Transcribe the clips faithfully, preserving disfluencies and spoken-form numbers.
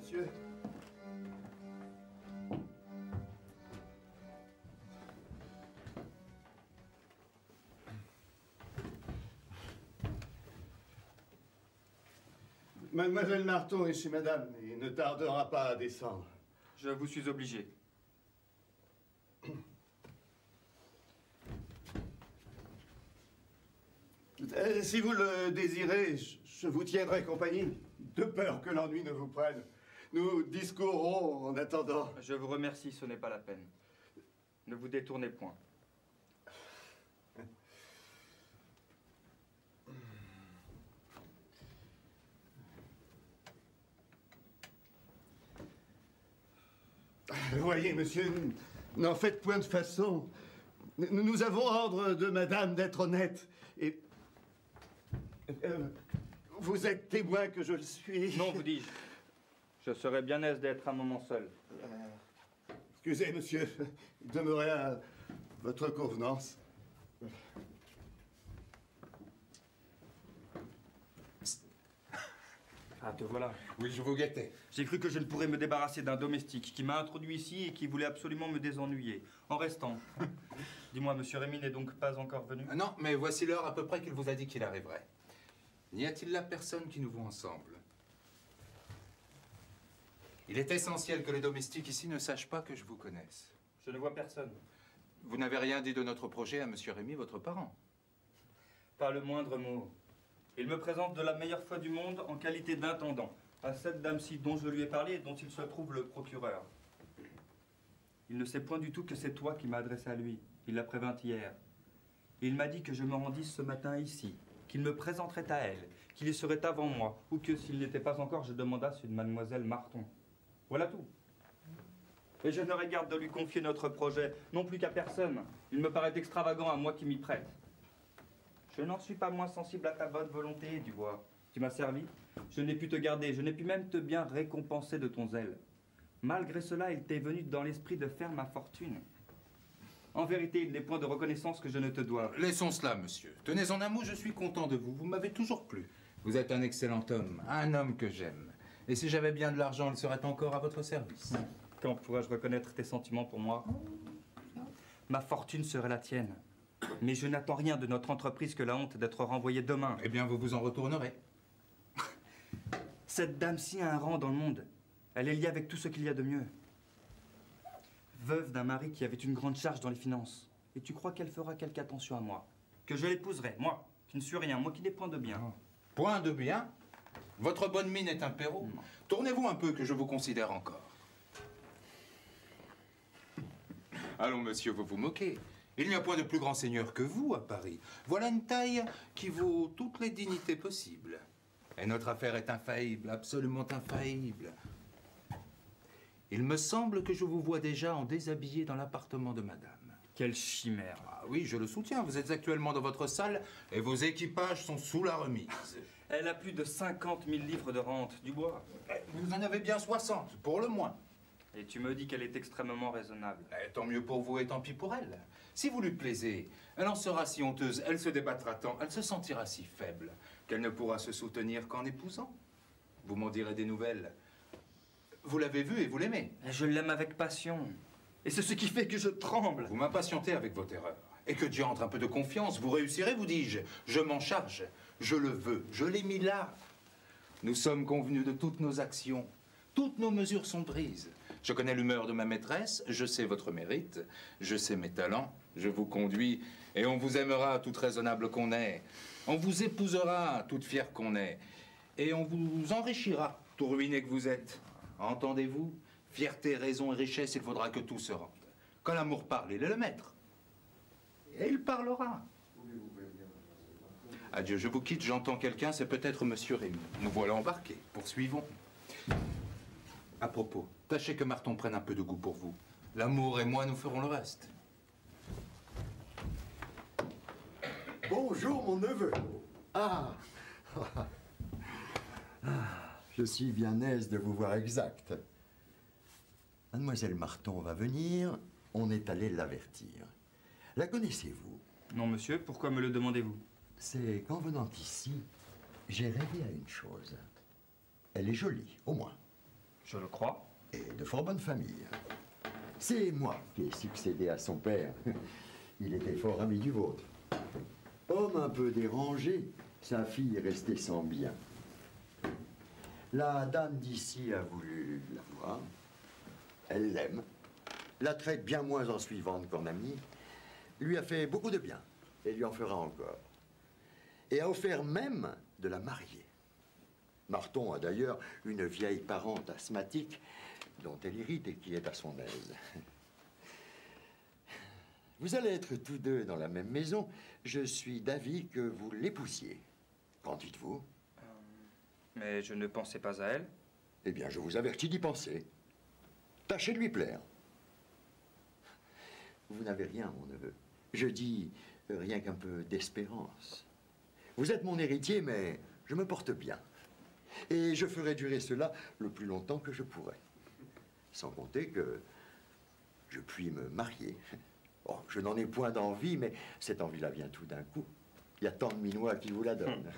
monsieur. Mademoiselle Marton est chez madame. Il ne tardera pas à descendre. Je vous suis obligé. Euh, si vous le désirez, je, je vous tiendrai compagnie, de peur que l'ennui ne vous prenne. Nous discourrons en attendant. Je vous remercie, ce n'est pas la peine. Ne vous détournez point. Voyez, monsieur, n'en faites point de façon. Nous avons ordre de madame d'être honnête. Et... Euh, vous êtes témoin que je le suis. Non, vous dis-je. Je serais bien aise d'être un moment seul. Euh, excusez, monsieur. Demeurez à votre convenance. Ah, te voilà. Oui, je vous guettais. J'ai cru que je ne pourrais me débarrasser d'un domestique qui m'a introduit ici et qui voulait absolument me désennuyer. En restant. Dis-moi, monsieur Rémy n'est donc pas encore venu? Ah non, mais voici l'heure à peu près qu'il vous a dit qu'il arriverait. N'y a-t-il là personne qui nous voit ensemble? Il est essentiel que les domestiques ici ne sachent pas que je vous connaisse. Je ne vois personne. Vous n'avez rien dit de notre projet à monsieur Rémy, votre parent? Pas le moindre mot. Il me présente de la meilleure foi du monde en qualité d'intendant à cette dame-ci dont je lui ai parlé et dont il se trouve le procureur. Il ne sait point du tout que c'est toi qui m'as adressé à lui. Il l'a prévint hier. Il m'a dit que je me rendisse ce matin ici, qu'il me présenterait à elle, qu'il y serait avant moi, ou que s'il n'était pas encore, je demandasse une mademoiselle Marton. Voilà tout. Et je n'aurais garde de lui confier notre projet, non plus qu'à personne. Il me paraît extravagant à moi qui m'y prête. Je n'en suis pas moins sensible à ta bonne volonté, Dubois. Tu m'as servi, je n'ai pu te garder, je n'ai pu même te bien récompenser de ton zèle. Malgré cela, il t'est venu dans l'esprit de faire ma fortune. En vérité, il n'est point de reconnaissance que je ne te dois. Laissons cela, monsieur. Tenez en un mot, je suis content de vous. Vous m'avez toujours plu. Vous êtes un excellent homme, un homme que j'aime. Et si j'avais bien de l'argent, il serait encore à votre service. Quand pourrais-je reconnaître tes sentiments pour moi? Ma fortune serait la tienne. Mais je n'attends rien de notre entreprise que la honte d'être renvoyé demain. Eh bien, vous vous en retournerez. Cette dame-ci a un rang dans le monde. Elle est liée avec tout ce qu'il y a de mieux. Veuve d'un mari qui avait une grande charge dans les finances. Et tu crois qu'elle fera quelque attention à moi? Que je l'épouserai, moi, qui ne suis rien, moi qui n'ai point de bien. Oh. Point de bien? Votre bonne mine est un perrot. Non. Tournez-vous un peu que je vous considère encore. Allons, monsieur, vous vous moquez. Il n'y a point de plus grand seigneur que vous à Paris. Voilà une taille qui vaut toutes les dignités possibles. Et notre affaire est infaillible, absolument infaillible. Il me semble que je vous vois déjà en déshabillé dans l'appartement de madame. Quelle chimère. Ah oui, je le soutiens. Vous êtes actuellement dans votre salle et vos équipages sont sous la remise. Elle a plus de cinquante mille livres de rente, Dubois. Vous en avez bien soixante, pour le moins. Et tu me dis qu'elle est extrêmement raisonnable. Eh, tant mieux pour vous et tant pis pour elle. Si vous lui plaisez, elle en sera si honteuse, elle se débattra tant, elle se sentira si faible qu'elle ne pourra se soutenir qu'en épousant. Vous m'en direz des nouvelles. Vous l'avez vue et vous l'aimez. Je l'aime avec passion. Et c'est ce qui fait que je tremble. Vous m'impatientez avec vos terreurs. Et que Dieu entre un peu de confiance. Vous réussirez, vous dis-je. Je m'en charge. Je le veux. Je l'ai mis là. Nous sommes convenus de toutes nos actions. Toutes nos mesures sont prises. Je connais l'humeur de ma maîtresse, je sais votre mérite, je sais mes talents, je vous conduis, et on vous aimera toute raisonnable qu'on est. On vous épousera toute fière qu'on est. Et on vous enrichira, tout ruiné que vous êtes. Entendez-vous? Fierté, raison et richesse, il faudra que tout se rende. Quand l'amour parle, il est le maître. Et il parlera. Adieu, je vous quitte, j'entends quelqu'un, c'est peut-être monsieur Rémy. Nous voilà embarqués, poursuivons. À propos, tâchez que Marton prenne un peu de goût pour vous. L'amour et moi, nous ferons le reste. Bonjour, mon neveu. Ah, ah je suis bien aise de vous voir exact. Mademoiselle Marton va venir, on est allé l'avertir. La connaissez-vous? Non, monsieur, pourquoi me le demandez-vous? C'est qu'en venant ici, j'ai rêvé à une chose. Elle est jolie, au moins. Je le crois. Et de fort bonne famille. C'est moi qui ai succédé à son père. Il était fort ami du vôtre. Homme un peu dérangé, sa fille est restée sans bien. La dame d'ici a voulu la voir. Elle l'aime. La traite bien moins en suivante qu'en amie. Lui a fait beaucoup de bien et lui en fera encore. Et a offert même de la marier. Marton a d'ailleurs une vieille parente asthmatique dont elle hérite et qui est à son aise. Vous allez être tous deux dans la même maison. Je suis d'avis que vous l'épousiez. Qu'en dites-vous? Euh, mais je ne pensais pas à elle. Eh bien, je vous avertis d'y penser. Tâchez de lui plaire. Vous n'avez rien, mon neveu. Je dis euh, rien qu'un peu d'espérance. Vous êtes mon héritier, mais je me porte bien. Et je ferai durer cela le plus longtemps que je pourrai. Sans compter que je puis me marier. Oh, je n'en ai point d'envie, mais cette envie-là vient tout d'un coup. Il y a tant de Minois qui vous la donnent.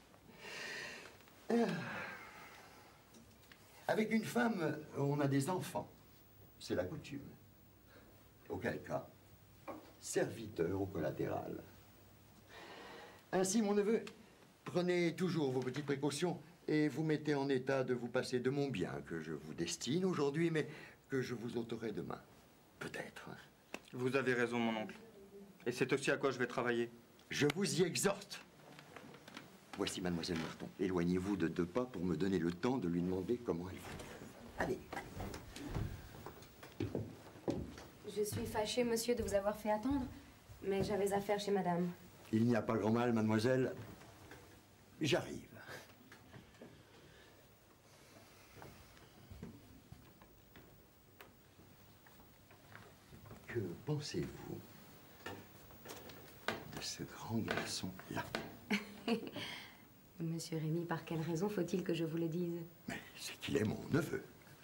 Avec une femme, on a des enfants. C'est la coutume. Auquel cas, serviteur au collatéral. Ainsi, mon neveu, prenez toujours vos petites précautions et vous mettez en état de vous passer de mon bien que je vous destine aujourd'hui, mais que je vous ôterai demain. Peut-être. Vous avez raison, mon oncle. Et c'est aussi à quoi je vais travailler. Je vous y exhorte. Voici mademoiselle Marton. Éloignez-vous de deux pas pour me donner le temps de lui demander comment elle va. Allez. Je suis fâchée, monsieur, de vous avoir fait attendre, mais j'avais affaire chez madame. Il n'y a pas grand mal, mademoiselle. J'arrive. Que pensez-vous de ce grand garçon-là? Monsieur Rémy, par quelle raison faut-il que je vous le dise? Mais c'est qu'il est mon neveu.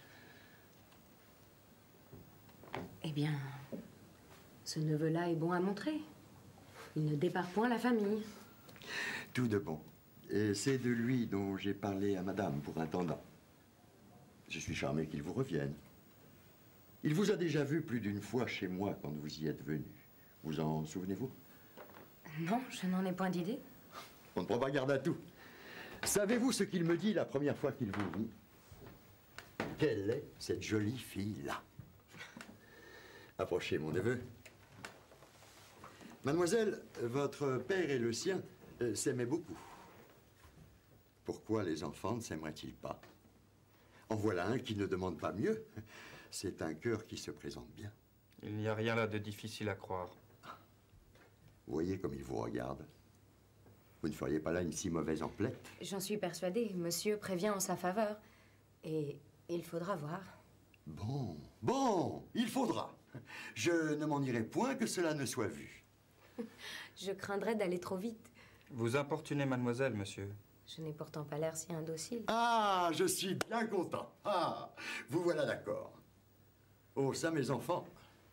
Eh bien, ce neveu-là est bon à montrer. Il ne départ point la famille. Tout de bon. Et c'est de lui dont j'ai parlé à madame pour intendant. Je suis charmé qu'il vous revienne. Il vous a déjà vu plus d'une fois chez moi quand vous y êtes venu. Vous en souvenez-vous? Non, je n'en ai point d'idée. On ne prend pas garde à tout. Savez-vous ce qu'il me dit la première fois qu'il vous vit? Quelle est cette jolie fille-là? Approchez, mon neveu. Mademoiselle, votre père et le sien euh, s'aimaient beaucoup. Pourquoi les enfants ne s'aimeraient-ils pas? En voilà un qui ne demande pas mieux. C'est un cœur qui se présente bien. Il n'y a rien là de difficile à croire. Vous voyez comme il vous regarde. Vous ne feriez pas là une si mauvaise emplette? J'en suis persuadée. Monsieur prévient en sa faveur. Et il faudra voir. Bon, bon, il faudra. Je ne m'en irai point que cela ne soit vu. Je craindrais d'aller trop vite. Vous importunez mademoiselle, monsieur. Je n'ai pourtant pas l'air si indocile. Ah, je suis bien content. Ah, vous voilà d'accord. Oh, ça, mes enfants.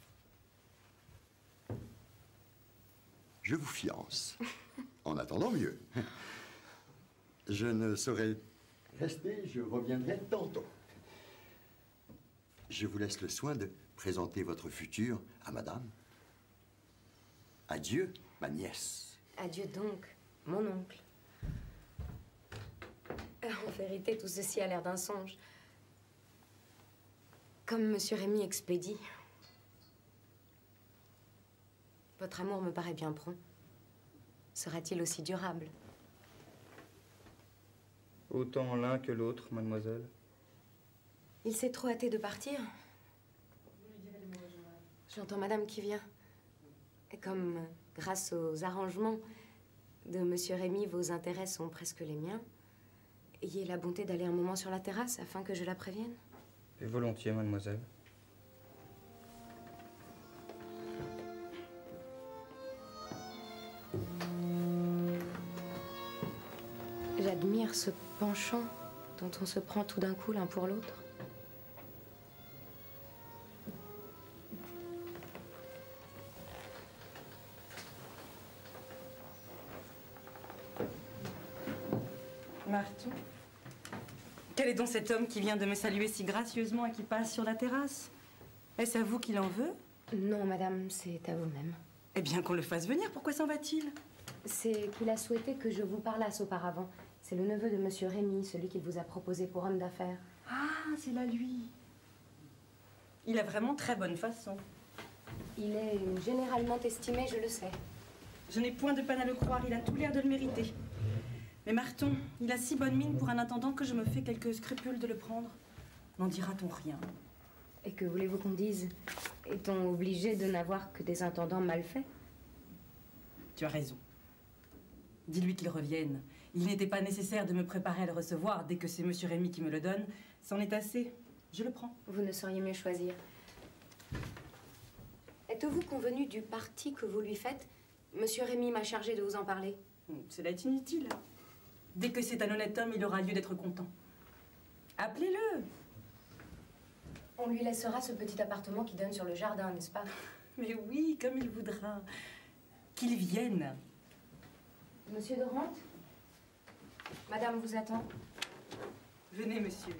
Je vous fiance. En attendant mieux. Je ne saurais rester, je reviendrai tantôt. Je vous laisse le soin de présenter votre futur à madame. Adieu, ma nièce. Adieu donc, mon oncle. En vérité, tout ceci a l'air d'un songe. Comme monsieur Rémy expédie. Votre amour me paraît bien prompt. Sera-t-il aussi durable? Autant l'un que l'autre, mademoiselle. Il s'est trop hâté de partir. J'entends madame qui vient. Et comme, grâce aux arrangements de monsieur Rémy, vos intérêts sont presque les miens, ayez la bonté d'aller un moment sur la terrasse afin que je la prévienne. Et volontiers, mademoiselle. J'admire ce penchant dont on se prend tout d'un coup l'un pour l'autre. Marton, Quel est donc cet homme qui vient de me saluer si gracieusement et qui passe sur la terrasse? Est-ce à vous qu'il en veut? Non, madame, c'est à vous-même. Eh bien, qu'on le fasse venir. Pourquoi s'en va-t-il? C'est qu'il a souhaité que je vous parlasse auparavant. C'est le neveu de monsieur Rémy, celui qu'il vous a proposé pour homme d'affaires. Ah, c'est là lui. Il a vraiment très bonne façon. Il est généralement estimé, je le sais. Je n'ai point de peine à le croire, il a tout l'air de le mériter. Mais Marton, il a si bonne mine pour un intendant que je me fais quelques scrupules de le prendre. N'en dira-t-on rien? Et que voulez-vous qu'on dise? Est-on obligé de n'avoir que des intendants mal faits? Tu as raison. Dis-lui qu'il revienne. Il n'était pas nécessaire de me préparer à le recevoir. Dès que c'est monsieur Rémy qui me le donne, c'en est assez. Je le prends. Vous ne sauriez mieux choisir. Êtes-vous convenu du parti que vous lui faites? Monsieur Rémy m'a chargé de vous en parler. Cela est inutile. Dès que c'est un honnête homme, il aura lieu d'être content. Appelez-le. On lui laissera ce petit appartement qui donne sur le jardin, n'est-ce pas? Mais oui, comme il voudra. Qu'il vienne. Monsieur Dorante? Madame vous attend. Venez, monsieur.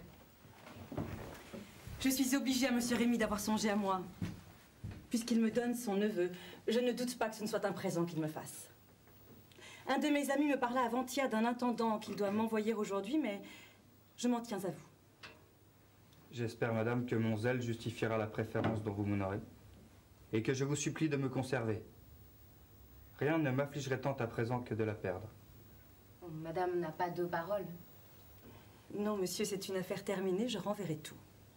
Je suis obligée à monsieur Rémy d'avoir songé à moi. Puisqu'il me donne son neveu, je ne doute pas que ce ne soit un présent qu'il me fasse. Un de mes amis me parla avant-hier d'un intendant qu'il doit m'envoyer aujourd'hui, mais je m'en tiens à vous. J'espère, madame, que mon zèle justifiera la préférence dont vous m'honorez, et que je vous supplie de me conserver. Rien ne m'affligerait tant à présent que de la perdre. Madame n'a pas deux paroles. Non, monsieur, c'est une affaire terminée, je renverrai tout.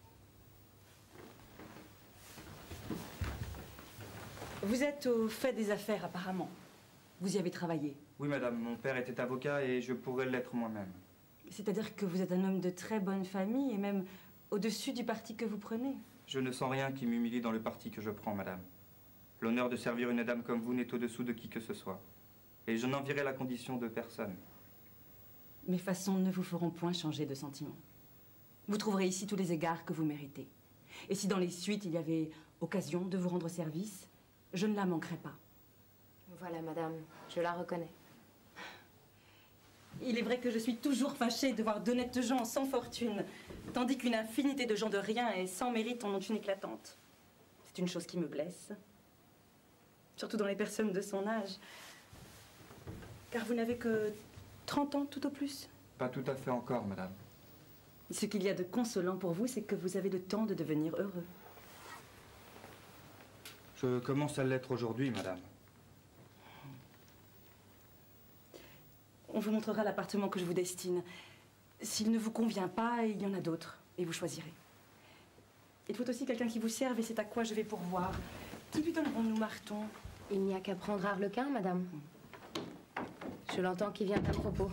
Vous êtes au fait des affaires, apparemment. Vous y avez travaillé. Oui, madame, mon père était avocat et je pourrais l'être moi-même. C'est-à-dire que vous êtes un homme de très bonne famille et même au-dessus du parti que vous prenez. Je ne sens rien qui m'humilie dans le parti que je prends, madame. L'honneur de servir une dame comme vous n'est au-dessous de qui que ce soit. Et je n'envierai la condition de personne. Mes façons ne vous feront point changer de sentiment. Vous trouverez ici tous les égards que vous méritez. Et si dans les suites il y avait occasion de vous rendre service, je ne la manquerai pas. Voilà, madame, je la reconnais. Il est vrai que je suis toujours fâchée de voir d'honnêtes gens sans fortune, tandis qu'une infinité de gens de rien et sans mérite en ont une éclatante. C'est une chose qui me blesse. Surtout dans les personnes de son âge. Car vous n'avez que trente ans tout au plus. Pas tout à fait encore, madame. Ce qu'il y a de consolant pour vous, c'est que vous avez le temps de devenir heureux. Je commence à l'être aujourd'hui, madame. On vous montrera l'appartement que je vous destine. S'il ne vous convient pas, il y en a d'autres, et vous choisirez. Il faut aussi quelqu'un qui vous serve, et c'est à quoi je vais pourvoir. Qui lui donnerons-nous, Marton? Il n'y a qu'à prendre Arlequin, madame. Je l'entends qui vient à propos.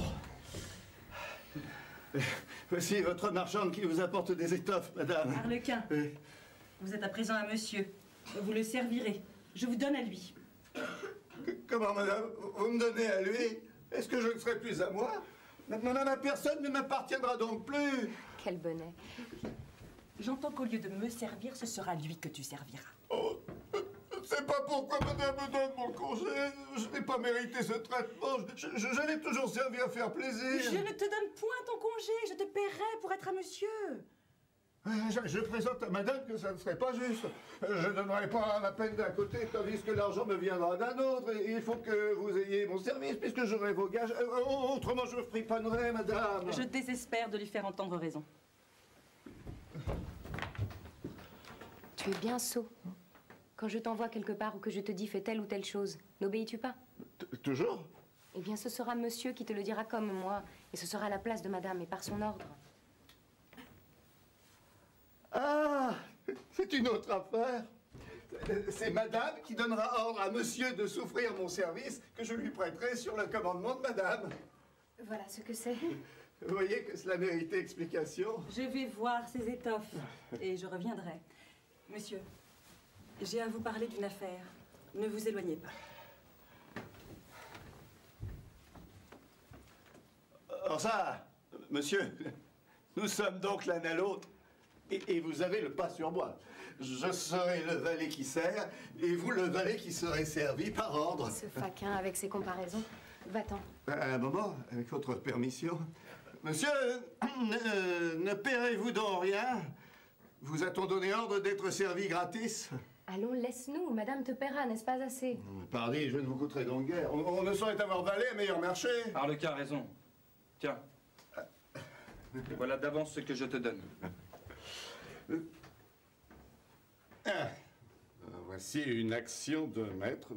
Voici votre marchande qui vous apporte des étoffes, madame. Arlequin, Oui. vous êtes à présent un monsieur. Vous le servirez. Je vous donne à lui. Comment, madame? Vous me donnez à lui? Est-ce que je ne serai plus à moi? Maintenant, la personne ne m'appartiendra donc plus. Quel bonnet. J'entends qu'au lieu de me servir, ce sera lui que tu serviras. Oh, c'est pas pourquoi madame me donne mon congé. Je n'ai pas mérité ce traitement. Je, je, je l'ai toujours servi à faire plaisir. Je ne te donne point ton congé. Je te paierai pour être un monsieur. Je, je présente à madame que ça ne serait pas juste. Je ne donnerai pas la peine d'un côté, tandis que l'argent me viendra d'un autre. Et il faut que vous ayez mon service, puisque j'aurai vos gages. Autrement, je friponnerai, madame. Je désespère de lui faire entendre raison. Tu es bien sot. Quand je t'envoie quelque part ou que je te dis fais telle ou telle chose, n'obéis-tu pas? Toujours? Eh bien, ce sera monsieur qui te le dira comme moi. Et ce sera à la place de madame et par son ordre. Ah, c'est une autre affaire. C'est madame qui donnera ordre à monsieur de souffrir mon service que je lui prêterai sur le commandement de madame. Voilà ce que c'est. Vous voyez que cela méritait explication. Je vais voir ces étoffes et je reviendrai. Monsieur, j'ai à vous parler d'une affaire. Ne vous éloignez pas. Alors ça, monsieur, nous sommes donc l'un à l'autre. Et, et vous avez le pas sur moi. Je serai le valet qui sert, et vous le valet qui serez servi par ordre. Ce faquin avec ses comparaisons. Va-t'en. Un moment, avec votre permission. Monsieur, ne, ne paierez-vous donc rien? Vous a-t-on donné ordre d'être servi gratis? Allons, laisse-nous. Madame te paiera, n'est-ce pas assez? Pardi, je ne vous coûterai donc guère. On, on ne saurait avoir valet à meilleur marché. Harlequin a raison. Tiens. Voilà d'avance ce que je te donne. Ah, voici une action de maître.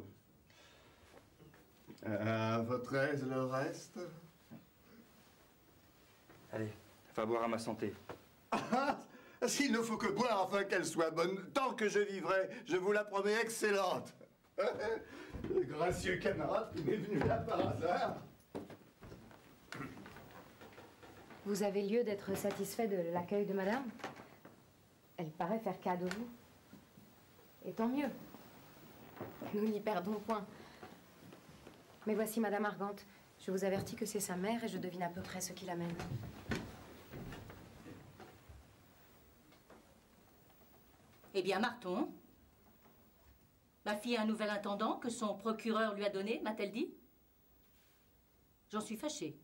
À votre aise le reste? Allez, va boire à ma santé. Ah, s'il ne faut que boire afin qu'elle soit bonne, tant que je vivrai, je vous la promets excellente. Le gracieux camarade qui m'est venu là par hasard. Vous avez lieu d'être satisfait de l'accueil de madame? Elle paraît faire cas de vous. Et tant mieux. Nous n'y perdons point. Mais voici madame Argante. Je vous avertis que c'est sa mère et je devine à peu près ce qui l'amène. Eh bien, Marton, ma fille a un nouvel intendant que son procureur lui a donné, m'a-t-elle dit? J'en suis fâchée.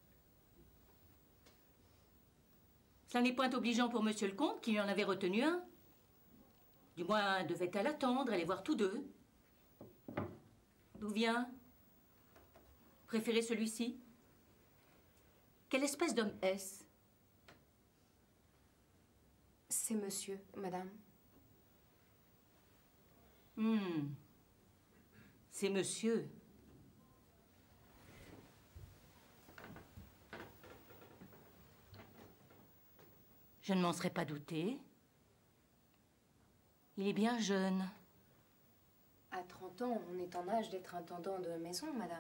Cela n'est point obligeant pour monsieur le comte, qui lui en avait retenu un. Du moins, devait-elle attendre et les voir tous deux. D'où vient? Préférez celui-ci? Quelle espèce d'homme est-ce? C'est monsieur, madame. Hmm. C'est monsieur. Je ne m'en serais pas douté. Il est bien jeune. À trente ans, on est en âge d'être intendant de maison, madame.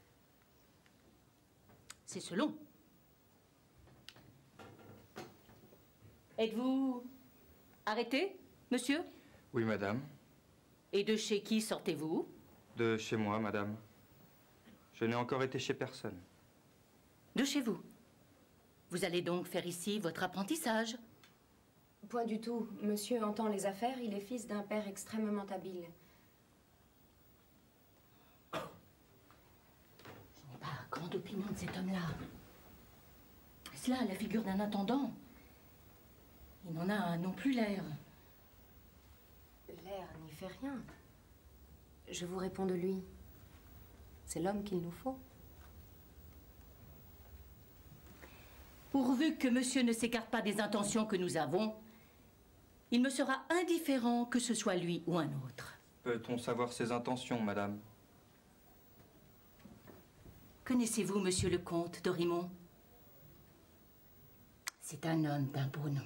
C'est selon. Êtes-vous arrêté, monsieur? Oui, madame. Et de chez qui sortez-vous? De chez moi, madame. Je n'ai encore été chez personne. De chez vous? Vous allez donc faire ici votre apprentissage? Point du tout. Monsieur entend les affaires, il est fils d'un père extrêmement habile. Je n'ai pas grande opinion de cet homme-là. Cela a la figure d'un intendant. Il n'en a non plus l'air. L'air n'y fait rien. Je vous réponds de lui. C'est l'homme qu'il nous faut. Pourvu que monsieur ne s'écarte pas des intentions que nous avons, il me sera indifférent que ce soit lui ou un autre. Peut-on savoir ses intentions, madame? Connaissez-vous monsieur le comte d'Orimont? C'est un homme d'un beau nom.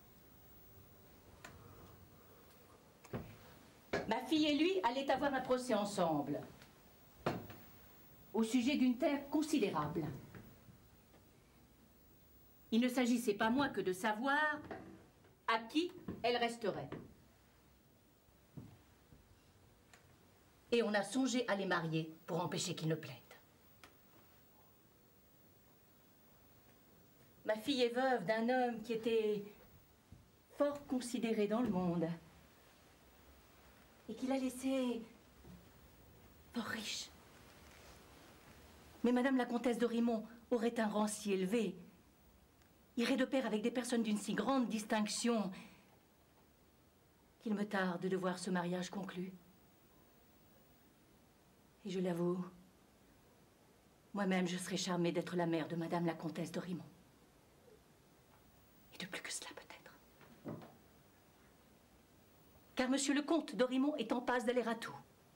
Ma fille et lui allaient avoir un procès ensemble, au sujet d'une terre considérable. Il ne s'agissait pas moins que de savoir à qui elle resterait. Et on a songé à les marier pour empêcher qu'ils ne plaident. Ma fille est veuve d'un homme qui était fort considéré dans le monde et qui l'a laissé fort riche. Mais madame la comtesse d'Orimont aurait un rang si élevé, irait de pair avec des personnes d'une si grande distinction, qu'il me tarde de voir ce mariage conclu. Et je l'avoue, moi-même je serais charmée d'être la mère de madame la comtesse d'Orimont. Et de plus que cela peut-être. Car monsieur le comte d'Orimont est en passe d'aller à tout.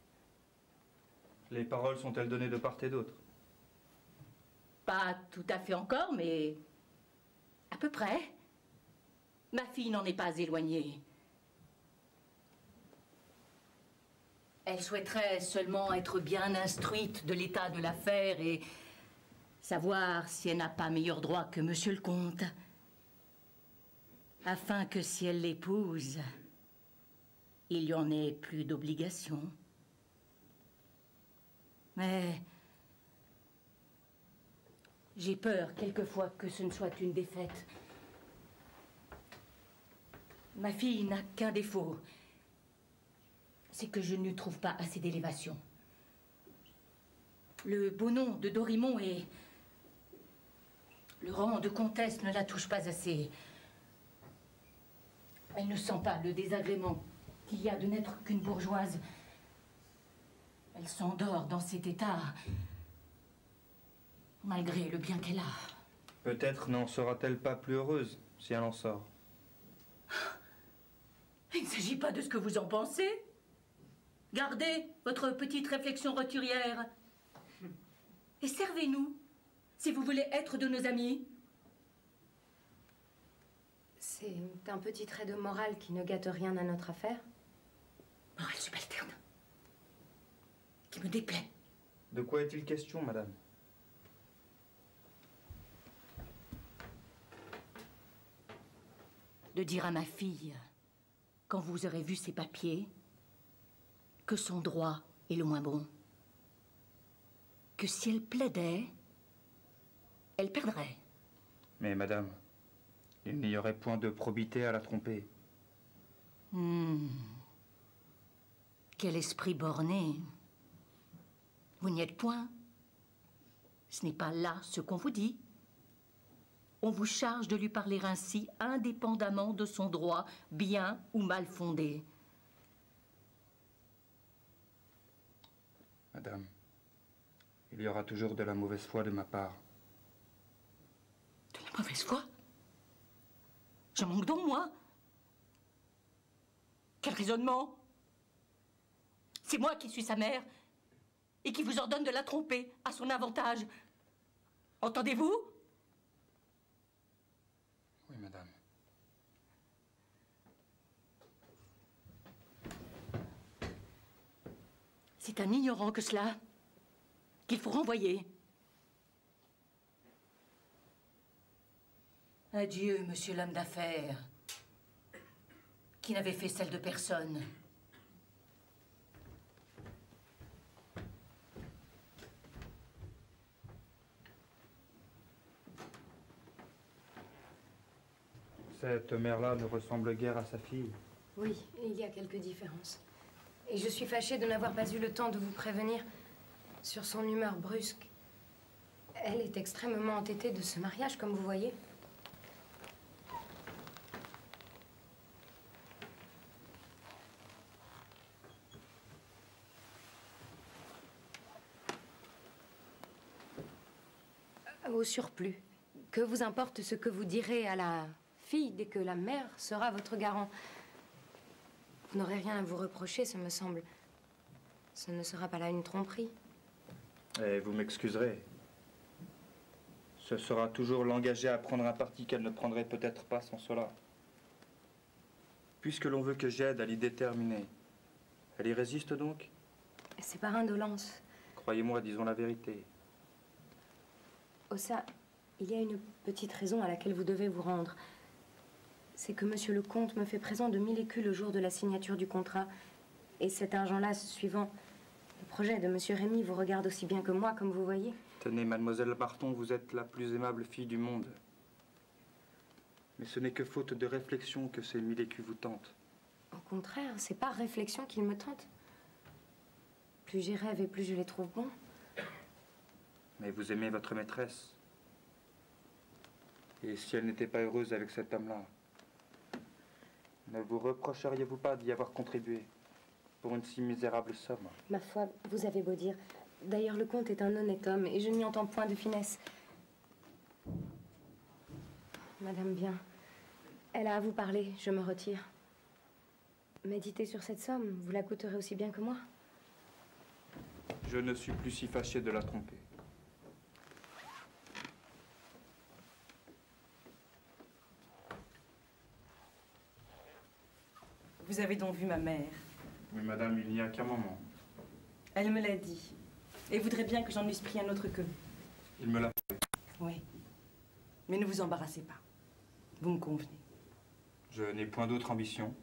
Les paroles sont-elles données de part et d'autre? Pas tout à fait encore, mais à peu près. Ma fille n'en est pas éloignée. Elle souhaiterait seulement être bien instruite de l'état de l'affaire et savoir si elle n'a pas meilleur droit que monsieur le comte, afin que si elle l'épouse, il y en ait plus d'obligation. Mais j'ai peur quelquefois que ce ne soit une défaite. Ma fille n'a qu'un défaut, c'est que je ne lui trouve pas assez d'élévation. Le beau nom de Dorimont est Le rang de comtesse ne la touche pas assez. Elle ne sent pas le désagrément qu'il y a de n'être qu'une bourgeoise. Elle s'endort dans cet état, malgré le bien qu'elle a. Peut-être n'en sera-t-elle pas plus heureuse si elle en sort. Il ne s'agit pas de ce que vous en pensez. Gardez votre petite réflexion roturière. Et servez-nous, si vous voulez être de nos amis. C'est un petit trait de morale qui ne gâte rien à notre affaire. Morale subalterne. Qui me déplaît. De quoi est-il question, madame? De dire à ma fille, quand vous aurez vu ses papiers, que son droit est le moins bon. Que si elle plaidait, elle perdrait. Mais madame, il n'y aurait point de probité à la tromper. Hmm. Quel esprit borné. Vous n'y êtes point. Ce n'est pas là ce qu'on vous dit. On vous charge de lui parler ainsi, indépendamment de son droit, bien ou mal fondé. Madame, il y aura toujours de la mauvaise foi de ma part. De la mauvaise foi? Je manque donc, moi? Quel raisonnement? C'est moi qui suis sa mère et qui vous ordonne de la tromper à son avantage. Entendez-vous? Oui, madame. C'est un ignorant que cela qu'il faut renvoyer. Adieu, monsieur l'homme d'affaires, qui n'avait fait celle de personne. Cette mère-là ne ressemble guère à sa fille. Oui, il y a quelques différences. Et je suis fâchée de n'avoir pas eu le temps de vous prévenir sur son humeur brusque. Elle est extrêmement entêtée de ce mariage, comme vous voyez. Au surplus, que vous importe ce que vous direz à la fille dès que la mère sera votre garant? Vous n'aurez rien à vous reprocher, ça me semble. Ce ne sera pas là une tromperie. Et vous m'excuserez. Ce sera toujours l'engager à prendre un parti qu'elle ne prendrait peut-être pas sans cela. Puisque l'on veut que j'aide à l'y déterminer, elle y résiste donc? C'est par indolence. Croyez-moi, disons la vérité. Ossa, il y a une petite raison à laquelle vous devez vous rendre. C'est que monsieur le comte me fait présent de mille écus le jour de la signature du contrat. Et cet argent-là, suivant le projet de monsieur Rémy, vous regarde aussi bien que moi, comme vous voyez. Tenez, mademoiselle Marton, vous êtes la plus aimable fille du monde. Mais ce n'est que faute de réflexion que ces mille écus vous tentent. Au contraire, c'est par réflexion qu'ils me tentent. Plus j'y rêve et plus je les trouve bons. Mais vous aimez votre maîtresse. Et si elle n'était pas heureuse avec cet homme-là, ne vous reprocheriez-vous pas d'y avoir contribué pour une si misérable somme? Ma foi, vous avez beau dire. D'ailleurs, le comte est un honnête homme et je n'y entends point de finesse. Madame bien, elle a à vous parler, je me retire. Méditez sur cette somme, vous la coûterez aussi bien que moi. Je ne suis plus si fâché de la tromper. Vous avez donc vu ma mère? Oui, madame, il n'y a qu'un moment. Elle me l'a dit. Et voudrait bien que j'en eusse pris un autre que vous. Il me l'a fait. Oui. Mais ne vous embarrassez pas. Vous me convenez. Je n'ai point d'autre ambition.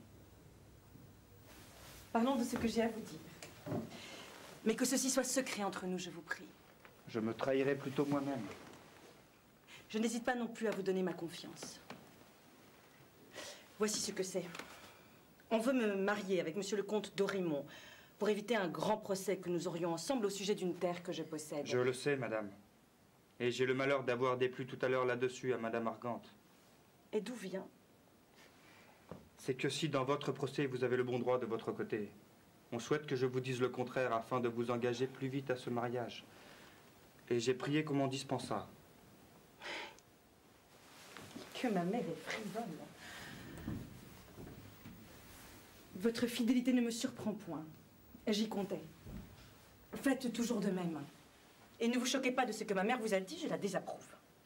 Parlons de ce que j'ai à vous dire. Mais que ceci soit secret entre nous, je vous prie. Je me trahirai plutôt moi-même. Je n'hésite pas non plus à vous donner ma confiance. Voici ce que c'est. On veut me marier avec monsieur le comte d'Oremont pour éviter un grand procès que nous aurions ensemble au sujet d'une terre que je possède. Je le sais, madame. Et j'ai le malheur d'avoir déplu tout à l'heure là-dessus à Madame Argante. Et d'où vient? C'est que si dans votre procès vous avez le bon droit de votre côté, on souhaite que je vous dise le contraire afin de vous engager plus vite à ce mariage. Et j'ai prié qu'on m'en dispensât. Que ma mère est frivole. Votre fidélité ne me surprend point. J'y comptais. Faites toujours de même. Et ne vous choquez pas de ce que ma mère vous a dit, je la désapprouve.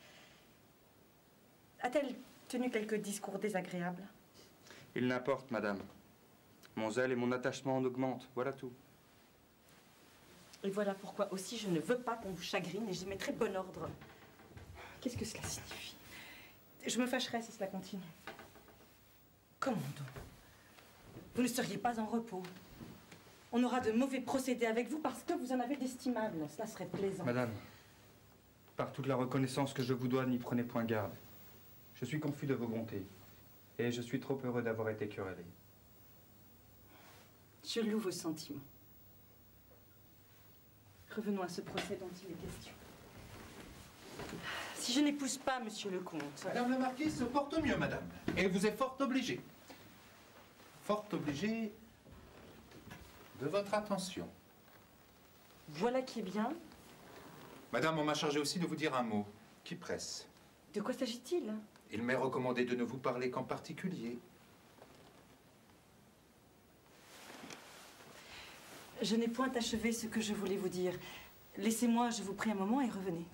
A-t-elle tenu quelques discours désagréables? Il n'importe, madame. Mon zèle et mon attachement en augmentent, voilà tout. Et voilà pourquoi aussi je ne veux pas qu'on vous chagrine et j'y mettrai bon ordre. Qu'est-ce que cela signifie? Je me fâcherai si cela continue. Comment donc? Vous ne seriez pas en repos. On aura de mauvais procédés avec vous parce que vous en avez d'estimables. Cela serait plaisant. Madame, par toute la reconnaissance que je vous dois, n'y prenez point garde. Je suis confus de vos bontés. Et je suis trop heureux d'avoir été querellé. Je loue vos sentiments. Revenons à ce procès dont il est question. Si je n'épouse pas monsieur le comte... Madame la marquise se porte mieux, madame. Et vous êtes fort obligée. Fort obligée de votre attention. Voilà qui est bien. Madame, on m'a chargé aussi de vous dire un mot qui presse. De quoi s'agit-il? Il m'est recommandé de ne vous parler qu'en particulier. Je n'ai point achevé ce que je voulais vous dire. Laissez-moi, je vous prie un moment et revenez.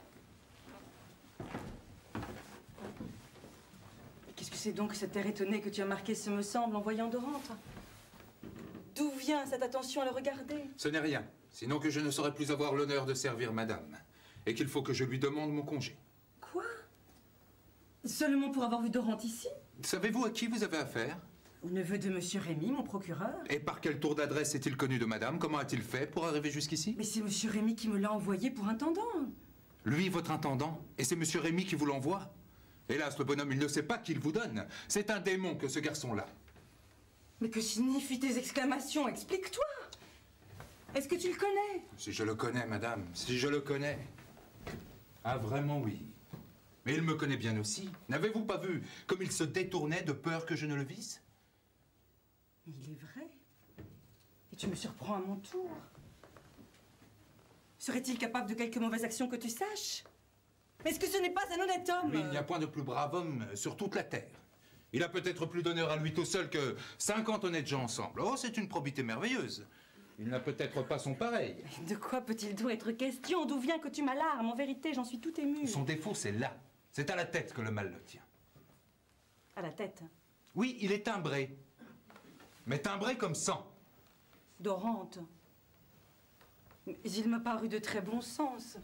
Qu'est-ce que c'est donc cet air étonné que tu as marqué, ce me semble, en voyant Dorante? D'où vient cette attention à le regarder? Ce n'est rien, sinon que je ne saurais plus avoir l'honneur de servir madame, et qu'il faut que je lui demande mon congé. Quoi? Seulement pour avoir vu Dorante ici? Savez-vous à qui vous avez affaire? Au neveu de monsieur Rémy, mon procureur. Et par quel tour d'adresse est-il connu de madame? Comment a-t-il fait pour arriver jusqu'ici? Mais c'est monsieur Rémy qui me l'a envoyé pour intendant. Lui, votre intendant? Et c'est monsieur Rémy qui vous l'envoie? Hélas, le bonhomme, il ne sait pas qui il vous donne. C'est un démon que ce garçon-là. Mais que signifient tes exclamations? Explique-toi. Est-ce que tu le connais? Si je le connais, madame, si je le connais. Ah, vraiment, oui. Mais il me connaît bien aussi. N'avez-vous pas vu comme il se détournait de peur que je ne le visse? Il est vrai. Et tu me surprends à mon tour. Serait-il capable de quelque mauvaise action que tu saches? Est-ce que ce n'est pas un honnête homme? Lui, il n'y a point de plus brave homme sur toute la terre. Il a peut-être plus d'honneur à lui tout seul que cinquante honnêtes gens ensemble. Oh, c'est une probité merveilleuse. Il n'a peut-être pas son pareil. De quoi peut-il donc être question? D'où vient que tu m'alarmes? En vérité, j'en suis tout émue. Son défaut, c'est là. C'est à la tête que le mal le tient. À la tête? Oui, il est timbré. Mais timbré comme sang. Dorante. Mais il me parut de très bon sens.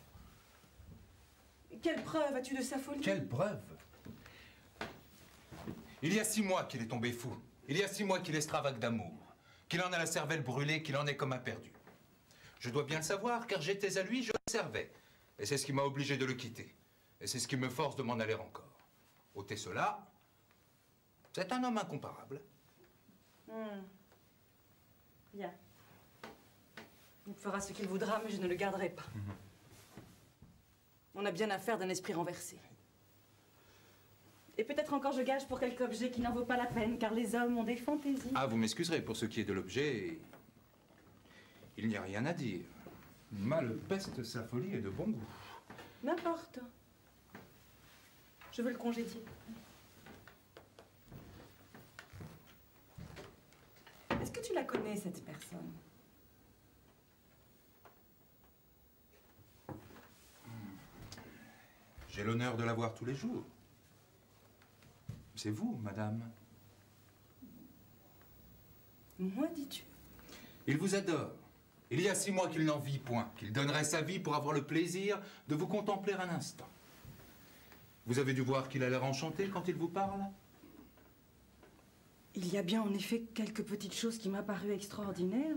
Quelle preuve as-tu de sa folie? Quelle preuve? Il y a six mois qu'il est tombé fou. Il y a six mois qu'il extravague d'amour. Qu'il en a la cervelle brûlée, qu'il en est comme un perdu. Je dois bien le savoir, car j'étais à lui, je le servais. Et c'est ce qui m'a obligé de le quitter. Et c'est ce qui me force de m'en aller encore. Ôtez cela, c'est un homme incomparable. Hmm. Bien. Il fera ce qu'il voudra, mais je ne le garderai pas. Mm-hmm. On a bien affaire d'un esprit renversé. Et peut-être encore je gage pour quelque objet qui n'en vaut pas la peine, car les hommes ont des fantaisies. Ah, vous m'excuserez, pour ce qui est de l'objet, il n'y a rien à dire. Mal peste sa folie et de bon goût. N'importe. Je veux le congédier. Est-ce que tu la connais, cette personne? J'ai l'honneur de la voir tous les jours. C'est vous, madame. Moi, dis-tu? Il vous adore. Il y a six mois qu'il n'en vit point, qu'il donnerait sa vie pour avoir le plaisir de vous contempler un instant. Vous avez dû voir qu'il a l'air enchanté quand il vous parle? Il y a bien en effet quelques petites choses qui m'apparurent extraordinaires.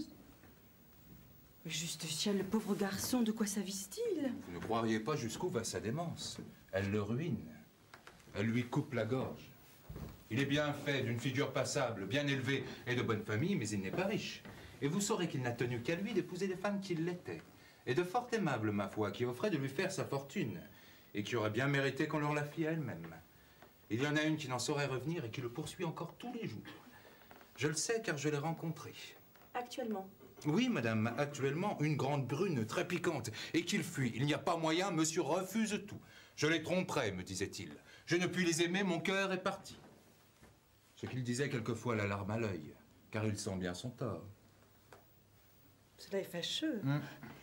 Juste ciel, le pauvre garçon, de quoi s'avise-t-il? Vous ne croiriez pas jusqu'où va sa démence. Elle le ruine. Elle lui coupe la gorge. Il est bien fait, d'une figure passable, bien élevée et de bonne famille, mais il n'est pas riche. Et vous saurez qu'il n'a tenu qu'à lui d'épouser des femmes qui l'étaient. et de fort aimables, ma foi, qui offraient de lui faire sa fortune, et qui auraient bien mérité qu'on leur la fît à elle-même. Il y en a une qui n'en saurait revenir et qui le poursuit encore tous les jours. Je le sais car je l'ai rencontrée. Actuellement? Oui, madame, actuellement, une grande brune très piquante, et qu'il fuit. Il n'y a pas moyen, monsieur refuse tout. Je les tromperai, me disait-il. Je ne puis les aimer, mon cœur est parti. Ce qu'il disait quelquefois la larme à l'œil, car il sent bien son tort. Cela est fâcheux. Hum.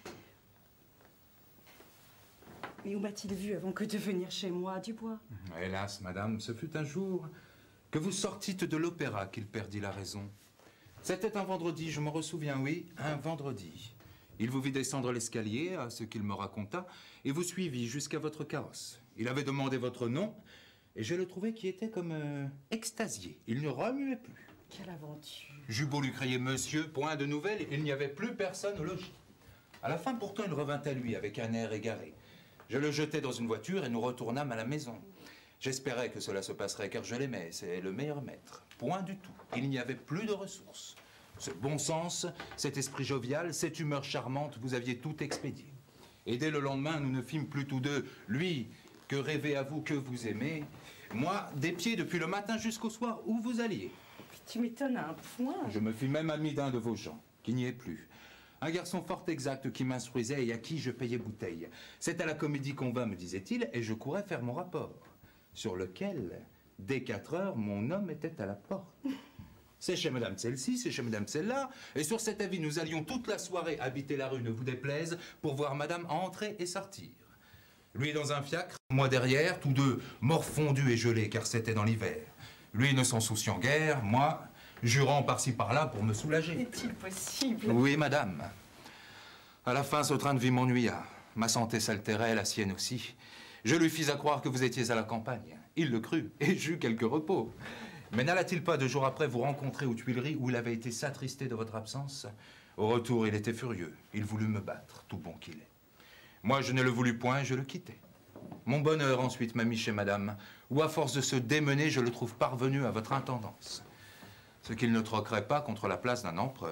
Mais où m'a-t-il vu avant que de venir chez moi, Dubois? Hélas, madame, ce fut un jour que vous sortîtes de l'opéra qu'il perdit la raison. C'était un vendredi, je me ressouviens, oui, un vendredi. Il vous vit descendre l'escalier, à ce qu'il me raconta, et vous suivit jusqu'à votre carrosse. Il avait demandé votre nom, et je le trouvais qui était comme euh, extasié. Il ne remuait plus. Quelle aventure! J'eus beau lui crier « Monsieur, point de nouvelles », il n'y avait plus personne au logis. À la fin, pourtant, il revint à lui avec un air égaré. Je le jetai dans une voiture et nous retournâmes à la maison. J'espérais que cela se passerait car je l'aimais, c'est le meilleur maître. Point du tout. Il n'y avait plus de ressources. Ce bon sens, cet esprit jovial, cette humeur charmante, vous aviez tout expédié. Et dès le lendemain, nous ne fîmes plus tous deux, lui, que rêver à vous, que vous aimez, moi, des pieds depuis le matin jusqu'au soir, où vous alliez. Tu m'étonnes à un point. Je me fis même ami d'un de vos gens, qui n'y est plus. Un garçon fort exact qui m'instruisait et à qui je payais bouteille. C'est à la comédie qu'on va, me disait-il, et je courais faire mon rapport. Sur lequel, dès quatre heures, mon homme était à la porte. C'est chez madame celle-ci, c'est chez madame celle-là, et sur cet avis, nous allions toute la soirée habiter la rue, ne vous déplaise, pour voir madame entrer et sortir. Lui dans un fiacre, moi derrière, tous deux morfondus et gelés, car c'était dans l'hiver. Lui ne s'en souciant guère, moi jurant par-ci par-là pour me soulager. Est-il possible? Oui, madame. À la fin, ce train de vie m'ennuya. Ma santé s'altérait, la sienne aussi. Je lui fis à croire que vous étiez à la campagne. Il le crut, et j'eus quelques repos. Mais n'alla-t-il pas deux jours après vous rencontrer aux Tuileries où il avait été s'attristé de votre absence? Au retour, il était furieux. Il voulut me battre, tout bon qu'il est. Moi, je ne le voulus point, je le quittai. Mon bonheur ensuite m'a mis chez madame, où à force de se démener, je le trouve parvenu à votre intendance. Ce qu'il ne troquerait pas contre la place d'un empereur.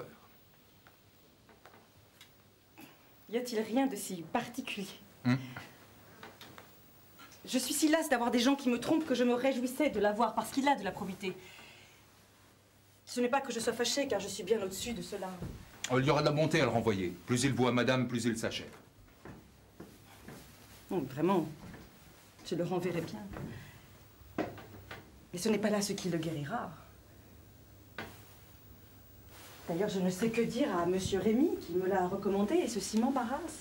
Y a-t-il rien de si particulier? Hum. Je suis si lasse d'avoir des gens qui me trompent que je me réjouissais de l'avoir parce qu'il a de la probité. Ce n'est pas que je sois fâchée, car je suis bien au-dessus de cela. Oh, il y aura de la bonté à le renvoyer. Plus il voit madame, plus il s'achève. Non, vraiment, je le renverrai bien. Mais ce n'est pas là ce qui le guérira. D'ailleurs, je ne sais que dire à monsieur Rémy, qui me l'a recommandé, et ceci m'embarrasse.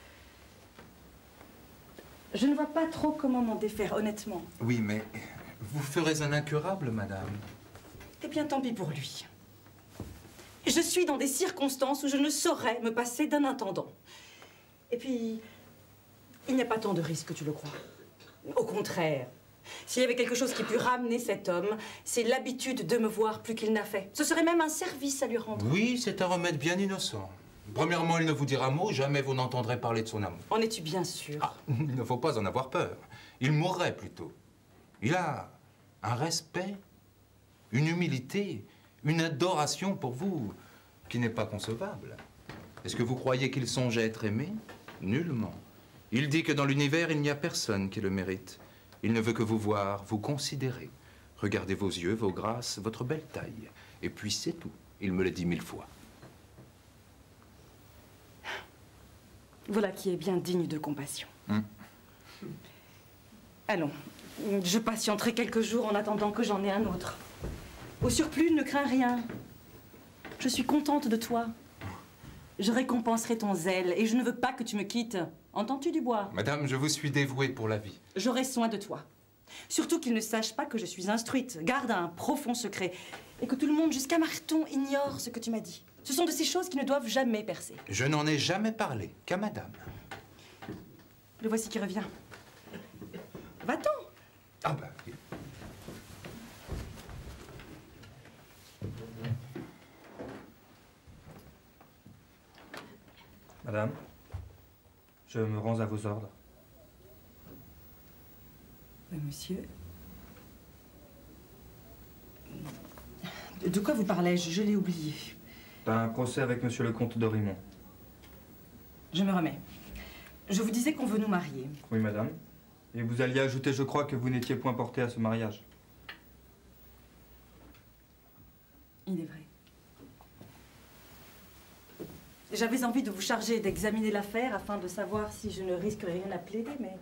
Je ne vois pas trop comment m'en défaire, honnêtement. Oui, mais vous ferez un incurable, madame. Eh bien, tant pis pour lui. Je suis dans des circonstances où je ne saurais me passer d'un intendant. Et puis, il n'y a pas tant de risques que tu le crois. Au contraire, s'il y avait quelque chose qui pût ramener cet homme, c'est l'habitude de me voir plus qu'il n'a fait. Ce serait même un service à lui rendre. Oui, c'est un remède bien innocent. Premièrement, il ne vous dira mot, jamais vous n'entendrez parler de son amour. En es-tu bien sûr? Ah, il ne faut pas en avoir peur. Il mourrait plutôt. Il a un respect, une humilité, une adoration pour vous qui n'est pas concevable. Est-ce que vous croyez qu'il songe à être aimé? Nullement. Il dit que dans l'univers, il n'y a personne qui le mérite. Il ne veut que vous voir, vous considérer. Regardez vos yeux, vos grâces, votre belle taille. Et puis c'est tout. Il me l'a dit mille fois. Voilà qui est bien digne de compassion. Hum. Allons, je patienterai quelques jours en attendant que j'en ai un autre. Au surplus, ne crains rien. Je suis contente de toi. Je récompenserai ton zèle et je ne veux pas que tu me quittes. Entends-tu, Dubois? Madame, je vous suis dévouée pour la vie. J'aurai soin de toi. Surtout qu'il ne sache pas que je suis instruite. Garde un profond secret. Et que tout le monde, jusqu'à Marton, ignore ce que tu m'as dit. Ce sont de ces choses qui ne doivent jamais percer. Je n'en ai jamais parlé, qu'à madame. Le voici qui revient. Va-t'en. Ah ben... Madame, je me rends à vos ordres. Mais monsieur... De quoi vous parlez-je? Je l'ai oublié. D'un procès avec monsieur le comte d'Orimont. Je me remets. Je vous disais qu'on veut nous marier. Oui, madame. Et vous alliez ajouter, je crois, que vous n'étiez point porté à ce mariage. Il est vrai. J'avais envie de vous charger d'examiner l'affaire afin de savoir si je ne risquerais rien à plaider, mais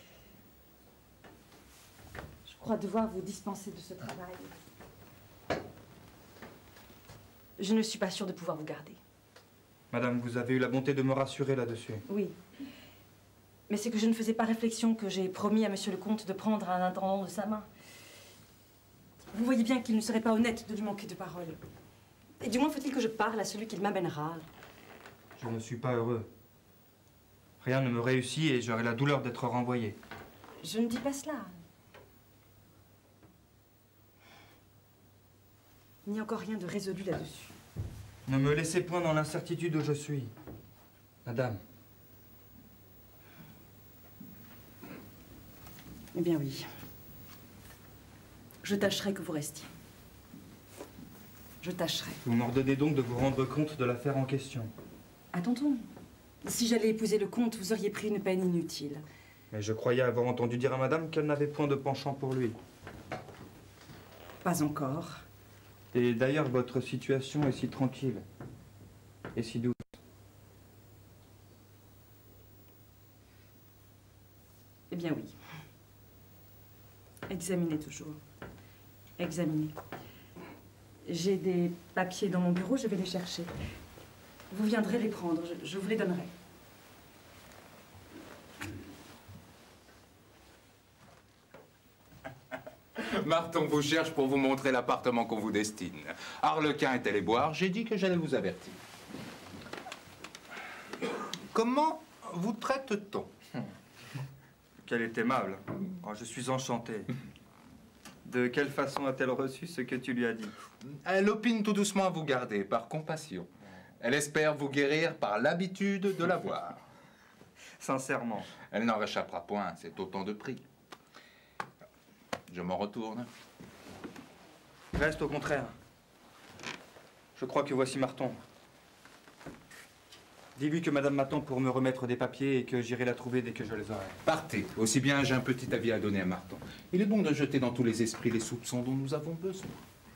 je crois devoir vous dispenser de ce travail. Je ne suis pas sûre de pouvoir vous garder. Madame, vous avez eu la bonté de me rassurer là-dessus. Oui. Mais c'est que je ne faisais pas réflexion que j'ai promis à monsieur le comte de prendre un intendant de sa main. Vous voyez bien qu'il ne serait pas honnête de lui manquer de parole. Et du moins faut-il que je parle à celui qui m'amènera. Je ne suis pas heureux. Rien ne me réussit et j'aurai la douleur d'être renvoyé. Je ne dis pas cela. Il n'y a encore rien de résolu là-dessus. Ne me laissez point dans l'incertitude où je suis. Madame. Eh bien oui. Je tâcherai que vous restiez. Je tâcherai. Vous m'ordonnez donc de vous rendre compte de l'affaire en question. Attends-on. Si j'allais épouser le comte, vous auriez pris une peine inutile. Mais je croyais avoir entendu dire à madame qu'elle n'avait point de penchant pour lui. Pas encore. Et d'ailleurs, votre situation est si tranquille et si douce. Eh bien oui. Examinez toujours. Examinez. J'ai des papiers dans mon bureau, je vais les chercher. Vous viendrez les prendre, je, je vous les donnerai. Marton vous cherche pour vous montrer l'appartement qu'on vous destine. Arlequin est allé boire, j'ai dit que j'allais vous avertir. Comment vous traite-t-on? Qu'elle est aimable. Oh, je suis enchanté. De quelle façon a-t-elle reçu ce que tu lui as dit? Elle opine tout doucement à vous garder, par compassion. Elle espère vous guérir par l'habitude de la voir. Sincèrement. Elle n'en réchappera point, c'est autant de prix. Je m'en retourne. Reste au contraire. Je crois que voici Marton. Dis-lui que madame m'attend pour me remettre des papiers et que j'irai la trouver dès que je les aurai. Partez. Aussi bien j'ai un petit avis à donner à Marton. Il est bon de jeter dans tous les esprits les soupçons dont nous avons besoin.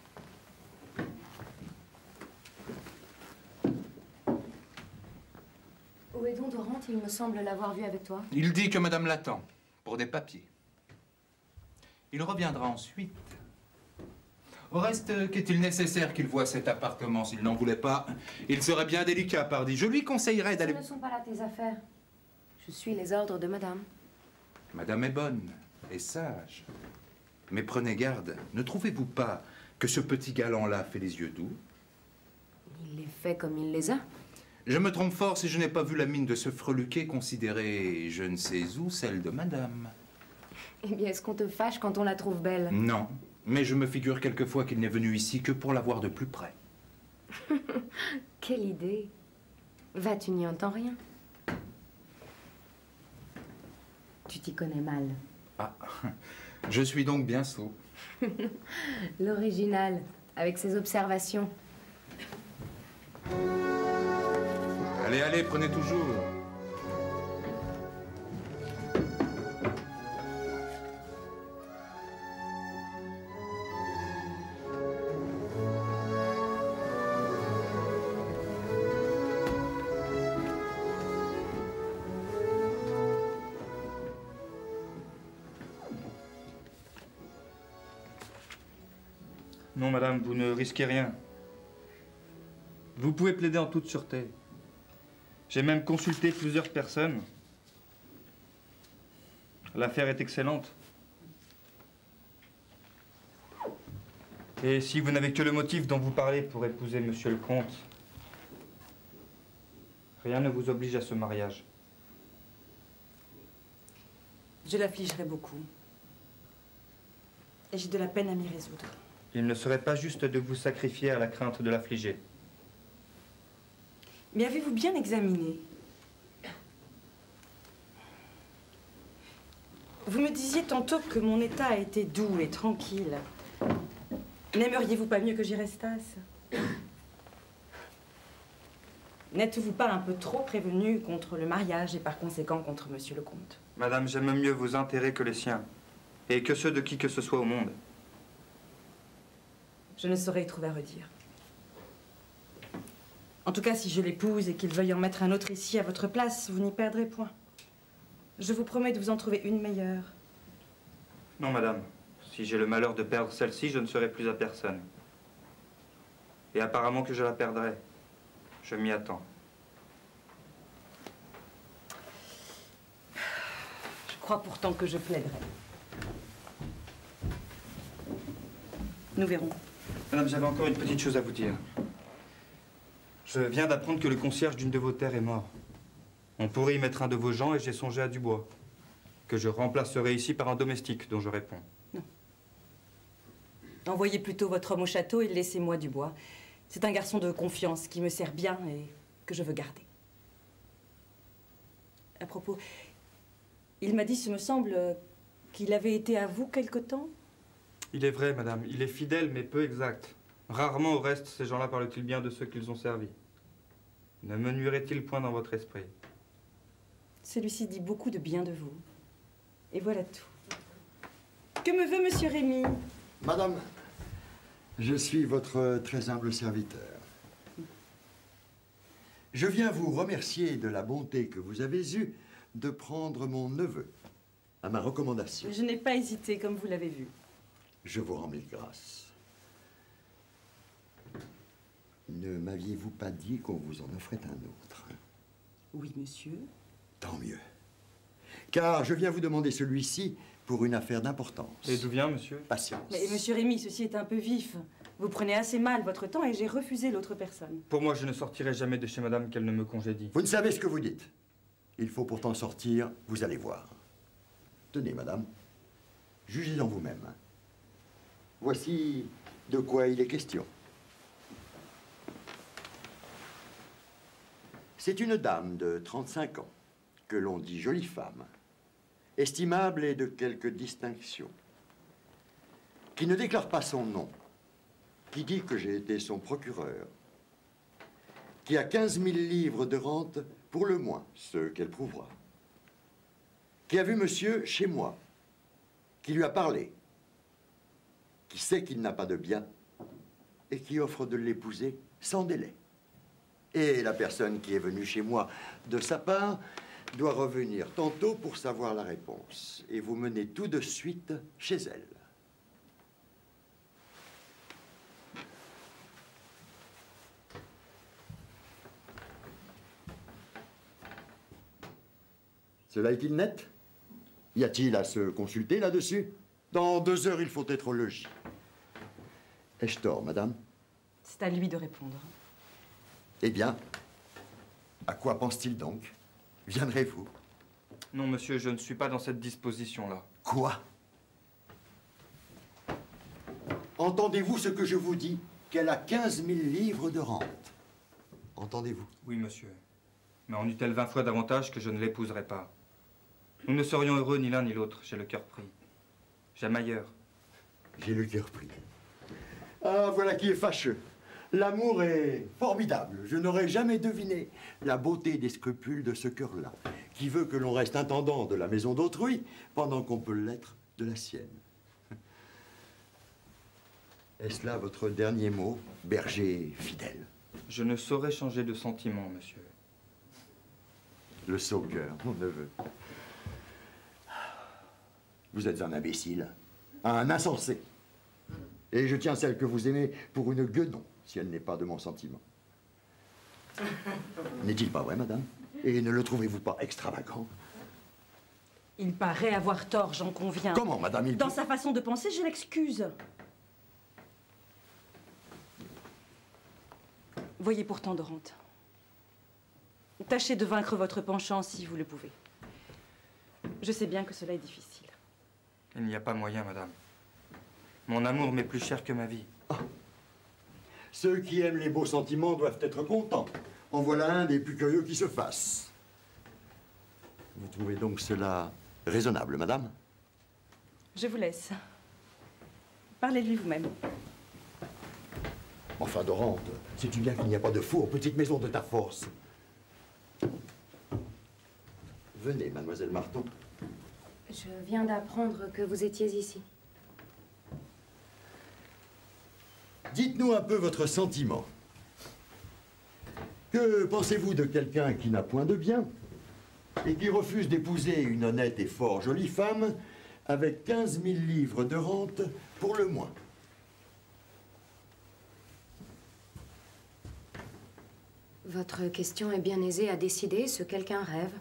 Où est donc Dorante? Il me semble l'avoir vu avec toi. Il dit que madame l'attend, pour des papiers. Il reviendra ensuite. Au reste, qu'est-il nécessaire qu'il voie cet appartement? S'il n'en voulait pas, il serait bien délicat, pardi. Je lui conseillerais d'aller... Ce ne sont pas là tes affaires. Je suis les ordres de madame. Madame est bonne et sage. Mais prenez garde, ne trouvez-vous pas que ce petit galant-là fait les yeux doux? Il les fait comme il les a. Je me trompe fort si je n'ai pas vu la mine de ce freluquet considérée, je ne sais où, celle de madame. Eh bien, est-ce qu'on te fâche quand on la trouve belle? Non, mais je me figure quelquefois qu'il n'est venu ici que pour la voir de plus près. Quelle idée! Va, tu n'y entends rien. Tu t'y connais mal. Ah, je suis donc bien sot. L'original, avec ses observations. Allez, allez, prenez toujours. Non, madame, vous ne risquez rien. Vous pouvez plaider en toute sûreté. J'ai même consulté plusieurs personnes. L'affaire est excellente. Et si vous n'avez que le motif dont vous parlez pour épouser monsieur le comte, rien ne vous oblige à ce mariage. Je l'affligerai beaucoup. Et j'ai de la peine à m'y résoudre. Il ne serait pas juste de vous sacrifier à la crainte de l'affliger. Mais avez-vous bien examiné? Vous me disiez tantôt que mon état était doux et tranquille. N'aimeriez-vous pas mieux que j'y restasse? N'êtes-vous pas un peu trop prévenu contre le mariage et par conséquent contre Monsieur le Comte? Madame, j'aime mieux vos intérêts que les siens, et que ceux de qui que ce soit au monde. Je ne saurais y trouver à redire. En tout cas, si je l'épouse et qu'il veuille en mettre un autre ici à votre place, vous n'y perdrez point. Je vous promets de vous en trouver une meilleure. Non, madame. Si j'ai le malheur de perdre celle-ci, je ne serai plus à personne. Et apparemment que je la perdrai. Je m'y attends. Je crois pourtant que je plaiderai. Nous verrons. Madame, j'avais encore une petite chose à vous dire. Je viens d'apprendre que le concierge d'une de vos terres est mort. On pourrait y mettre un de vos gens et j'ai songé à Dubois. Que je remplacerai ici par un domestique dont je réponds. Non. Envoyez plutôt votre homme au château et laissez-moi Dubois. C'est un garçon de confiance qui me sert bien et que je veux garder. À propos, il m'a dit, ce me semble, qu'il avait été à vous quelque temps. Il est vrai, madame. Il est fidèle, mais peu exact. Rarement, au reste, ces gens-là parlent-ils bien de ceux qu'ils ont servis. Ne me nuirait-il point dans votre esprit? Celui-ci dit beaucoup de bien de vous. Et voilà tout. Que me veut Monsieur Rémy? Madame, je suis votre très humble serviteur. Je viens vous remercier de la bonté que vous avez eue de prendre mon neveu à ma recommandation. Je n'ai pas hésité, comme vous l'avez vu. Je vous rends mille grâces. Ne m'aviez-vous pas dit qu'on vous en offrait un autre? Oui, monsieur. Tant mieux. Car je viens vous demander celui-ci pour une affaire d'importance. Et d'où vient, monsieur? Patience. Mais Monsieur Rémy, ceci est un peu vif. Vous prenez assez mal votre temps et j'ai refusé l'autre personne. Pour moi, je ne sortirai jamais de chez madame qu'elle ne me congédie. Vous ne savez ce que vous dites. Il faut pourtant sortir, vous allez voir. Tenez, madame, jugez-en vous-même. Voici de quoi il est question. C'est une dame de trente-cinq ans, que l'on dit jolie femme, estimable et de quelque distinction, qui ne déclare pas son nom, qui dit que j'ai été son procureur, qui a quinze mille livres de rente pour le moins, ce qu'elle prouvera, qui a vu monsieur chez moi, qui lui a parlé, qui sait qu'il n'a pas de bien et qui offre de l'épouser sans délai. Et la personne qui est venue chez moi de sa part doit revenir tantôt pour savoir la réponse et vous mener tout de suite chez elle. Cela est-il net? Y a-t-il à se consulter là-dessus? Dans deux heures, il faut être au logis. Ai-je tort, madame? C'est à lui de répondre. Eh bien, à quoi pense-t-il donc? Viendrez-vous? Non, monsieur, je ne suis pas dans cette disposition-là. Quoi? Entendez-vous ce que je vous dis? Qu'elle a quinze mille livres de rente. Entendez-vous? Oui, monsieur. Mais en eût-elle vingt fois davantage que je ne l'épouserais pas. Nous ne serions heureux ni l'un ni l'autre. J'ai le cœur pris. J'aime ailleurs. J'ai le cœur pris. Ah, voilà qui est fâcheux. L'amour est formidable. Je n'aurais jamais deviné la beauté des scrupules de ce cœur-là, qui veut que l'on reste intendant de la maison d'autrui, pendant qu'on peut l'être de la sienne. Est-ce là votre dernier mot, berger fidèle? Je ne saurais changer de sentiment, monsieur. Le sot cœur, mon neveu. Vous êtes un imbécile, un insensé. Et je tiens celle que vous aimez pour une gueudon, si elle n'est pas de mon sentiment. N'est-il pas vrai, madame? Et ne le trouvez-vous pas extravagant? Il paraît avoir tort, j'en conviens. Comment, madame? Il... Dans sa façon de penser, je l'excuse. Voyez pourtant de rente. Tâchez de vaincre votre penchant si vous le pouvez. Je sais bien que cela est difficile. Il n'y a pas moyen, madame. Mon amour m'est plus cher que ma vie. Ah. Ceux qui aiment les beaux sentiments doivent être contents. En voilà un des plus curieux qui se fasse. Vous trouvez donc cela raisonnable, madame? Je vous laisse. Parlez-lui vous-même. Enfin, Dorante, sais-tu bien qu'il n'y a pas de fou aux petites maisons de ta force? Venez, mademoiselle Marton. Je viens d'apprendre que vous étiez ici. Dites-nous un peu votre sentiment. Que pensez-vous de quelqu'un qui n'a point de bien et qui refuse d'épouser une honnête et fort jolie femme avec quinze mille livres de rente pour le moins? Votre question est bien aisée à décider ce quelqu'un rêve.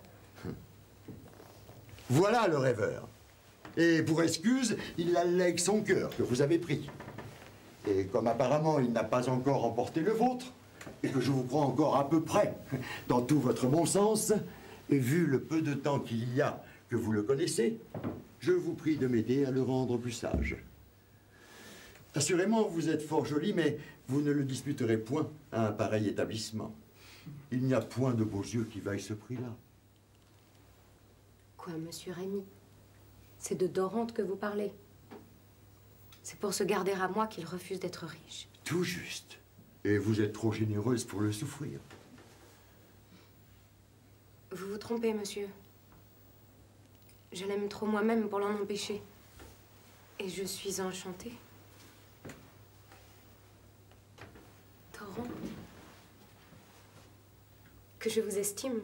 Voilà le rêveur. Et pour excuse, il allègue son cœur que vous avez pris. Et comme apparemment il n'a pas encore emporté le vôtre, et que je vous crois encore à peu près dans tout votre bon sens, et vu le peu de temps qu'il y a que vous le connaissez, je vous prie de m'aider à le rendre plus sage. Assurément, vous êtes fort jolie, mais vous ne le disputerez point à un pareil établissement. Il n'y a point de beaux yeux qui vaillent ce prix-là. Quoi, monsieur Rémy? C'est de Dorante que vous parlez. C'est pour se garder à moi qu'il refuse d'être riche. Tout juste. Et vous êtes trop généreuse pour le souffrir. Vous vous trompez, monsieur. Je l'aime trop moi-même pour l'en empêcher. Et je suis enchantée. Dorante, que je vous estime.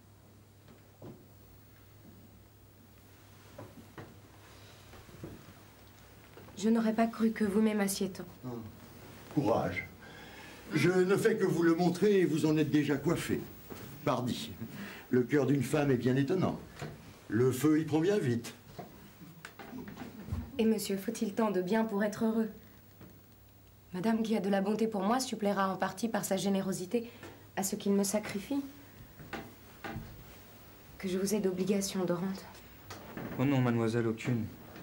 Je n'aurais pas cru que vous m'aimassiez tant. Ah. Courage. Je ne fais que vous le montrer et vous en êtes déjà coiffé. Pardi, le cœur d'une femme est bien étonnant. Le feu y prend bien vite. Et monsieur, faut-il tant de bien pour être heureux? Madame qui a de la bonté pour moi suppléera en partie par sa générosité à ce qu'il me sacrifie. Que je vous ai d'obligation, Dorante. Oh non, mademoiselle, aucune.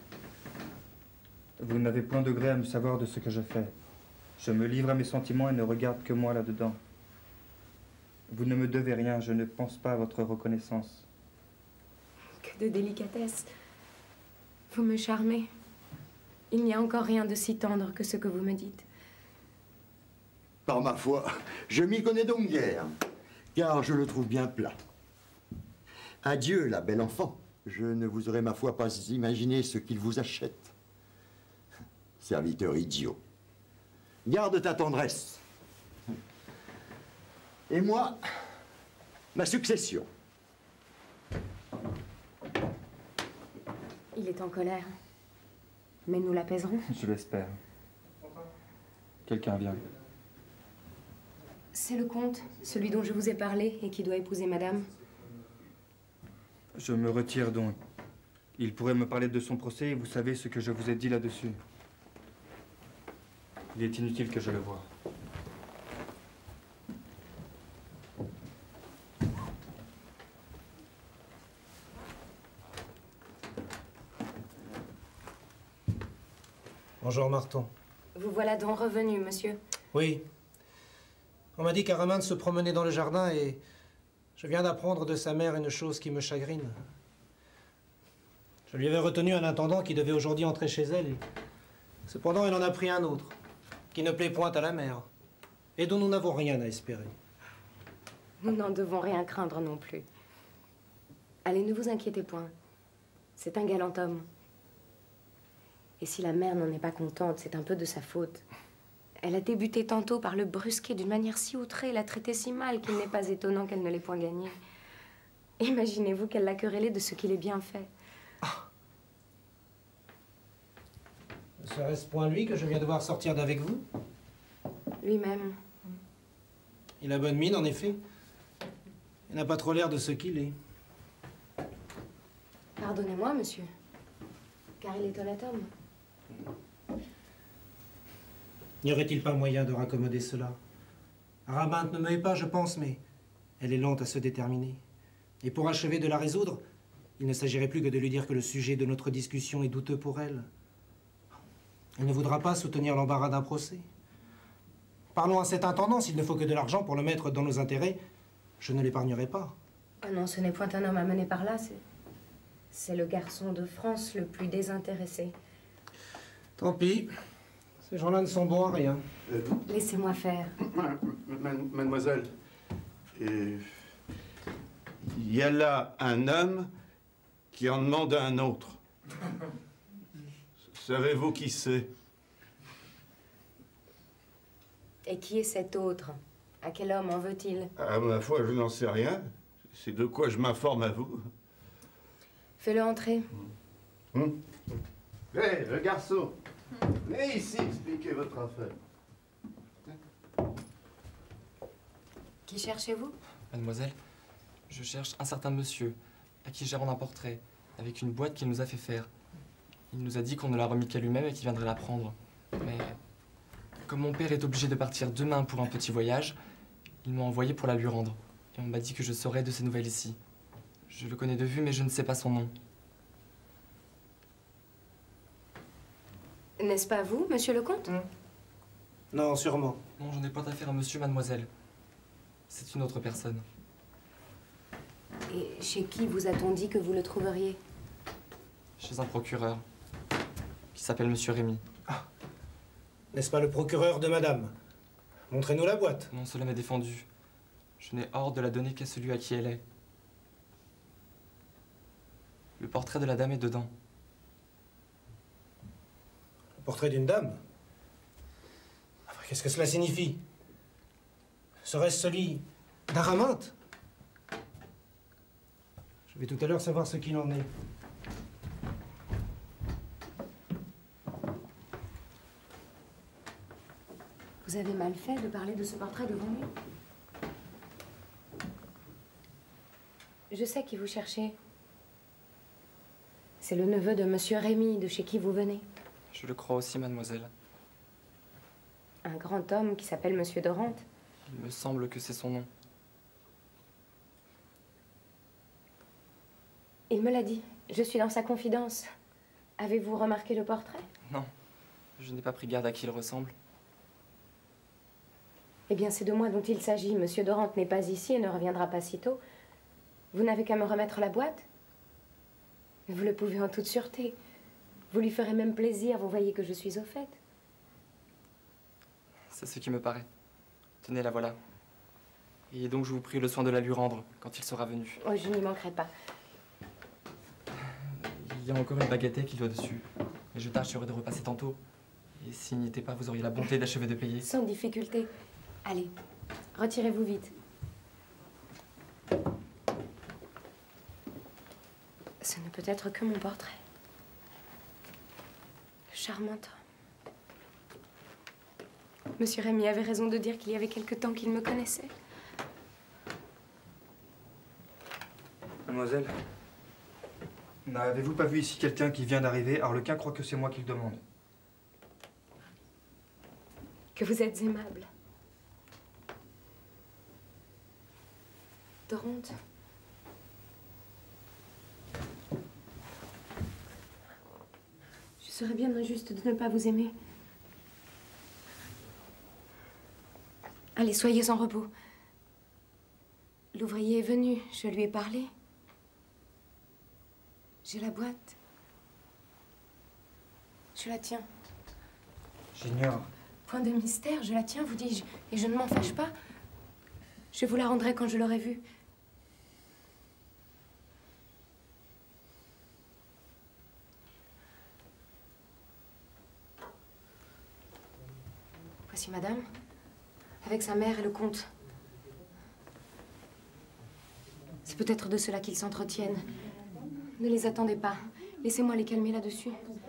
Vous n'avez point de gré à me savoir de ce que je fais. Je me livre à mes sentiments et ne regarde que moi là-dedans. Vous ne me devez rien, je ne pense pas à votre reconnaissance. Que de délicatesse. Vous me charmez. Il n'y a encore rien de si tendre que ce que vous me dites. Par ma foi, je m'y connais donc guère, car je le trouve bien plat. Adieu, la belle enfant. Je ne vous aurais, ma foi, pas imaginé ce qu'il vous achète. Serviteur idiot. Garde ta tendresse. Et moi, ma succession. Il est en colère. Mais nous l'apaiserons. Je l'espère. Quelqu'un vient. C'est le comte, celui dont je vous ai parlé et qui doit épouser madame. Je me retire donc. Il pourrait me parler de son procès et vous savez ce que je vous ai dit là-dessus. Il est inutile que je le voie. Bonjour Marton. Vous voilà donc revenu, monsieur. Oui. On m'a dit qu'Araman se promenait dans le jardin et je viens d'apprendre de sa mère une chose qui me chagrine. Je lui avais retenu un intendant qui devait aujourd'hui entrer chez elle. Et cependant, elle en a pris un autre, qui ne plaît point à la mère, et dont nous n'avons rien à espérer. Nous n'en devons rien craindre non plus. Allez, ne vous inquiétez point. C'est un galant homme. Et si la mère n'en est pas contente, c'est un peu de sa faute. Elle a débuté tantôt par le brusquer d'une manière si outrée, l'a traité si mal qu'il n'est pas étonnant qu'elle ne l'ait point gagné. Imaginez-vous qu'elle l'a querellé de ce qu'il est bien fait. Ne serait-ce point lui que je viens de voir sortir d'avec vous? Lui-même. Il a bonne mine, en effet. Il n'a pas trop l'air de ce qu'il est. Pardonnez-moi, monsieur, car il est honnête homme. N'y aurait-il pas moyen de raccommoder cela? Araman ne me hait pas, je pense, mais elle est lente à se déterminer. Et pour achever de la résoudre, il ne s'agirait plus que de lui dire que le sujet de notre discussion est douteux pour elle. Elle ne voudra pas soutenir l'embarras d'un procès. Parlons à cet intendant, s'il ne faut que de l'argent pour le mettre dans nos intérêts, je ne l'épargnerai pas. Oh non, ce n'est point un homme à mener par là, c'est... C'est le garçon de France le plus désintéressé. Tant pis. Ces gens-là ne sont bons à rien. Euh, Laissez-moi faire. Mademoiselle, euh, Il y a là un homme qui en demande à un autre. Savez-vous qui c'est? Et qui est cet autre? À quel homme en veut-il? À ma foi, je n'en sais rien. C'est de quoi je m'informe à vous. Fais-le entrer. Hé, hum? Hey, le garçon, venez ici expliquer votre affaire. Qui cherchez-vous? Mademoiselle, je cherche un certain monsieur à qui j'ai rendu un portrait avec une boîte qu'il nous a fait faire. Il nous a dit qu'on ne l'a remis qu'à lui-même et qu'il viendrait la prendre. Mais comme mon père est obligé de partir demain pour un petit voyage, il m'a envoyé pour la lui rendre. Et on m'a dit que je saurais de ses nouvelles ici. Je le connais de vue, mais je ne sais pas son nom. N'est-ce pas vous, monsieur le comte? Mmh. Non, sûrement. Non, je n'ai pas affaire à monsieur, mademoiselle. C'est une autre personne. Et chez qui vous a-t-on dit que vous le trouveriez? Chez un procureur, qui s'appelle monsieur Rémy. Ah. N'est-ce pas le procureur de madame? Montrez-nous la boîte. Non, cela m'est défendu. Je n'ai hors de la donner qu'à celui à qui elle est. Le portrait de la dame est dedans. Le portrait d'une dame? Qu'est-ce que cela signifie? Serait-ce celui d'Araminte? Je vais tout à l'heure savoir ce qu'il en est. Vous avez mal fait de parler de ce portrait devant lui. Je sais qui vous cherchez. C'est le neveu de monsieur Rémy, de chez qui vous venez. Je le crois aussi, mademoiselle. Un grand homme qui s'appelle monsieur Dorante. Il me semble que c'est son nom. Il me l'a dit. Je suis dans sa confidence. Avez-vous remarqué le portrait? Non, je n'ai pas pris garde à qui il ressemble. Eh bien, c'est de moi dont il s'agit. Monsieur Dorante n'est pas ici et ne reviendra pas si tôt. Vous n'avez qu'à me remettre la boîte. Vous le pouvez en toute sûreté. Vous lui ferez même plaisir, vous voyez que je suis au fait. C'est ce qui me paraît. Tenez, la voilà. Et donc, je vous prie le soin de la lui rendre quand il sera venu. Oh, je n'y manquerai pas. Il y a encore une bagatelle qui doit dessus. Mais je tâcherai de repasser tantôt. Et s'il n'y était pas, vous auriez la bonté d'achever de payer. Sans difficulté. Allez, retirez-vous vite. Ce ne peut être que mon portrait. Le charmant homme. Monsieur Rémy avait raison de dire qu'il y avait quelque temps qu'il me connaissait. Mademoiselle, n'avez-vous pas vu ici quelqu'un qui vient d'arriver? Arlequin croit que c'est moi qui le demande. Que vous êtes aimable. Dorante. Je serais bien injuste de ne pas vous aimer. Allez, soyez en repos. L'ouvrier est venu, je lui ai parlé. J'ai la boîte. Je la tiens. J'ignore. Point de mystère, je la tiens, vous dis-je, et je ne m'en fâche pas. Je vous la rendrai quand je l'aurai vue. Voici madame, avec sa mère et le comte. C'est peut-être de cela qu'ils s'entretiennent. Ne les attendez pas. Laissez-moi les calmer là-dessus.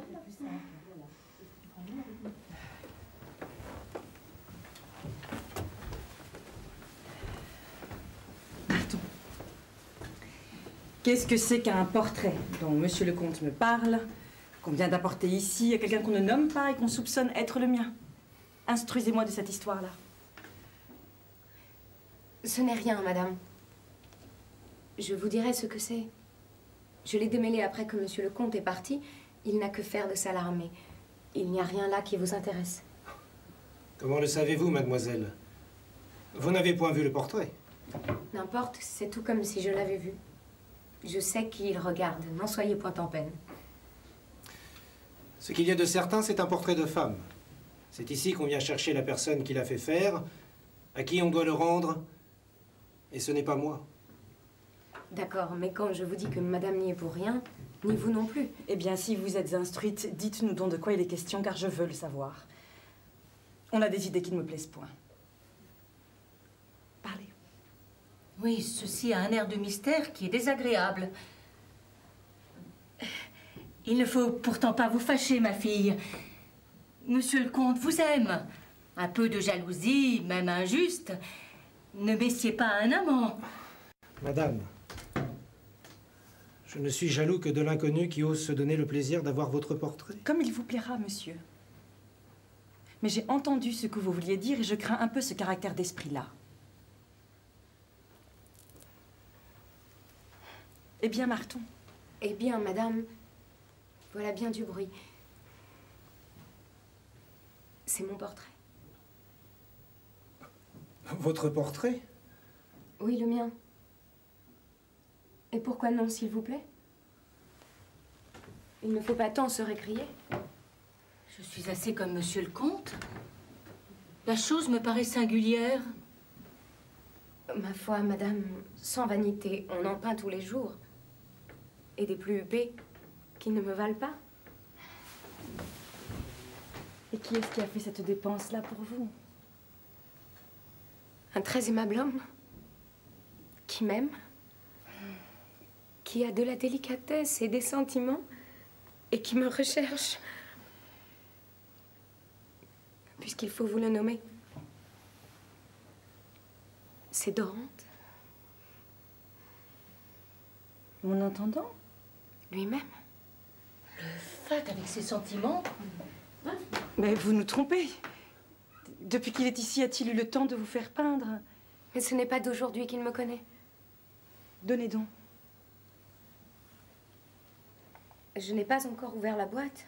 Pardon. Qu'est-ce que c'est qu'un portrait dont monsieur le comte me parle, qu'on vient d'apporter ici à quelqu'un qu'on ne nomme pas et qu'on soupçonne être le mien? Instruisez-moi de cette histoire-là. Ce n'est rien, madame. Je vous dirai ce que c'est. Je l'ai démêlé après que monsieur le comte est parti. Il n'a que faire de s'alarmer. Il n'y a rien là qui vous intéresse. Comment le savez-vous, mademoiselle? Vous n'avez point vu le portrait. N'importe, c'est tout comme si je l'avais vu. Je sais qui il regarde, n'en soyez point en peine. Ce qu'il y a de certain, c'est un portrait de femme. C'est ici qu'on vient chercher la personne qui l'a fait faire, à qui on doit le rendre, et ce n'est pas moi. D'accord, mais quand je vous dis que madame n'y est pour rien, ni vous non plus. Eh bien, si vous êtes instruite, dites-nous donc de quoi il est question, car je veux le savoir. On a des idées qui ne me plaisent point. Parlez. Oui, ceci a un air de mystère qui est désagréable. Il ne faut pourtant pas vous fâcher, ma fille. Monsieur le comte vous aime. Un peu de jalousie, même injuste, ne messiez pas un amant. Madame, je ne suis jaloux que de l'inconnu qui ose se donner le plaisir d'avoir votre portrait. Comme il vous plaira, monsieur. Mais j'ai entendu ce que vous vouliez dire et je crains un peu ce caractère d'esprit-là. Eh bien, Marton. Eh bien, madame, voilà bien du bruit. C'est mon portrait. Votre portrait? Oui, le mien. Et pourquoi non, s'il vous plaît? Il ne faut pas tant se récrier. Je suis assez comme monsieur le comte. La chose me paraît singulière. Ma foi, madame, sans vanité, on en peint tous les jours. Et des plus huppés qui ne me valent pas. Et qui est-ce qui a fait cette dépense-là pour vous? Un très aimable homme qui m'aime, qui a de la délicatesse et des sentiments et qui me recherche. Puisqu'il faut vous le nommer. C'est Dorante. Mon entendant? Lui-même. Le fat avec ses sentiments. Mais vous nous trompez. Depuis qu'il est ici, a-t-il eu le temps de vous faire peindre? Mais ce n'est pas d'aujourd'hui qu'il me connaît. Donnez donc. Je n'ai pas encore ouvert la boîte.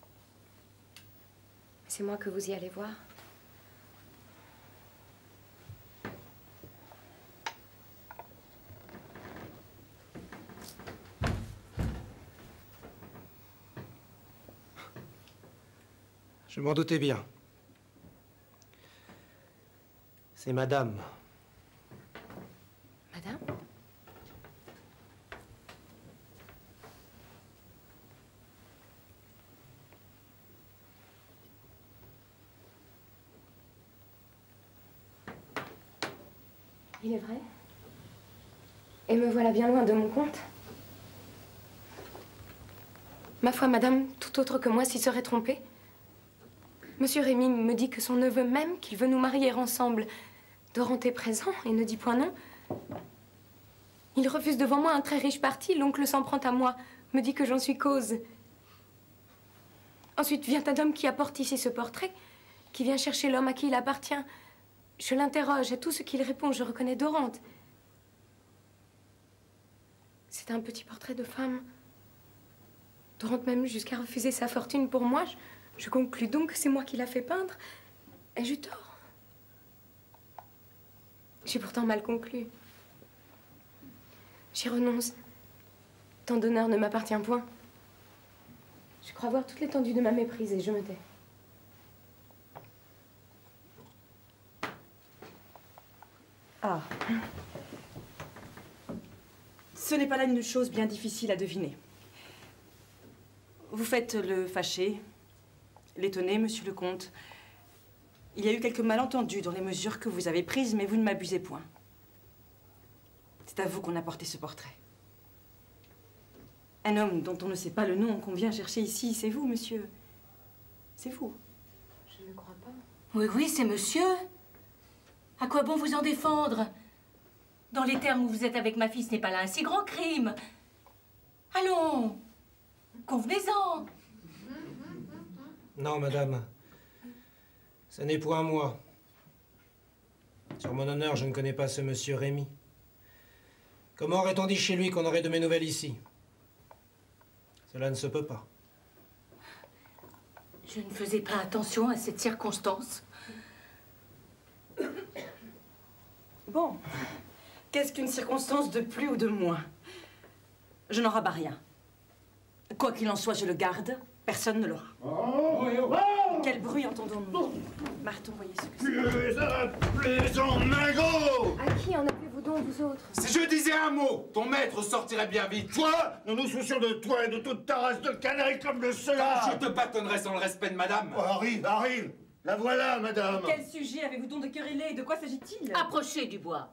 C'est moi que vous y allez voir. Je m'en doutais bien. C'est madame. Madame? Il est vrai. Et me voilà bien loin de mon compte. Ma foi, madame, tout autre que moi s'y serait trompé. Monsieur Rémy me dit que son neveu même, qu'il veut nous marier ensemble, Dorante est présent et ne dit point non. Il refuse devant moi un très riche parti, l'oncle s'en prend à moi, me dit que j'en suis cause. Ensuite vient un homme qui apporte ici ce portrait, qui vient chercher l'homme à qui il appartient. Je l'interroge et tout ce qu'il répond, je reconnais Dorante. C'est un petit portrait de femme. Dorante même jusqu'à refuser sa fortune pour moi. Je, je conclus donc que c'est moi qui l'a fait peindre. Et j'eus tort. J'ai pourtant mal conclu. J'y renonce. Tant d'honneur ne m'appartient point. Je crois voir toute l'étendue de ma méprise et je me tais. Ah. Ce n'est pas là une chose bien difficile à deviner. Vous faites le fâché, l'étonné, monsieur le comte. Il y a eu quelques malentendus dans les mesures que vous avez prises, mais vous ne m'abusez point. C'est à vous qu'on a porté ce portrait. Un homme dont on ne sait pas le nom qu'on vient chercher ici, c'est vous, monsieur. C'est vous. Je ne crois pas. Oui, oui, c'est monsieur. À quoi bon vous en défendre? Dans les termes où vous êtes avec ma fille, ce n'est pas là un si grand crime. Allons, convenez-en. Non, madame. Ce n'est point moi. Sur mon honneur, je ne connais pas ce monsieur Rémy. Comment aurait-on dit chez lui qu'on aurait de mes nouvelles ici? Cela ne se peut pas. Je ne faisais pas attention à cette circonstance. Bon, qu'est-ce qu'une circonstance de plus ou de moins? Je n'en rabats rien. Quoi qu'il en soit, je le garde. Personne ne l'aura. Oh, Quel bruit entendons-nous? Marton, voyez ce que c'est. plus à plaisant, Mingo! À qui en avez-vous donc bon, vous autres? Si je disais un mot, ton maître sortirait bien vite. Toi, nous nous soucions de toi et de toute ta race de canailles comme de cela. Je te bâtonnerai sans le respect de madame. Oh, arrive, arrive. La voilà, madame. Quel sujet avez-vous donc de quereller et de quoi s'agit-il? Approchez, Dubois.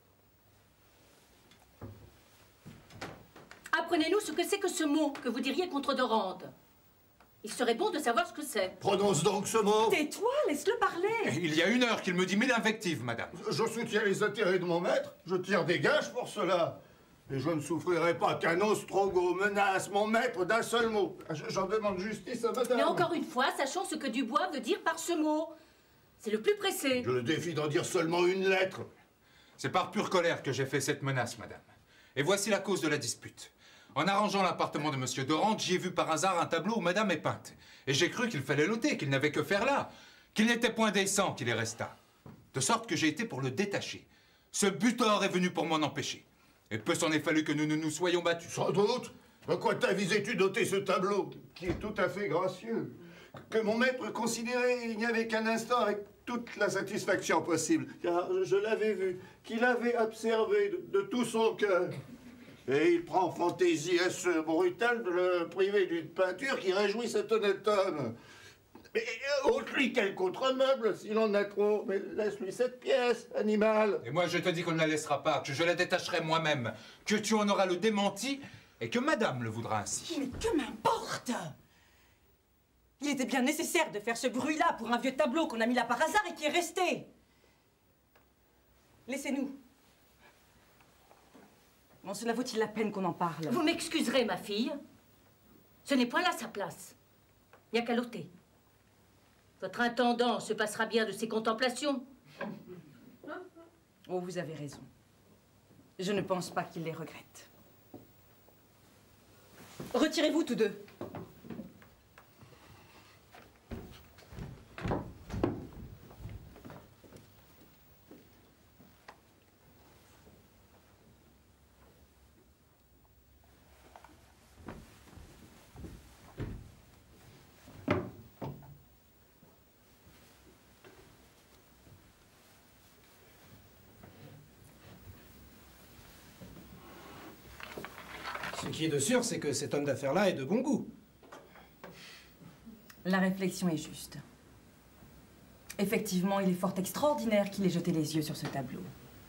Apprenez-nous ce que c'est que ce mot que vous diriez contre Dorante. Il serait bon de savoir ce que c'est. Prononce donc ce mot. Tais-toi, laisse-le parler. Il y a une heure qu'il me dit mille invectives, madame. Je soutiens les intérêts de mon maître. Je tire des gages pour cela. Et je ne souffrirai pas qu'un Ostrogoth menace mon maître d'un seul mot. J'en demande justice à madame. Mais encore une fois, sachons ce que Dubois veut dire par ce mot. C'est le plus pressé. Je le défie d'en dire seulement une lettre. C'est par pure colère que j'ai fait cette menace, madame. Et voici la cause de la dispute. En arrangeant l'appartement de Monsieur Dorante, j'y ai vu par hasard un tableau où madame est peinte. Et j'ai cru qu'il fallait l'ôter, qu'il n'avait que faire là, qu'il n'était point décent qu'il y restât. De sorte que j'ai été pour le détacher. Ce butor est venu pour m'en empêcher. Et peu s'en est fallu que nous ne nous soyons battus. Sans doute. De quoi t'avisais-tu d'ôter ce tableau, qui est tout à fait gracieux, que mon maître considérait il n'y avait qu'un instant avec toute la satisfaction possible, car je l'avais vu, qu'il avait observé de, de tout son cœur. Et il prend fantaisie à ce brutal de le priver d'une peinture qui réjouit cet honnête homme. Mais ôte-lui quelque autre meuble, s'il en a trop, mais laisse-lui cette pièce, animal. Et moi, je te dis qu'on ne la laissera pas, que je la détacherai moi-même, que tu en auras le démenti, et que madame le voudra ainsi. Mais que m'importe! Il était bien nécessaire de faire ce bruit-là pour un vieux tableau qu'on a mis là par hasard et qui est resté. Laissez-nous. Bon, cela vaut-il la peine qu'on en parle? Vous m'excuserez, ma fille. Ce n'est point là sa place. Il n'y a qu'à l'ôter. Votre intendant se passera bien de ses contemplations. Oh, vous avez raison. Je ne pense pas qu'il les regrette. Retirez-vous tous deux. Ce qui est de sûr, c'est que cet homme d'affaires-là est de bon goût. La réflexion est juste. Effectivement, il est fort extraordinaire qu'il ait jeté les yeux sur ce tableau.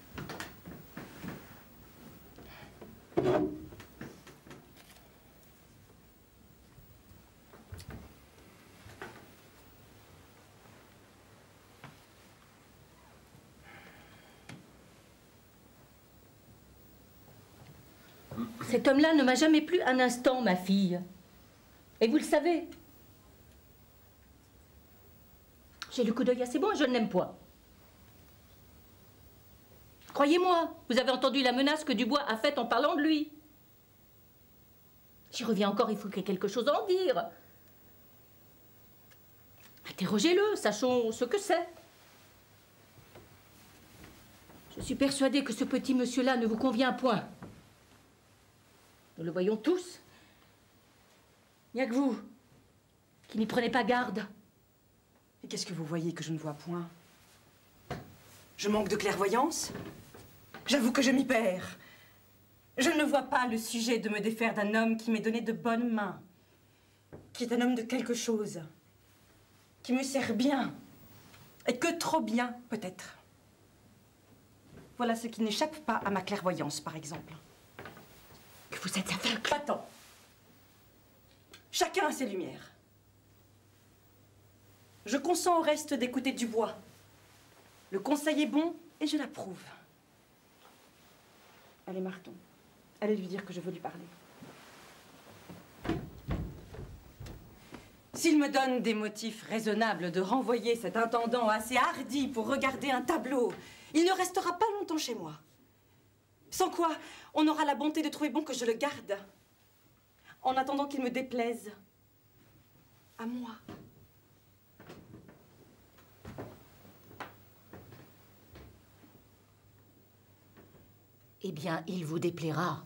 Cet homme-là ne m'a jamais plu un instant, ma fille. Et vous le savez. J'ai le coup d'œil assez bon et je ne l'aime point. Croyez-moi, vous avez entendu la menace que Dubois a faite en parlant de lui. J'y reviens encore, il faut qu'il y ait quelque chose à en dire. Interrogez-le, sachons ce que c'est. Je suis persuadée que ce petit monsieur-là ne vous convient point. Nous le voyons tous. Il n'y a que vous qui n'y prenez pas garde. Et qu'est-ce que vous voyez que je ne vois point? Je manque de clairvoyance? J'avoue que je m'y perds. Je ne vois pas le sujet de me défaire d'un homme qui m'est donné de bonnes mains, qui est un homme de quelque chose, qui me sert bien, et que trop bien, peut-être. Voilà ce qui n'échappe pas à ma clairvoyance, par exemple. Que vous êtes aveugle. Pas tant. Chacun a ses lumières. Je consens au reste d'écouter Dubois. Le conseil est bon et je l'approuve. Allez, Marton, allez lui dire que je veux lui parler. S'il me donne des motifs raisonnables de renvoyer cet intendant assez hardi pour regarder un tableau, il ne restera pas longtemps chez moi. Sans quoi, on aura la bonté de trouver bon que je le garde, en attendant qu'il me déplaise. À moi. Eh bien, il vous déplaira.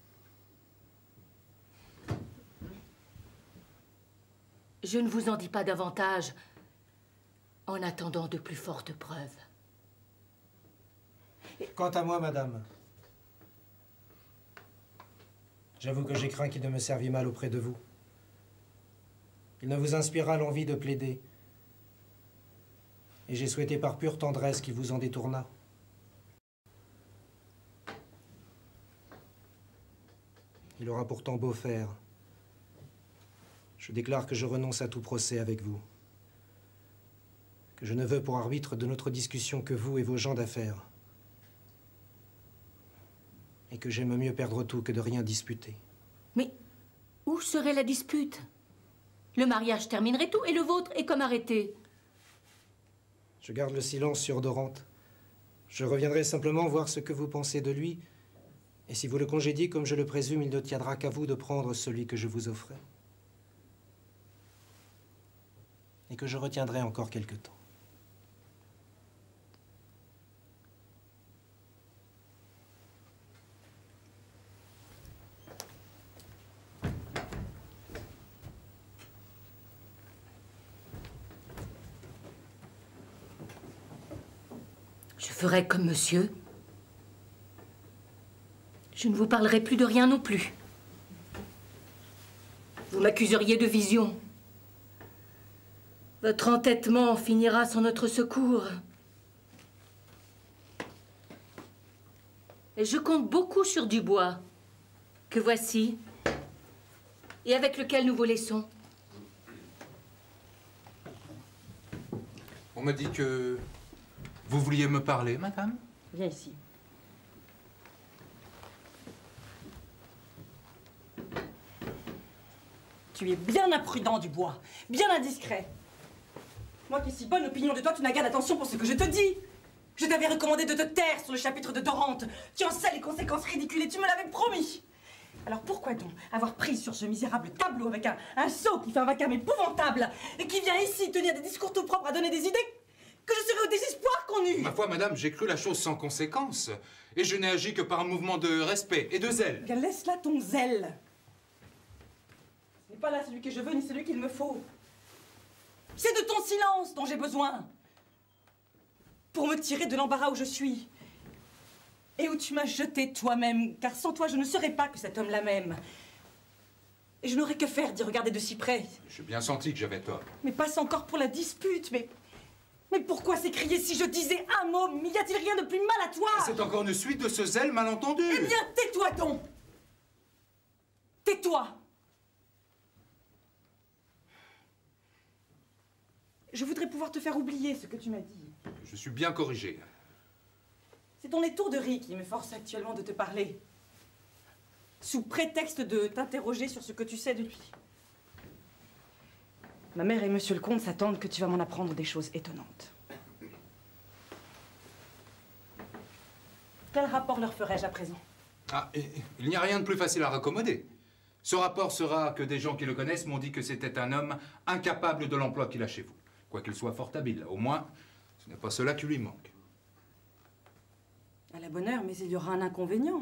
Je ne vous en dis pas davantage en attendant de plus fortes preuves. Quant à moi, madame, j'avoue que j'ai craint qu'il ne me servît mal auprès de vous. Il ne vous inspira l'envie de plaider. Et j'ai souhaité par pure tendresse qu'il vous en détourna. Il aura pourtant beau faire. Je déclare que je renonce à tout procès avec vous. Que je ne veux pour arbitre de notre discussion que vous et vos gens d'affaires. Et que j'aime mieux perdre tout que de rien disputer. Mais où serait la dispute? Le mariage terminerait tout et le vôtre est comme arrêté. Je garde le silence sur Dorante. Je reviendrai simplement voir ce que vous pensez de lui. Et si vous le congédiez comme je le présume, il ne tiendra qu'à vous de prendre celui que je vous offrais. Et que je retiendrai encore quelque temps. Je ferai comme monsieur. Je ne vous parlerai plus de rien non plus. Vous m'accuseriez de vision. Votre entêtement finira sans notre secours. Et je compte beaucoup sur Dubois, que voici, et avec lequel nous vous laissons. On m'a dit que vous vouliez me parler, madame? Viens ici. Tu es bien imprudent, Dubois, bien indiscret. Moi qui ai si bonne opinion de toi, tu n'as garde attention pour ce que je te dis. Je t'avais recommandé de te taire sur le chapitre de Dorante. Tu en sais les conséquences ridicules et tu me l'avais promis. Alors pourquoi donc avoir pris sur ce misérable tableau avec un, un sot qui fait un vacarme épouvantable et qui vient ici tenir des discours tout propres à donner des idées que je serais au désespoir qu'on eût? Ma foi, madame, j'ai cru la chose sans conséquence. Et je n'ai agi que par un mouvement de respect et de zèle. Bien, laisse là ton zèle. Ce n'est pas là celui que je veux ni celui qu'il me faut. C'est de ton silence dont j'ai besoin. Pour me tirer de l'embarras où je suis. Et où tu m'as jeté toi-même. Car sans toi, je ne saurais pas que cet homme-là m'aime. Et je n'aurais que faire d'y regarder de si près. J'ai bien senti que j'avais tort. Mais passe encore pour la dispute, mais... Mais pourquoi s'écrier si je disais un mot? Mais y a-t-il rien de plus mal à toi? C'est encore une suite de ce zèle malentendu. Eh bien, tais-toi donc. Tais-toi. Je voudrais pouvoir te faire oublier ce que tu m'as dit. Je suis bien corrigé. C'est ton étourderie qui me force actuellement de te parler. Sous prétexte de t'interroger sur ce que tu sais de lui. Ma mère et monsieur le comte s'attendent que tu vas m'en apprendre des choses étonnantes. Quel rapport leur ferais-je à présent? Ah, et, il n'y a rien de plus facile à raccommoder. Ce rapport sera que des gens qui le connaissent m'ont dit que c'était un homme incapable de l'emploi qu'il a chez vous. Quoiqu'il soit fort habile. Au moins, ce n'est pas cela qui lui manque. À la bonne heure, mais il y aura un inconvénient.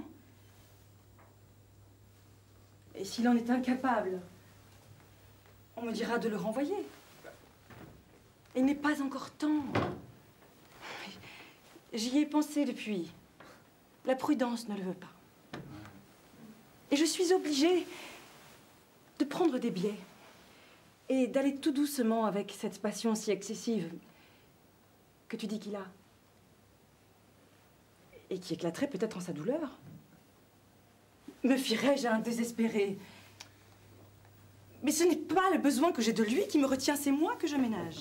Et s'il en est incapable, on me dira de le renvoyer. Il n'est pas encore temps. J'y ai pensé depuis. La prudence ne le veut pas. Et je suis obligée de prendre des biais et d'aller tout doucement avec cette passion si excessive que tu dis qu'il a. Et qui éclaterait peut-être en sa douleur. Me fierais-je à un désespéré? Mais ce n'est pas le besoin que j'ai de lui qui me retient, c'est moi que je ménage.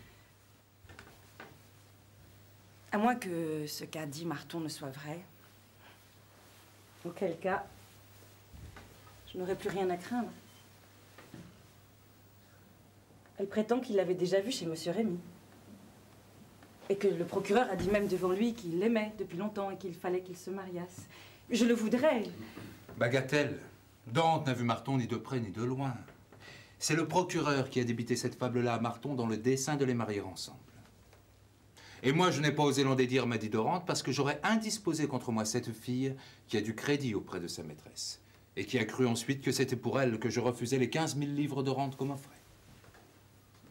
À moins que ce qu'a dit Marton ne soit vrai. Auquel cas, je n'aurais plus rien à craindre. Elle prétend qu'il l'avait déjà vu chez monsieur Rémy. Et que le procureur a dit même devant lui qu'il l'aimait depuis longtemps et qu'il fallait qu'il se mariasse. Je le voudrais. Bagatelle. Dorante n'a vu Marton ni de près ni de loin. C'est le procureur qui a débité cette fable-là à Marton dans le dessein de les marier ensemble. Et moi, je n'ai pas osé l'en dédire, m'a dit Dorante, parce que j'aurais indisposé contre moi cette fille qui a du crédit auprès de sa maîtresse. Et qui a cru ensuite que c'était pour elle que je refusais les quinze mille livres de rente qu'on m'offrait.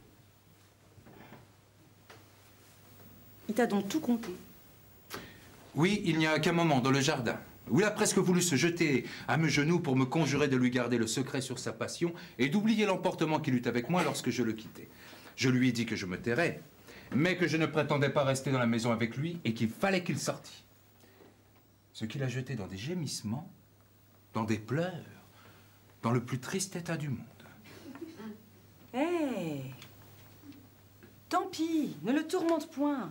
Il t'a donc tout compté? Oui, il n'y a qu'un moment, dans le jardin, où il a presque voulu se jeter à mes genoux pour me conjurer de lui garder le secret sur sa passion et d'oublier l'emportement qu'il eut avec moi lorsque je le quittais. Je lui ai dit que je me tairais, mais que je ne prétendais pas rester dans la maison avec lui et qu'il fallait qu'il sortît. Ce qui l'a jeté dans des gémissements, dans des pleurs, dans le plus triste état du monde. Hé hey, tant pis, ne le tourmente point.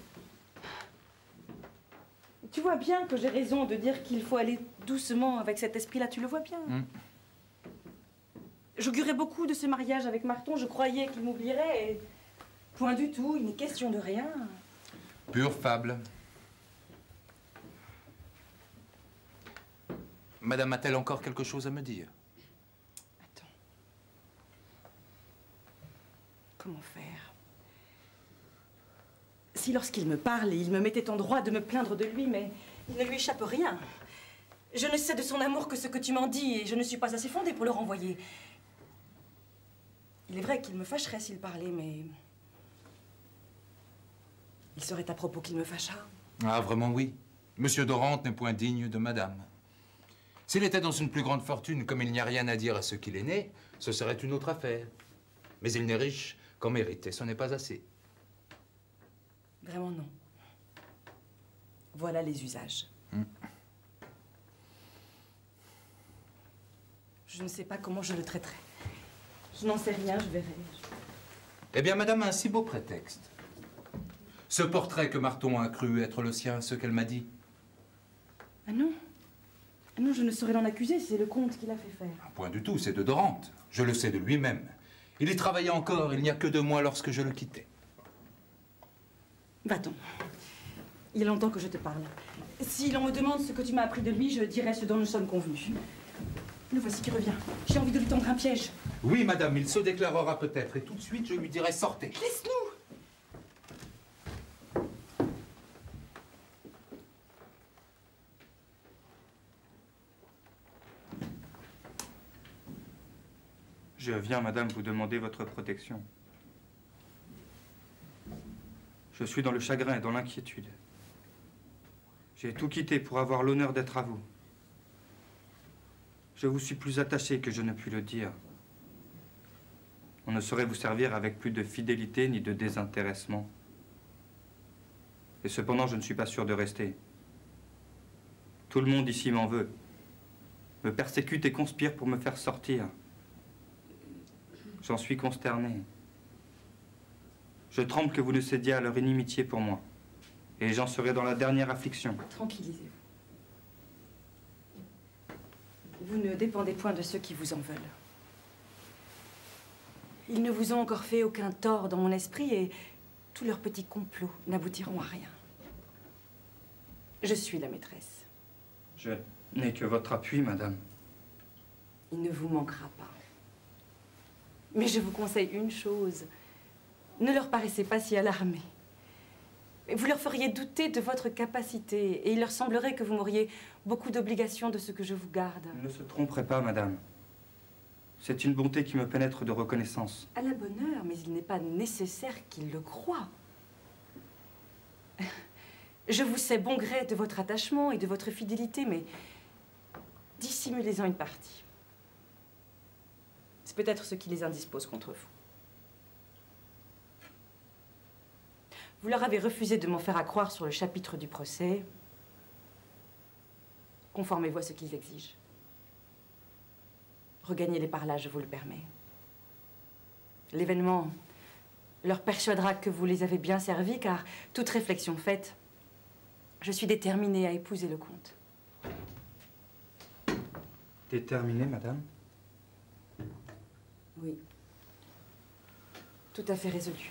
Tu vois bien que j'ai raison de dire qu'il faut aller doucement avec cet esprit-là, tu le vois bien. Mm. J'augurais beaucoup de ce mariage avec Marton, je croyais qu'il m'oublierait et... Point du tout, il n'est question de rien. Pure fable. Madame a-t-elle encore quelque chose à me dire? Attends. Comment faire? Si lorsqu'il me parle, il me mettait en droit de me plaindre de lui, mais il ne lui échappe rien. Je ne sais de son amour que ce que tu m'en dis, et je ne suis pas assez fondée pour le renvoyer. Il est vrai qu'il me fâcherait s'il parlait, mais... il serait à propos qu'il me fâchât. Ah, vraiment oui. Monsieur Dorante n'est point digne de madame. S'il était dans une plus grande fortune, comme il n'y a rien à dire à ce qu'il est né, ce serait une autre affaire. Mais il n'est riche qu'en mérite, et ce n'est pas assez. Vraiment non. Voilà les usages. Hum. Je ne sais pas comment je le traiterai. Je n'en sais rien, je verrai. Eh bien, madame a un si beau prétexte. Ce portrait que Marton a cru être le sien, ce qu'elle m'a dit. Ah non. Ah non, je ne saurais l'en accuser, c'est le comte qui l'a fait faire. Un point du tout, c'est de Dorante. Je le sais de lui-même. Il y travaillait encore, il n'y a que deux mois lorsque je le quittais. Va-t'en. Il y a longtemps que je te parle. Si l'on me demande ce que tu m'as appris de lui, je dirai ce dont nous sommes convenus. Le voici qui revient. J'ai envie de lui tendre un piège. Oui, madame, il se déclarera peut-être, et tout de suite, je lui dirai « sortez ». Laisse-nous. Je viens, madame, vous demander votre protection. Je suis dans le chagrin et dans l'inquiétude. J'ai tout quitté pour avoir l'honneur d'être à vous. Je vous suis plus attaché que je ne puis le dire. On ne saurait vous servir avec plus de fidélité ni de désintéressement. Et cependant, je ne suis pas sûr de rester. Tout le monde ici m'en veut, me persécute et conspire pour me faire sortir. J'en suis consterné. Je tremble que vous ne cédiez à leur inimitié pour moi. Et j'en serai dans la dernière affliction. Tranquillisez-vous. Vous ne dépendez point de ceux qui vous en veulent. Ils ne vous ont encore fait aucun tort dans mon esprit et tous leurs petits complots n'aboutiront à rien. Je suis la maîtresse. Je n'ai que votre appui, madame. Il ne vous manquera pas. Mais je vous conseille une chose. Ne leur paraissez pas si alarmés. Vous leur feriez douter de votre capacité et il leur semblerait que vous m'auriez beaucoup d'obligations de ce que je vous garde. Ne se tromperait pas, madame. C'est une bonté qui me pénètre de reconnaissance. À la bonne heure, mais il n'est pas nécessaire qu'ils le croient. Je vous sais bon gré de votre attachement et de votre fidélité, mais dissimulez-en une partie. C'est peut-être ce qui les indispose contre vous. Vous leur avez refusé de m'en faire accroire sur le chapitre du procès. Conformez-vous à ce qu'ils exigent. Regagnez-les par là, je vous le permets. L'événement leur persuadera que vous les avez bien servis, car toute réflexion faite, je suis déterminée à épouser le comte. Déterminée, madame? Oui. Tout à fait résolue.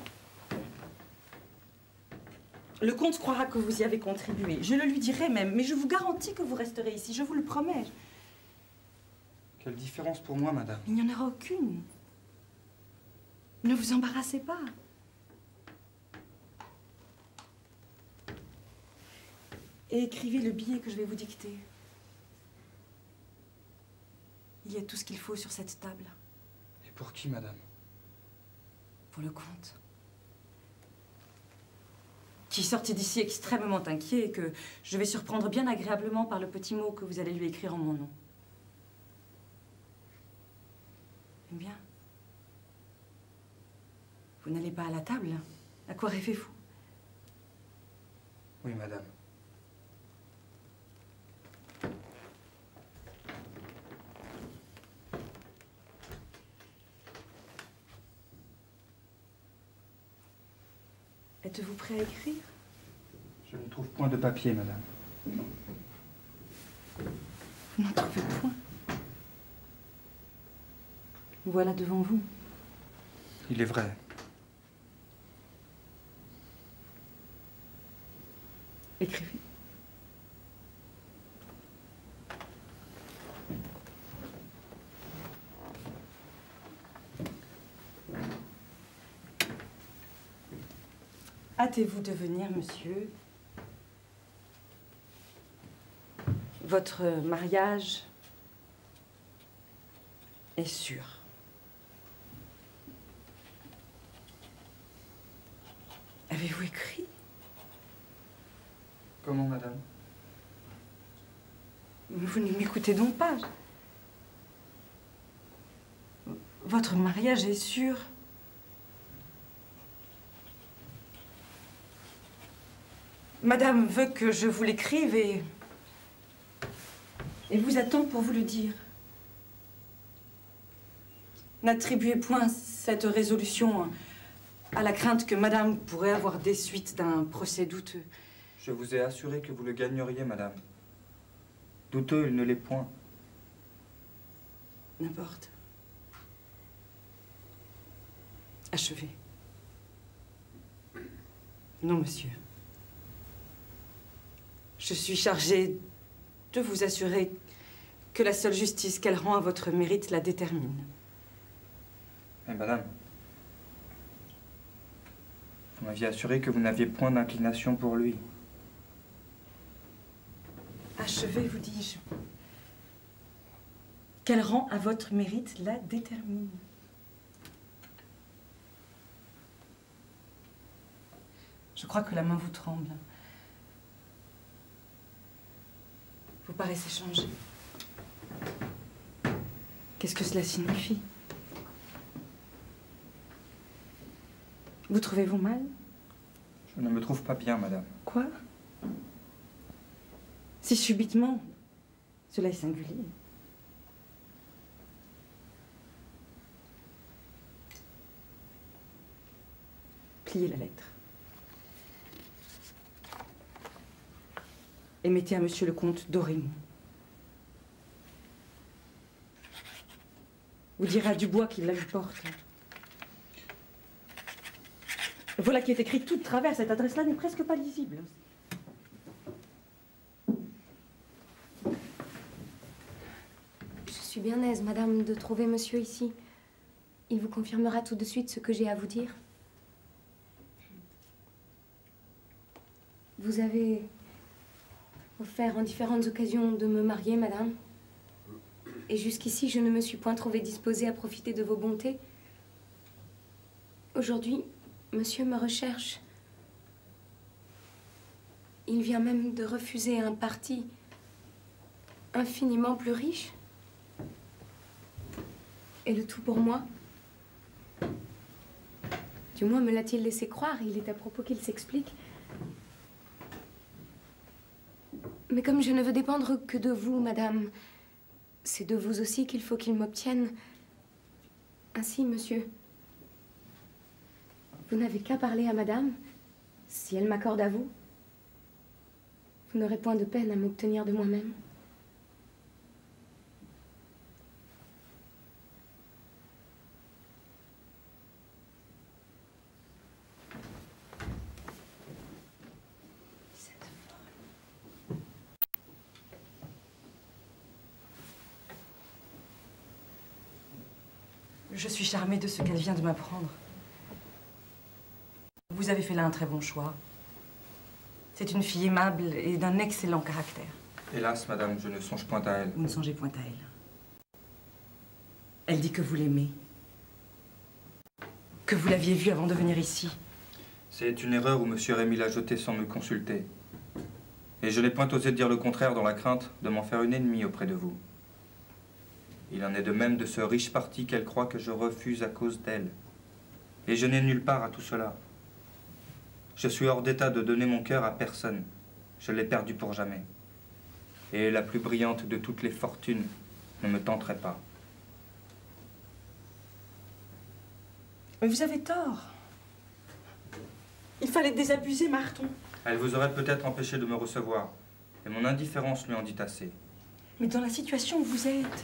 Le comte croira que vous y avez contribué. Je le lui dirai même, mais je vous garantis que vous resterez ici, je vous le promets. Quelle différence pour moi, madame? Il n'y en aura aucune. Ne vous embarrassez pas. Et écrivez le billet que je vais vous dicter. Il y a tout ce qu'il faut sur cette table. Et pour qui, madame? Pour le comte. qui est sorti d'ici extrêmement inquiet et que je vais surprendre bien agréablement par le petit mot que vous allez lui écrire en mon nom. Eh bien, vous n'allez pas à la table? À quoi rêvez-vous? Oui, madame. Êtes-vous prêt à écrire? Je ne trouve point de papier, madame. Vous n'en trouvez point? Voilà devant vous. Il est vrai. Écrivez. Hâtez-vous de venir, monsieur. Votre mariage est sûr. Avez-vous écrit? Comment, madame? Vous ne m'écoutez donc pas. Votre mariage est sûr. Madame veut que je vous l'écrive et... et vous attend pour vous le dire. N'attribuez point cette résolution à la crainte que madame pourrait avoir des suites d'un procès douteux. Je vous ai assuré que vous le gagneriez, madame. Douteux, il ne l'est point. N'importe. Achevez. Non, monsieur. Je suis chargée de vous assurer que la seule justice qu'elle rend à votre mérite la détermine. Mais madame, vous m'aviez assuré que vous n'aviez point d'inclination pour lui. Achevez, vous dis-je. Qu'elle rend à votre mérite la détermine. Je crois que la main vous tremble. Vous paraissez changer. Qu'est-ce que cela signifie? Vous trouvez-vous mal? Je ne me trouve pas bien, madame. Quoi? Si subitement, cela est singulier. Pliez la lettre. Et mettez à monsieur le comte d'Oremont. Vous direz à Dubois qu'il la lui porte. Voilà qui est écrit tout de travers. Cette adresse-là n'est presque pas lisible. Je suis bien aise, madame, de trouver monsieur ici. Il vous confirmera tout de suite ce que j'ai à vous dire. Vous avez offert en différentes occasions de me marier, madame. Et jusqu'ici, je ne me suis point trouvée disposée à profiter de vos bontés. Aujourd'hui, monsieur me recherche. Il vient même de refuser un parti infiniment plus riche. Et le tout pour moi. Du moins me l'a-t-il laissé croire. Il est à propos qu'il s'explique. Mais comme je ne veux dépendre que de vous, madame, c'est de vous aussi qu'il faut qu'il m'obtienne. Ainsi, monsieur, vous n'avez qu'à parler à madame, si elle m'accorde à vous. Vous n'aurez point de peine à m'obtenir de moi-même. Je suis charmée de ce qu'elle vient de m'apprendre. Vous avez fait là un très bon choix. C'est une fille aimable et d'un excellent caractère. Hélas, madame, je ne songe point à elle. Vous ne songez point à elle. Elle dit que vous l'aimez. Que vous l'aviez vue avant de venir ici. C'est une erreur où monsieur Rémy l'a jeté sans me consulter. Et je n'ai point osé dire le contraire dans la crainte de m'en faire une ennemie auprès de vous. Il en est de même de ce riche parti qu'elle croit que je refuse à cause d'elle. Et je n'ai nulle part à tout cela. Je suis hors d'état de donner mon cœur à personne. Je l'ai perdu pour jamais. Et la plus brillante de toutes les fortunes ne me tenterait pas. Mais vous avez tort. Il fallait désabuser Marton. Elle vous aurait peut-être empêché de me recevoir. Et mon indifférence lui en dit assez. Mais dans la situation où vous êtes,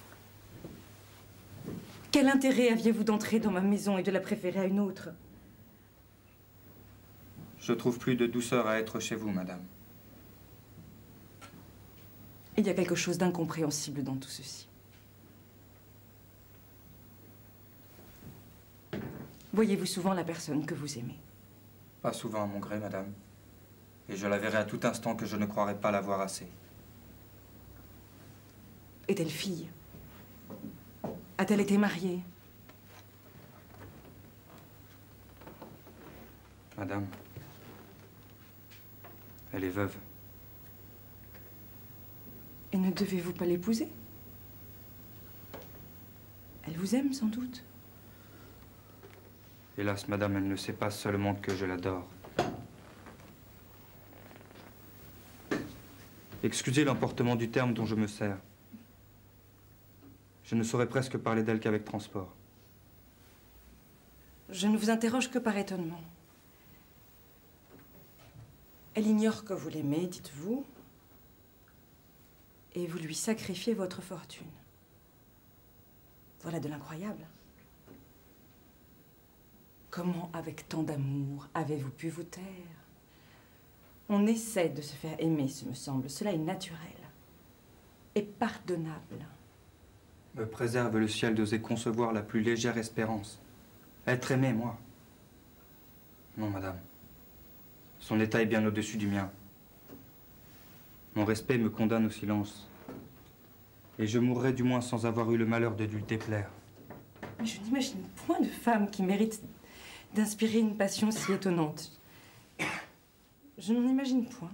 quel intérêt aviez-vous d'entrer dans ma maison et de la préférer à une autre? Je trouve plus de douceur à être chez vous, madame. Il y a quelque chose d'incompréhensible dans tout ceci. Voyez-vous souvent la personne que vous aimez? Pas souvent à mon gré, madame. Et je la verrai à tout instant que je ne croirai pas la voir assez. Est-elle fille? A-t-elle été mariée? Madame, elle est veuve. Et ne devez-vous pas l'épouser? Elle vous aime sans doute. Hélas, madame, elle ne sait pas seulement que je l'adore. Excusez l'emportement du terme dont je me sers. Je ne saurais presque parler d'elle qu'avec transport. Je ne vous interroge que par étonnement. Elle ignore que vous l'aimez, dites-vous, et vous lui sacrifiez votre fortune. Voilà de l'incroyable. Comment, avec tant d'amour, avez-vous pu vous taire? On essaie de se faire aimer, ce me semble. Cela est naturel et pardonnable. Me préserve le ciel d'oser concevoir la plus légère espérance. Être aimé, moi. Non, madame. Son état est bien au-dessus du mien. Mon respect me condamne au silence. Et je mourrai du moins sans avoir eu le malheur de lui déplaire. Mais je n'imagine point de femme qui mérite d'inspirer une passion si étonnante. Je n'en imagine point.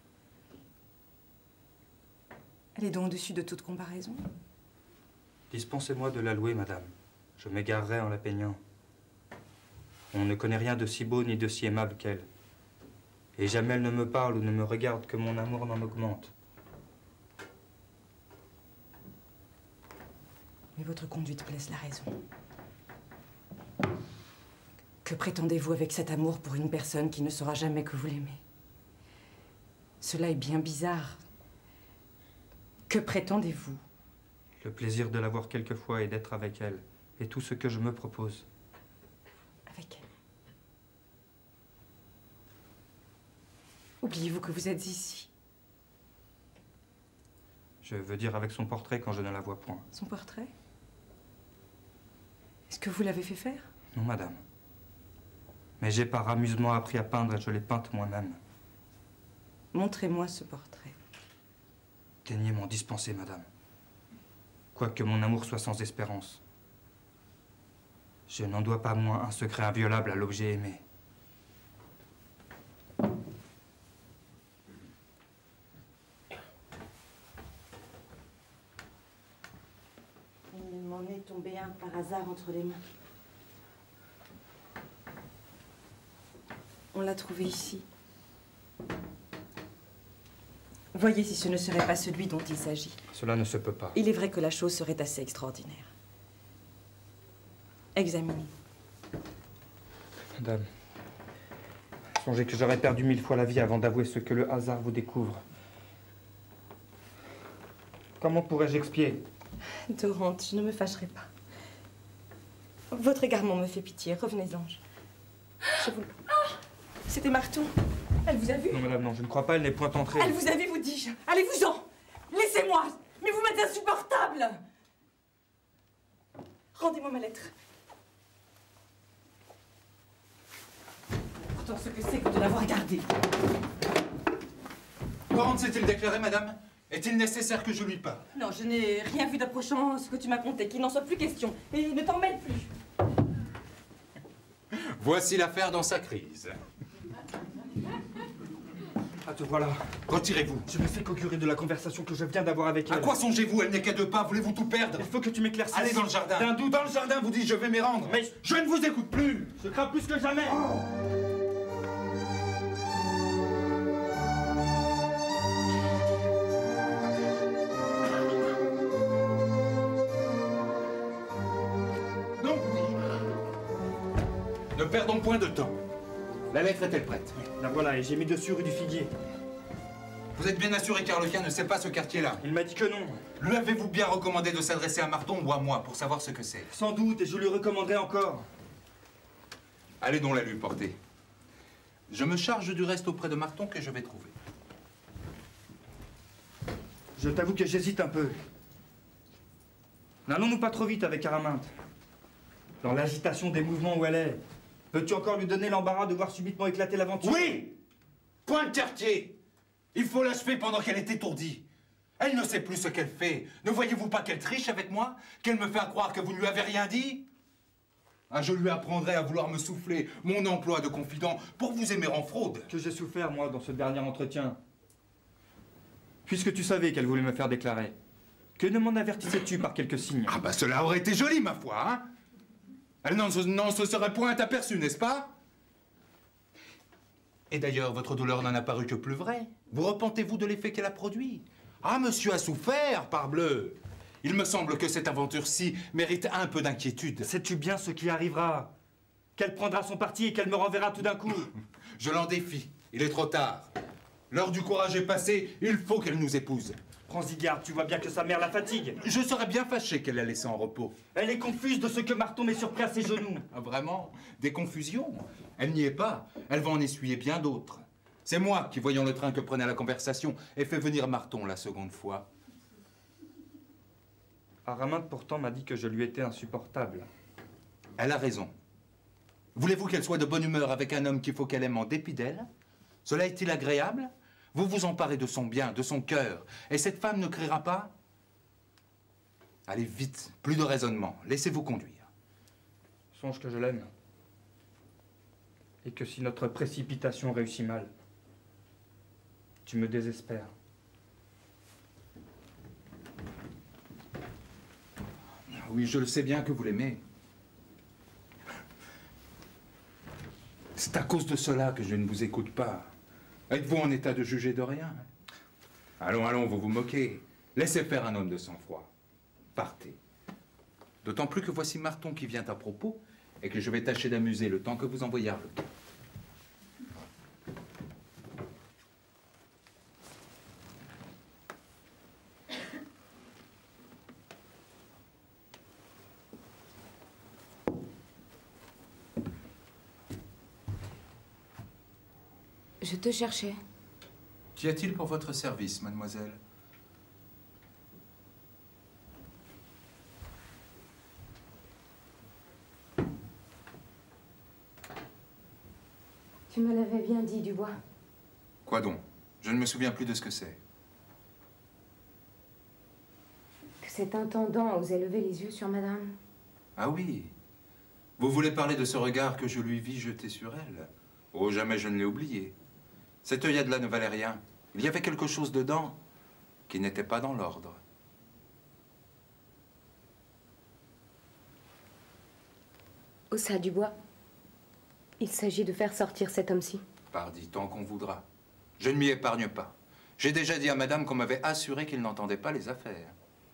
Elle est donc au-dessus de toute comparaison. Dispensez-moi de la louer, madame. Je m'égarerai en la peignant. On ne connaît rien de si beau ni de si aimable qu'elle. Et jamais elle ne me parle ou ne me regarde que mon amour n'en augmente. Mais votre conduite blesse la raison. Que prétendez-vous avec cet amour pour une personne qui ne saura jamais que vous l'aimez? Cela est bien bizarre. Que prétendez-vous? Le plaisir de la voir quelquefois et d'être avec elle est tout ce que je me propose. Avec elle? Oubliez-vous que vous êtes ici. Je veux dire avec son portrait quand je ne la vois point. Son portrait? Est-ce que vous l'avez fait faire? Non, madame. Mais j'ai par amusement appris à peindre et je l'ai peinte moi-même. Montrez-moi ce portrait. Daignez m'en dispenser, madame. Quoique mon amour soit sans espérance. Je n'en dois pas moins un secret inviolable à l'objet aimé. Il m'en est tombé un par hasard entre les mains. On l'a trouvé ici. Voyez si ce ne serait pas celui dont il s'agit. Cela ne se peut pas. Il est vrai que la chose serait assez extraordinaire. Examinez. Madame, songez que j'aurais perdu mille fois la vie avant d'avouer ce que le hasard vous découvre. Comment pourrais-je expier? Dorante, je ne me fâcherai pas. Votre égarement me fait pitié. Revenez-en. Je vous le... C'était Marton. Elle vous a vu? Non, madame, non, je ne crois pas, elle n'est point entrée. Elle vous a vu, vous dis-je. Allez-vous-en. Laissez-moi. Mais vous m'êtes insupportable. Rendez-moi ma lettre. Pourtant, ce que c'est que de l'avoir gardée. Comment s'est-il déclaré, madame? Est-il nécessaire que je lui parle? Non, je n'ai rien vu d'approchant ce que tu m'as conté, qu'il n'en soit plus question. Et ne t'en mêle plus. Voici l'affaire dans sa crise. Ah, te voilà. Retirez-vous. Je ne fais qu'augurer de la conversation que je viens d'avoir avec elle. À quoi songez-vous? Elle n'est qu'à deux pas. Voulez-vous tout perdre? Il faut que tu m'éclaircisses. Allez dans le jardin. T'as un doute? Dans le jardin, vous dites je vais m'y rendre. Mais je ne vous écoute plus. Je crains plus que jamais. Oh. Ne perdons point de temps. La lettre est-elle prête? Oui, la voilà, et j'ai mis dessus rue du Figuier. Vous êtes bien assuré qu'Arlequin ne sait pas ce quartier-là? Il m'a dit que non. Lui avez-vous bien recommandé de s'adresser à Marton ou à moi pour savoir ce que c'est? Sans doute, et je lui recommanderai encore. Allez donc la lui porter. Je me charge du reste auprès de Marton que je vais trouver. Je t'avoue que j'hésite un peu. N'allons-nous pas trop vite avec Araminte? Dans l'agitation des mouvements où elle est, peux-tu encore lui donner l'embarras de voir subitement éclater l'aventure? Oui! Point de quartier! Il faut l'achever pendant qu'elle est étourdie. Elle ne sait plus ce qu'elle fait. Ne voyez-vous pas qu'elle triche avec moi? Qu'elle me fait croire que vous ne lui avez rien dit? Ah, je lui apprendrai à vouloir me souffler mon emploi de confident pour vous aimer en fraude. Que j'ai souffert, moi, dans ce dernier entretien. Puisque tu savais qu'elle voulait me faire déclarer, que ne m'en avertissais-tu par quelques signes? Ah bah cela aurait été joli, ma foi, hein? Elle n'en se serait point aperçue, n'est-ce pas? Et d'ailleurs, votre douleur n'en a paru que plus vraie. Vous repentez-vous de l'effet qu'elle a produit? Ah, monsieur a souffert, parbleu! Il me semble que cette aventure-ci mérite un peu d'inquiétude. Sais-tu bien ce qui arrivera? Qu'elle prendra son parti et qu'elle me renverra tout d'un coup? Je l'en défie. Il est trop tard. L'heure du courage est passée. Il faut qu'elle nous épouse. Prends-y garde, tu vois bien que sa mère la fatigue. Je serais bien fâché qu'elle la laisse en repos. Elle est confuse de ce que Marton met surpris à ses genoux. Ah, vraiment? Des confusions? Elle n'y est pas. Elle va en essuyer bien d'autres. C'est moi qui, voyant le train que prenait la conversation, ai fait venir Marton la seconde fois. Araminte pourtant m'a dit que je lui étais insupportable. Elle a raison. Voulez-vous qu'elle soit de bonne humeur avec un homme qu'il faut qu'elle aime en dépit d'elle? Cela est-il agréable? Vous vous emparez de son bien, de son cœur, et cette femme ne criera pas? Allez vite, plus de raisonnement, laissez-vous conduire. Songe que je l'aime. Et que si notre précipitation réussit mal, tu me désespères. Oui, je le sais bien que vous l'aimez. C'est à cause de cela que je ne vous écoute pas. Êtes-vous en état de juger de rien? Allons, allons, vous vous moquez. Laissez faire un homme de sang-froid. Partez. D'autant plus que voici Marton qui vient à propos et que je vais tâcher d'amuser le temps que vous envoyez Arlequin. Je te cherchais. Qu'y a-t-il pour votre service, mademoiselle? Tu me l'avais bien dit, Dubois. Quoi donc? Je ne me souviens plus de ce que c'est. Que cet intendant osait lever les yeux sur madame. Ah oui. Vous voulez parler de ce regard que je lui vis jeter sur elle? Oh, jamais je ne l'ai oublié. Cet œilade-là ne valait rien. Il y avait quelque chose dedans qui n'était pas dans l'ordre. Ossa Dubois, il s'agit de faire sortir cet homme-ci. Pardi, tant qu'on voudra. Je ne m'y épargne pas. J'ai déjà dit à madame qu'on m'avait assuré qu'il n'entendait pas les affaires.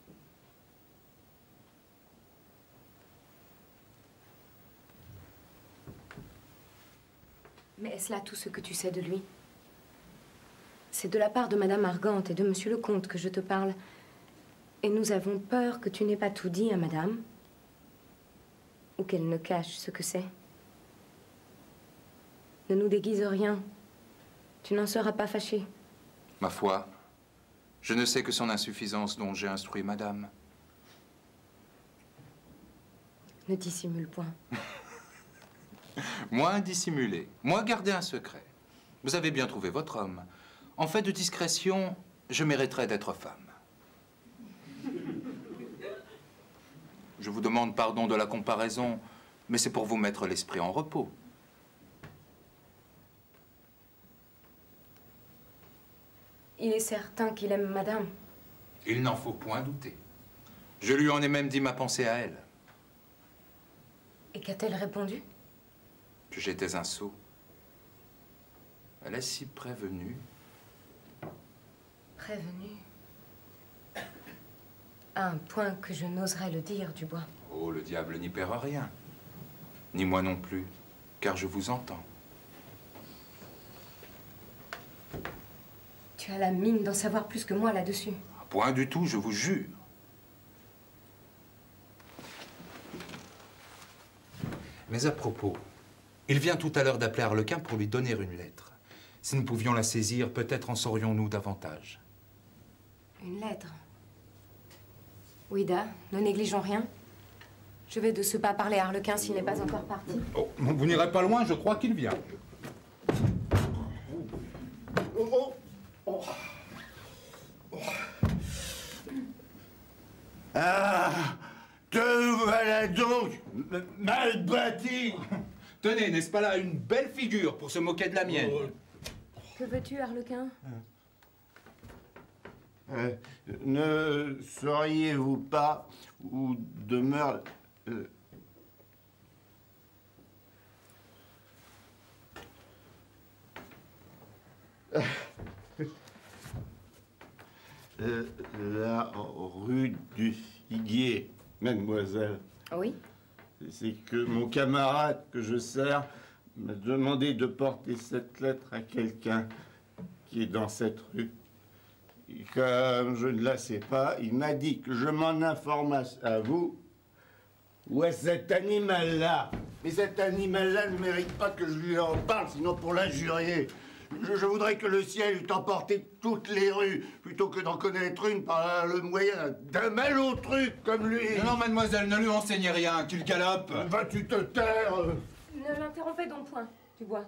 Mais est-ce là tout ce que tu sais de lui? C'est de la part de Madame Argante et de Monsieur le Comte que je te parle. Et nous avons peur que tu n'aies pas tout dit à Madame. Ou qu'elle ne cache ce que c'est. Ne nous déguise rien. Tu n'en seras pas fâché. Ma foi, je ne sais que son insuffisance dont j'ai instruit madame. Ne dissimule point. Moi, dissimulé. Moi, garder un secret. Vous avez bien trouvé votre homme. En fait de discrétion, je mériterais d'être femme. Je vous demande pardon de la comparaison, mais c'est pour vous mettre l'esprit en repos. Il est certain qu'il aime madame. Il n'en faut point douter. Je lui en ai même dit ma pensée à elle. Et qu'a-t-elle répondu? Que j'étais un sot. Elle est si prévenue. Prévenue. À un point que je n'oserais le dire, Dubois. Oh, le diable n'y perd rien. Ni moi non plus, car je vous entends. Tu as la mine d'en savoir plus que moi là-dessus. Point du tout, je vous jure. Mais à propos, il vient tout à l'heure d'appeler Arlequin pour lui donner une lettre. Si nous pouvions la saisir, peut-être en saurions-nous davantage. Une lettre. Ouida, ne négligeons rien. Je vais de ce pas parler à Arlequin s'il n'est pas encore parti. Oh, vous n'irez pas loin, je crois qu'il vient. Oh, oh. Oh. Ah, te voilà donc, mal bâti. Tenez, n'est-ce pas là une belle figure pour se moquer de la mienne? Que veux-tu, Arlequin? Euh, ne sauriez-vous pas où demeure... Euh, euh, la rue du Figuier, mademoiselle? Oui. C'est que mon camarade que je sers m'a demandé de porter cette lettre à quelqu'un qui est dans cette rue. Et comme je ne la sais pas, il m'a dit que je m'en informasse à vous ou à cet animal-là. Mais cet animal-là ne mérite pas que je lui en parle, sinon pour l'injurier. Je, je voudrais que le ciel eût emporté toutes les rues, plutôt que d'en connaître une par le moyen d'un malot truc comme lui. Non, non, mademoiselle, ne lui enseignez rien, qu'il galope. Vas-tu te taire? Ne l'interrompez donc point, Dubois.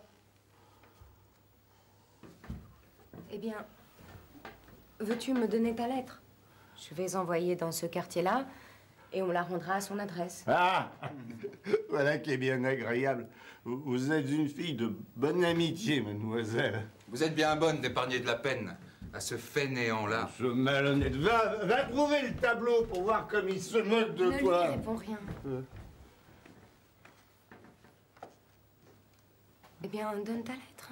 Eh bien, veux-tu me donner ta lettre? Je vais envoyer dans ce quartier-là et on la rendra à son adresse. Ah, voilà qui est bien agréable. Vous, vous êtes une fille de bonne amitié, mademoiselle. Vous êtes bien bonne d'épargner de la peine à ce fainéant-là. Ce malhonnête. Va, va trouver le tableau pour voir comme il se moque de ne toi. Ne lui réponds rien. Euh. Eh bien, donne ta lettre.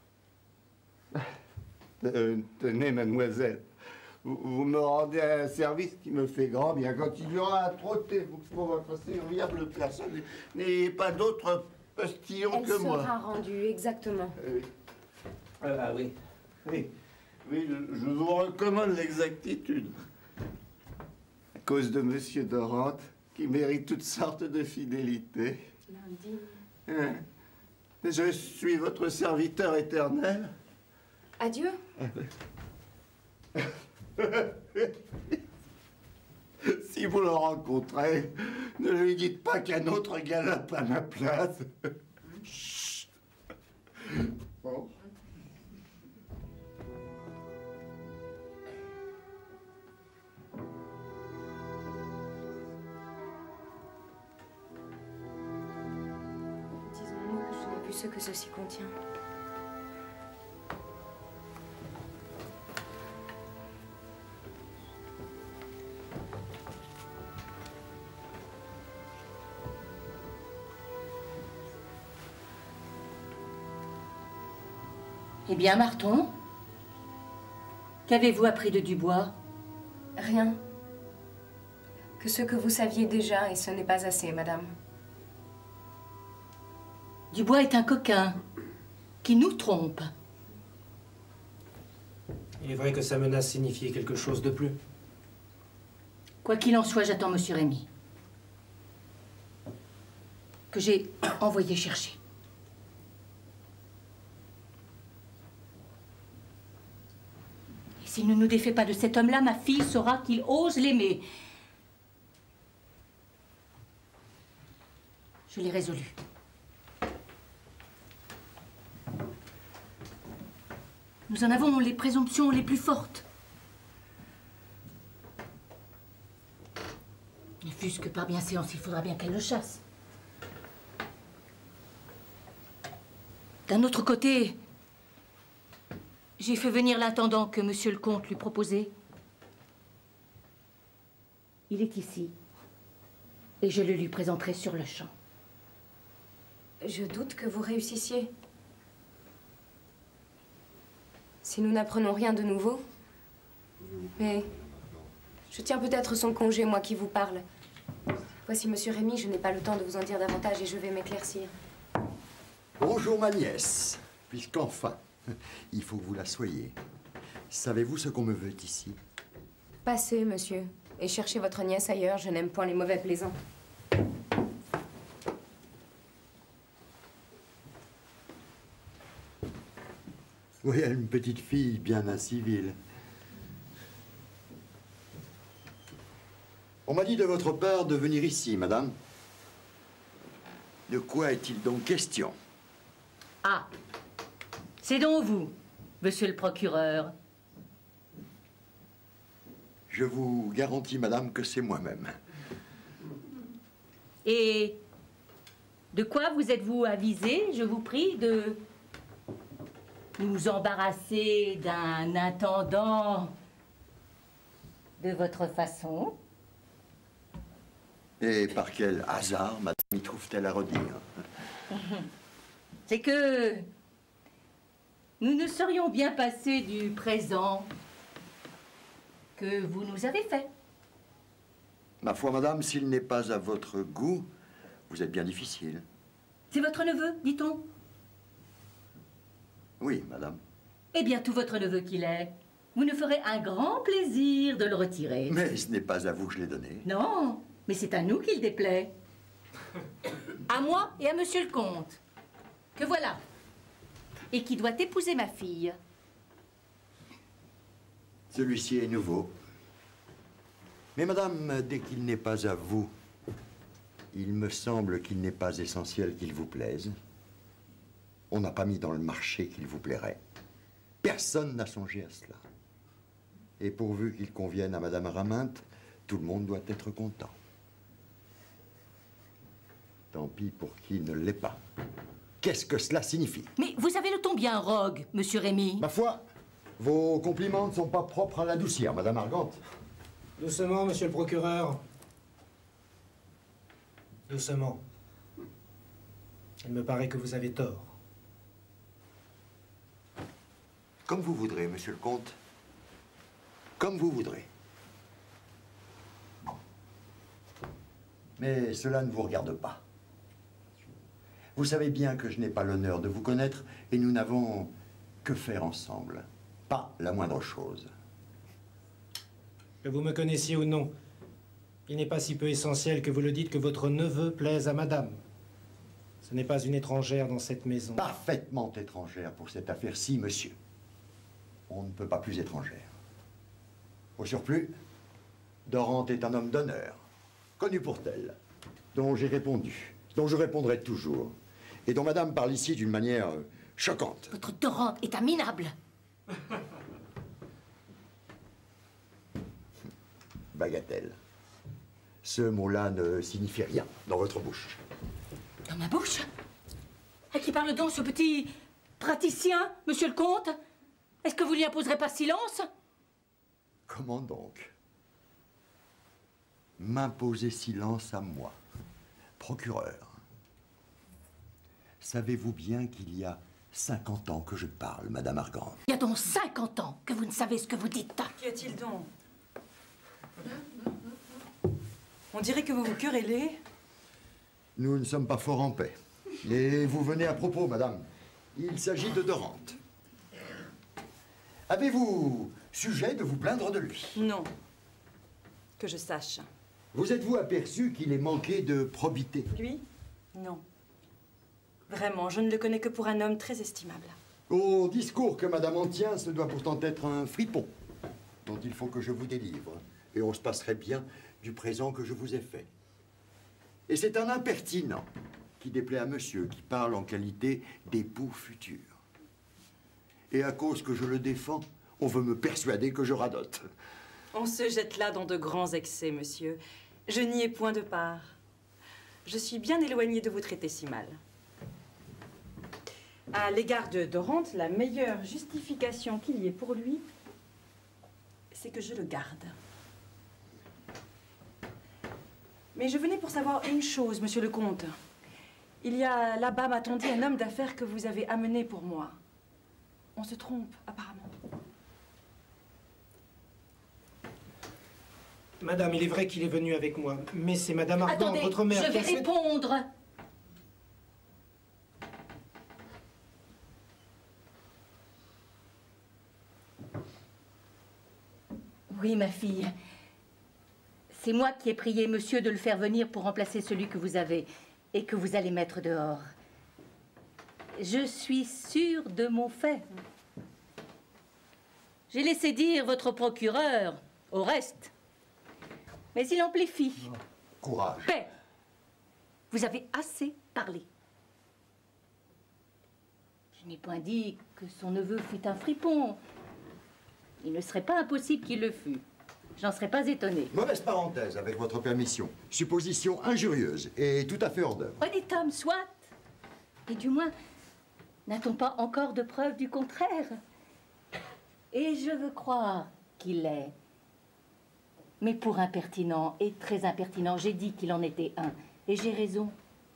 Euh, tenez, mademoiselle. Vous, vous me rendez un service qui me fait grand bien. Quand il y aura à trotter pour votre serviable personne, n'ayez pas d'autres postillons Elle que moi. sera rendue, exactement. Euh, ah oui. Oui, oui je, je vous recommande l'exactitude. À cause de Monsieur Dorante, qui mérite toutes sortes de fidélité. Lundi. Hein? Je suis votre serviteur éternel. Adieu. Si vous le rencontrez, ne lui dites pas qu'un autre galope à ma place. Chut. Bon. Disons-moi que je n'ai vu ce que ceci contient. Eh bien, Marton, qu'avez-vous appris de Dubois? Rien. Que ce que vous saviez déjà, et ce n'est pas assez, madame. Dubois est un coquin qui nous trompe. Il est vrai que sa menace signifiait quelque chose de plus. Quoi qu'il en soit, j'attends Monsieur Rémy, que j'ai envoyé chercher. Et s'il ne nous défait pas de cet homme-là, ma fille saura qu'il ose l'aimer. Je l'ai résolu. Nous en avons les présomptions les plus fortes. Ne fût-ce que par bienséance, il faudra bien qu'elle le chasse. D'un autre côté, J'ai fait venir l'intendant que monsieur le comte lui proposait. Il est ici. Et je le lui présenterai sur le champ. Je doute que vous réussissiez. Si nous n'apprenons rien de nouveau. Mais je tiens peut-être son congé, moi qui vous parle. Voici Monsieur Rémy, je n'ai pas le temps de vous en dire davantage et je vais m'éclaircir. Bonjour ma nièce, puisqu'enfin, il faut que vous la soyez. Savez-vous ce qu'on me veut ici? Passez, monsieur, et cherchez votre nièce ailleurs, je n'aime point les mauvais plaisants. Oui, une petite fille bien incivile. On m'a dit de votre part de venir ici, madame. De quoi est-il donc question? Ah, c'est donc vous, monsieur le procureur. Je vous garantis, madame, que c'est moi-même. Et de quoi vous êtes-vous avisé, je vous prie, de nous embarrasser d'un intendant de votre façon? Et par quel hasard, madame, y trouve-t-elle à redire? C'est que nous nous serions bien passés du présent que vous nous avez fait. Ma foi, madame, s'il n'est pas à votre goût, vous êtes bien difficile. C'est votre neveu, dit-on? Oui, madame. Eh bien, tout votre neveu qu'il est, vous nous ferez un grand plaisir de le retirer. Mais ce n'est pas à vous que je l'ai donné. Non, mais c'est à nous qu'il déplaît. À moi et à monsieur le comte, que voilà, et qui doit épouser ma fille. Celui-ci est nouveau. Mais madame, dès qu'il n'est pas à vous, il me semble qu'il n'est pas essentiel qu'il vous plaise. On n'a pas mis dans le marché qu'il vous plairait. Personne n'a songé à cela. Et pourvu qu'il convienne à madame Araminte, tout le monde doit être content. Tant pis pour qui ne l'est pas. Qu'est-ce que cela signifie? Mais vous avez le ton bien rogue, monsieur Rémy. Ma foi, vos compliments ne sont pas propres à l'adoucir, madame Argante. Doucement, monsieur le procureur. Doucement. Il me paraît que vous avez tort. Comme vous voudrez, monsieur le comte. Comme vous voudrez. Mais cela ne vous regarde pas. Vous savez bien que je n'ai pas l'honneur de vous connaître et nous n'avons que faire ensemble. Pas la moindre chose. Que vous me connaissiez ou non, il n'est pas si peu essentiel que vous le dites que votre neveu plaise à madame. Ce n'est pas une étrangère dans cette maison. Parfaitement étrangère pour cette affaire-ci, monsieur. On ne peut pas plus étrangère. Au surplus, Dorante est un homme d'honneur, connu pour tel, dont j'ai répondu, dont je répondrai toujours, et dont madame parle ici d'une manière euh, choquante. Votre Dorante est un minable. Bagatelle. Ce mot-là ne signifie rien dans votre bouche. Dans ma bouche? À qui parle donc ce petit praticien, monsieur le comte? Est-ce que vous lui imposerez pas silence? Comment donc? M'imposer silence à moi, procureur. Savez-vous bien qu'il y a cinquante ans que je parle, madame Argante? Il y a donc cinquante ans que vous ne savez ce que vous dites. Qu'y a-t-il donc? On dirait que vous vous querellez. Nous ne sommes pas fort en paix. Et vous venez à propos, madame. Il s'agit de Dorante. Avez-vous sujet de vous plaindre de lui? Non. Que je sache. Vous êtes-vous aperçu qu'il est manqué de probité? Lui? Non. Vraiment, je ne le connais que pour un homme très estimable. Au discours que madame en tient, ce doit pourtant être un fripon dont il faut que je vous délivre. Et on se passerait bien du présent que je vous ai fait. Et c'est un impertinent qui déplaît à monsieur, qui parle en qualité d'époux futur. Et à cause que je le défends, on veut me persuader que je radote. On se jette là dans de grands excès, monsieur. Je n'y ai point de part. Je suis bien éloignée de vous traiter si mal. À l'égard de Dorante, la meilleure justification qu'il y ait pour lui, c'est que je le garde. Mais je venais pour savoir une chose, monsieur le comte. Il y a là-bas, m'a-t-on dit, un homme d'affaires que vous avez amené pour moi. On se trompe, apparemment. Madame, il est vrai qu'il est venu avec moi, mais c'est Madame Ardent, Attendez, votre mère... je vais qui a- répondre. Oui, ma fille. C'est moi qui ai prié monsieur de le faire venir pour remplacer celui que vous avez et que vous allez mettre dehors. Je suis sûre de mon fait. J'ai laissé dire votre procureur au reste. Mais il amplifie. Courage. Paix. Vous avez assez parlé. Je n'ai point dit que son neveu fût un fripon. Il ne serait pas impossible qu'il le fût. J'en serais pas étonnée. Mauvaise parenthèse, avec votre permission. Supposition injurieuse et tout à fait hors d'œuvre. Honnête homme, soit. Et du moins, n'a-t-on pas encore de preuves du contraire? Et je veux croire qu'il l'est. Mais pour impertinent, et très impertinent, j'ai dit qu'il en était un. Et j'ai raison.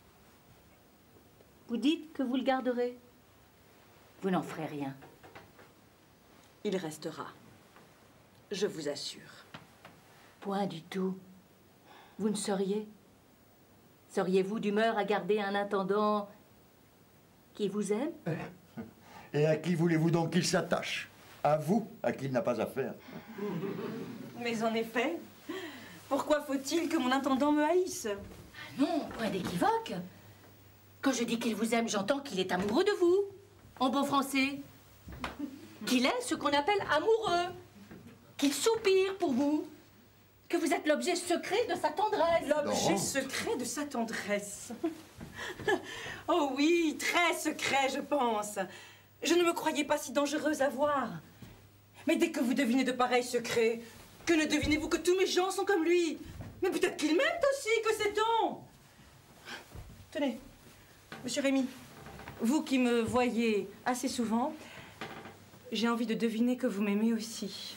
Vous dites que vous le garderez? Vous n'en ferez rien. Il restera. Je vous assure. Point du tout. Vous ne seriez? Seriez-vous d'humeur à garder un intendant qui vous aime? Et à qui voulez-vous donc qu'il s'attache? À vous, à qui il n'a pas affaire. Mais en effet, pourquoi faut-il que mon intendant me haïsse? Ah non, point d'équivoque. Quand je dis qu'il vous aime, j'entends qu'il est amoureux de vous. En bon français. Qu'il est ce qu'on appelle amoureux. Qu'il soupire pour vous. Que vous êtes l'objet secret de sa tendresse. L'objet secret de sa tendresse. Oh oui, très secret, je pense. Je ne me croyais pas si dangereuse à voir. Mais dès que vous devinez de pareils secrets, que ne devinez-vous que tous mes gens sont comme lui? Mais peut-être qu'il m'aime aussi, que sait-on? Tenez, monsieur Rémy, vous qui me voyez assez souvent, j'ai envie de deviner que vous m'aimez aussi.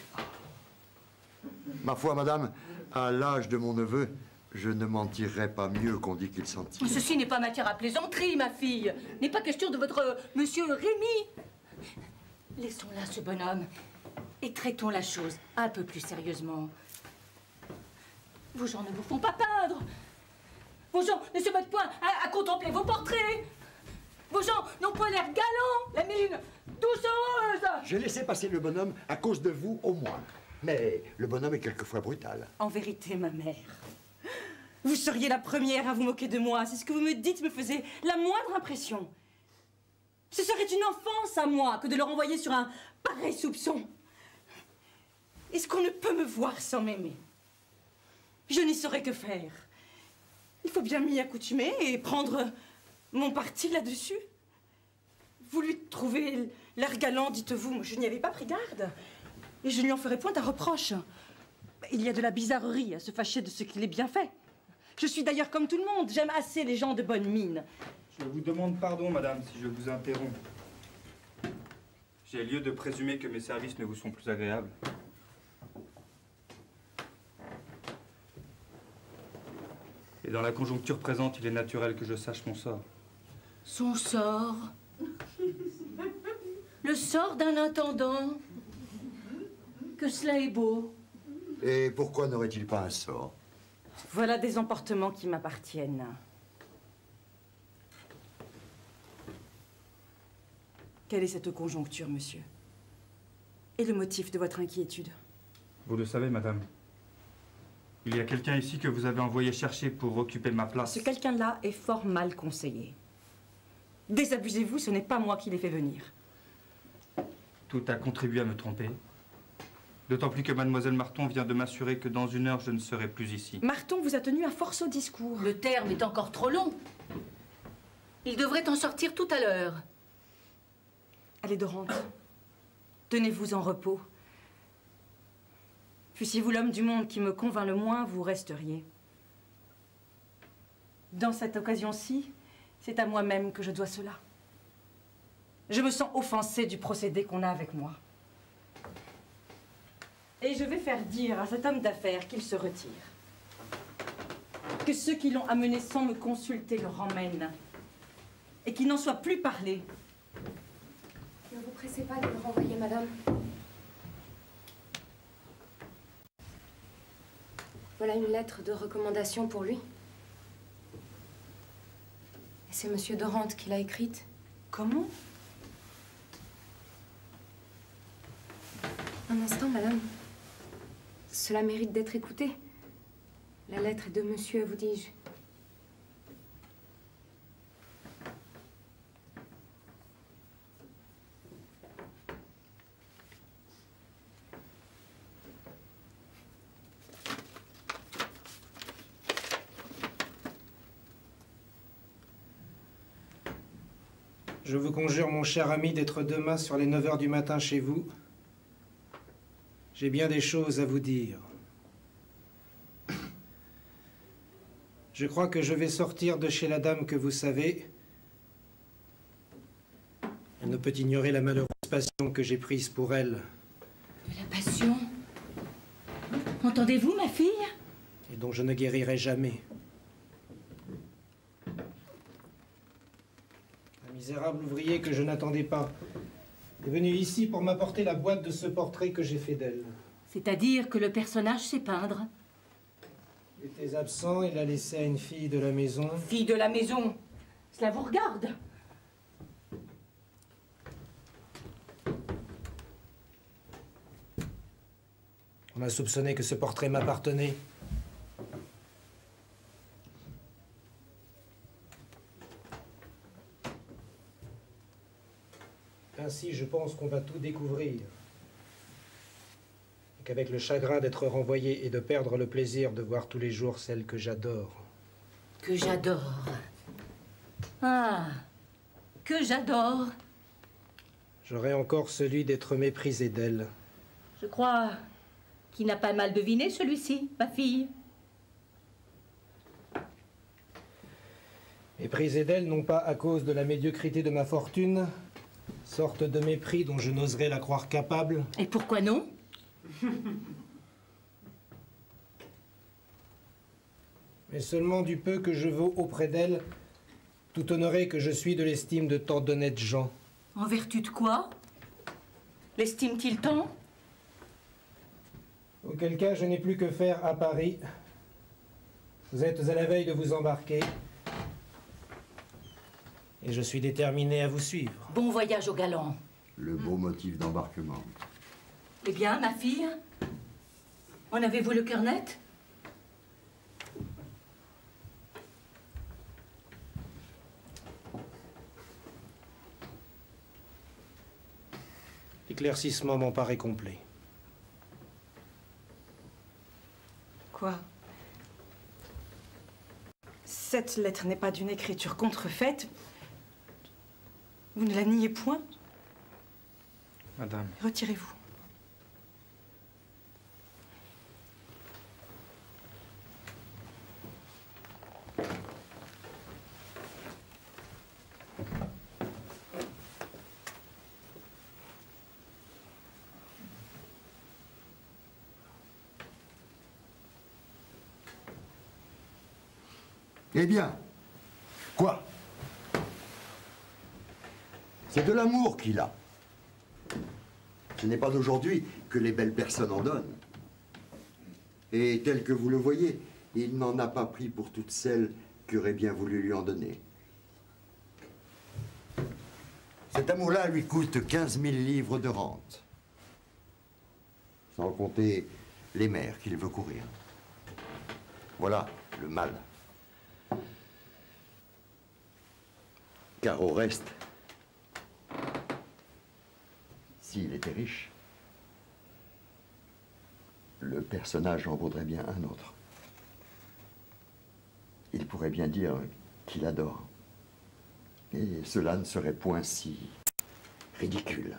Ma foi, madame, à l'âge de mon neveu, je ne m'en tirerais pas mieux qu'on dit qu'il s'en tire. Ceci n'est pas matière à plaisanterie, ma fille. N'est pas question de votre euh, monsieur Rémy. Laissons là ce bonhomme et traitons la chose un peu plus sérieusement. Vos gens ne vous font pas peindre. Vos gens ne se mettent point à, à contempler vos portraits. Vos gens n'ont point l'air galants, la mine doucereuse. J'ai laissé passer le bonhomme à cause de vous, au moins. Mais le bonhomme est quelquefois brutal. En vérité, ma mère, vous seriez la première à vous moquer de moi. C'est ce que vous me dites me faisait la moindre impression. Ce serait une offense à moi que de leur envoyer sur un pareil soupçon. Est-ce qu'on ne peut me voir sans m'aimer? Je n'y saurais que faire. Il faut bien m'y accoutumer et prendre mon parti là-dessus. Vous lui trouvez l'air galant, dites-vous. Moi, je n'y avais pas pris garde. Et je ne lui en ferai point un reproche. Il y a de la bizarrerie à se fâcher de ce qu'il est bien fait. Je suis d'ailleurs comme tout le monde. J'aime assez les gens de bonne mine. Je vous demande pardon, madame, si je vous interromps. J'ai lieu de présumer que mes services ne vous sont plus agréables. Et dans la conjoncture présente, il est naturel que je sache mon sort. Son sort? Le sort d'un intendant? Que cela est beau. Et pourquoi n'aurait-il pas un sort? Voilà des emportements qui m'appartiennent. Quelle est cette conjoncture, monsieur? Et le motif de votre inquiétude? Vous le savez, madame. Il y a quelqu'un ici que vous avez envoyé chercher pour occuper ma place. Ce quelqu'un-là est fort mal conseillé. Désabusez-vous, ce n'est pas moi qui l'ai fait venir. Tout a contribué à me tromper. D'autant plus que mademoiselle Marton vient de m'assurer que dans une heure, je ne serai plus ici. Marton vous a tenu à force au discours. Le terme est encore trop long. Il devrait en sortir tout à l'heure. Allez, Dorante, tenez-vous en repos. Fussiez-vous l'homme du monde qui me convainc le moins, vous resteriez. Dans cette occasion-ci, c'est à moi-même que je dois cela. Je me sens offensée du procédé qu'on a avec moi. Et je vais faire dire à cet homme d'affaires qu'il se retire. Que ceux qui l'ont amené sans me consulter le ramènent. Et qu'il n'en soit plus parlé. Ne vous pressez pas de le renvoyer, madame. Voilà une lettre de recommandation pour lui. Et c'est Monsieur Dorante qui l'a écrite. Comment? Un instant, madame. Cela mérite d'être écouté. La lettre est de monsieur, vous dis-je. Je vous conjure, mon cher ami, d'être demain sur les neuf heures du matin chez vous. J'ai bien des choses à vous dire. Je crois que je vais sortir de chez la dame que vous savez. Elle ne peut ignorer la malheureuse passion que j'ai prise pour elle. De la passion? Entendez-vous, ma fille? Et dont je ne guérirai jamais. Un misérable ouvrier que je n'attendais pas est venu ici pour m'apporter la boîte de ce portrait que j'ai fait d'elle. C'est-à-dire que le personnage sait peindre? Il était absent, il l'a laissé à une fille de la maison. Fille de la maison? Cela vous regarde? On a soupçonné que ce portrait m'appartenait. Ainsi, je pense qu'on va tout découvrir. Et qu'avec le chagrin d'être renvoyé et de perdre le plaisir de voir tous les jours celle que j'adore. Que j'adore. Ah, que j'adore. J'aurai encore celui d'être méprisé d'elle. Je crois qu'il n'a pas mal deviné, celui-ci, ma fille. Méprisé d'elle, non pas à cause de la médiocrité de ma fortune, sorte de mépris dont je n'oserais la croire capable. Et pourquoi non? Mais seulement du peu que je vaux auprès d'elle, tout honoré que je suis de l'estime de tant d'honnêtes gens. En vertu de quoi? L'estime-t-il tant? Auquel cas, je n'ai plus que faire à Paris. Vous êtes à la veille de vous embarquer. Et je suis déterminé à vous suivre. Bon voyage au galant. Le beau motif d'embarquement. Eh bien, ma fille, en avez-vous le cœur net? L'éclaircissement m'en paraît complet. Quoi? Cette lettre n'est pas d'une écriture contrefaite. Vous ne la niez point? Madame. Retirez-vous. Eh bien, quoi? C'est de l'amour qu'il a. Ce n'est pas d'aujourd'hui que les belles personnes en donnent. Et tel que vous le voyez, il n'en a pas pris pour toutes celles qui auraient bien voulu lui en donner. Cet amour-là lui coûte quinze mille livres de rente. Sans compter les mers qu'il veut courir. Voilà le mal. Car au reste, s'il était riche, le personnage en vaudrait bien un autre. Il pourrait bien dire qu'il adore. Et cela ne serait point si ridicule.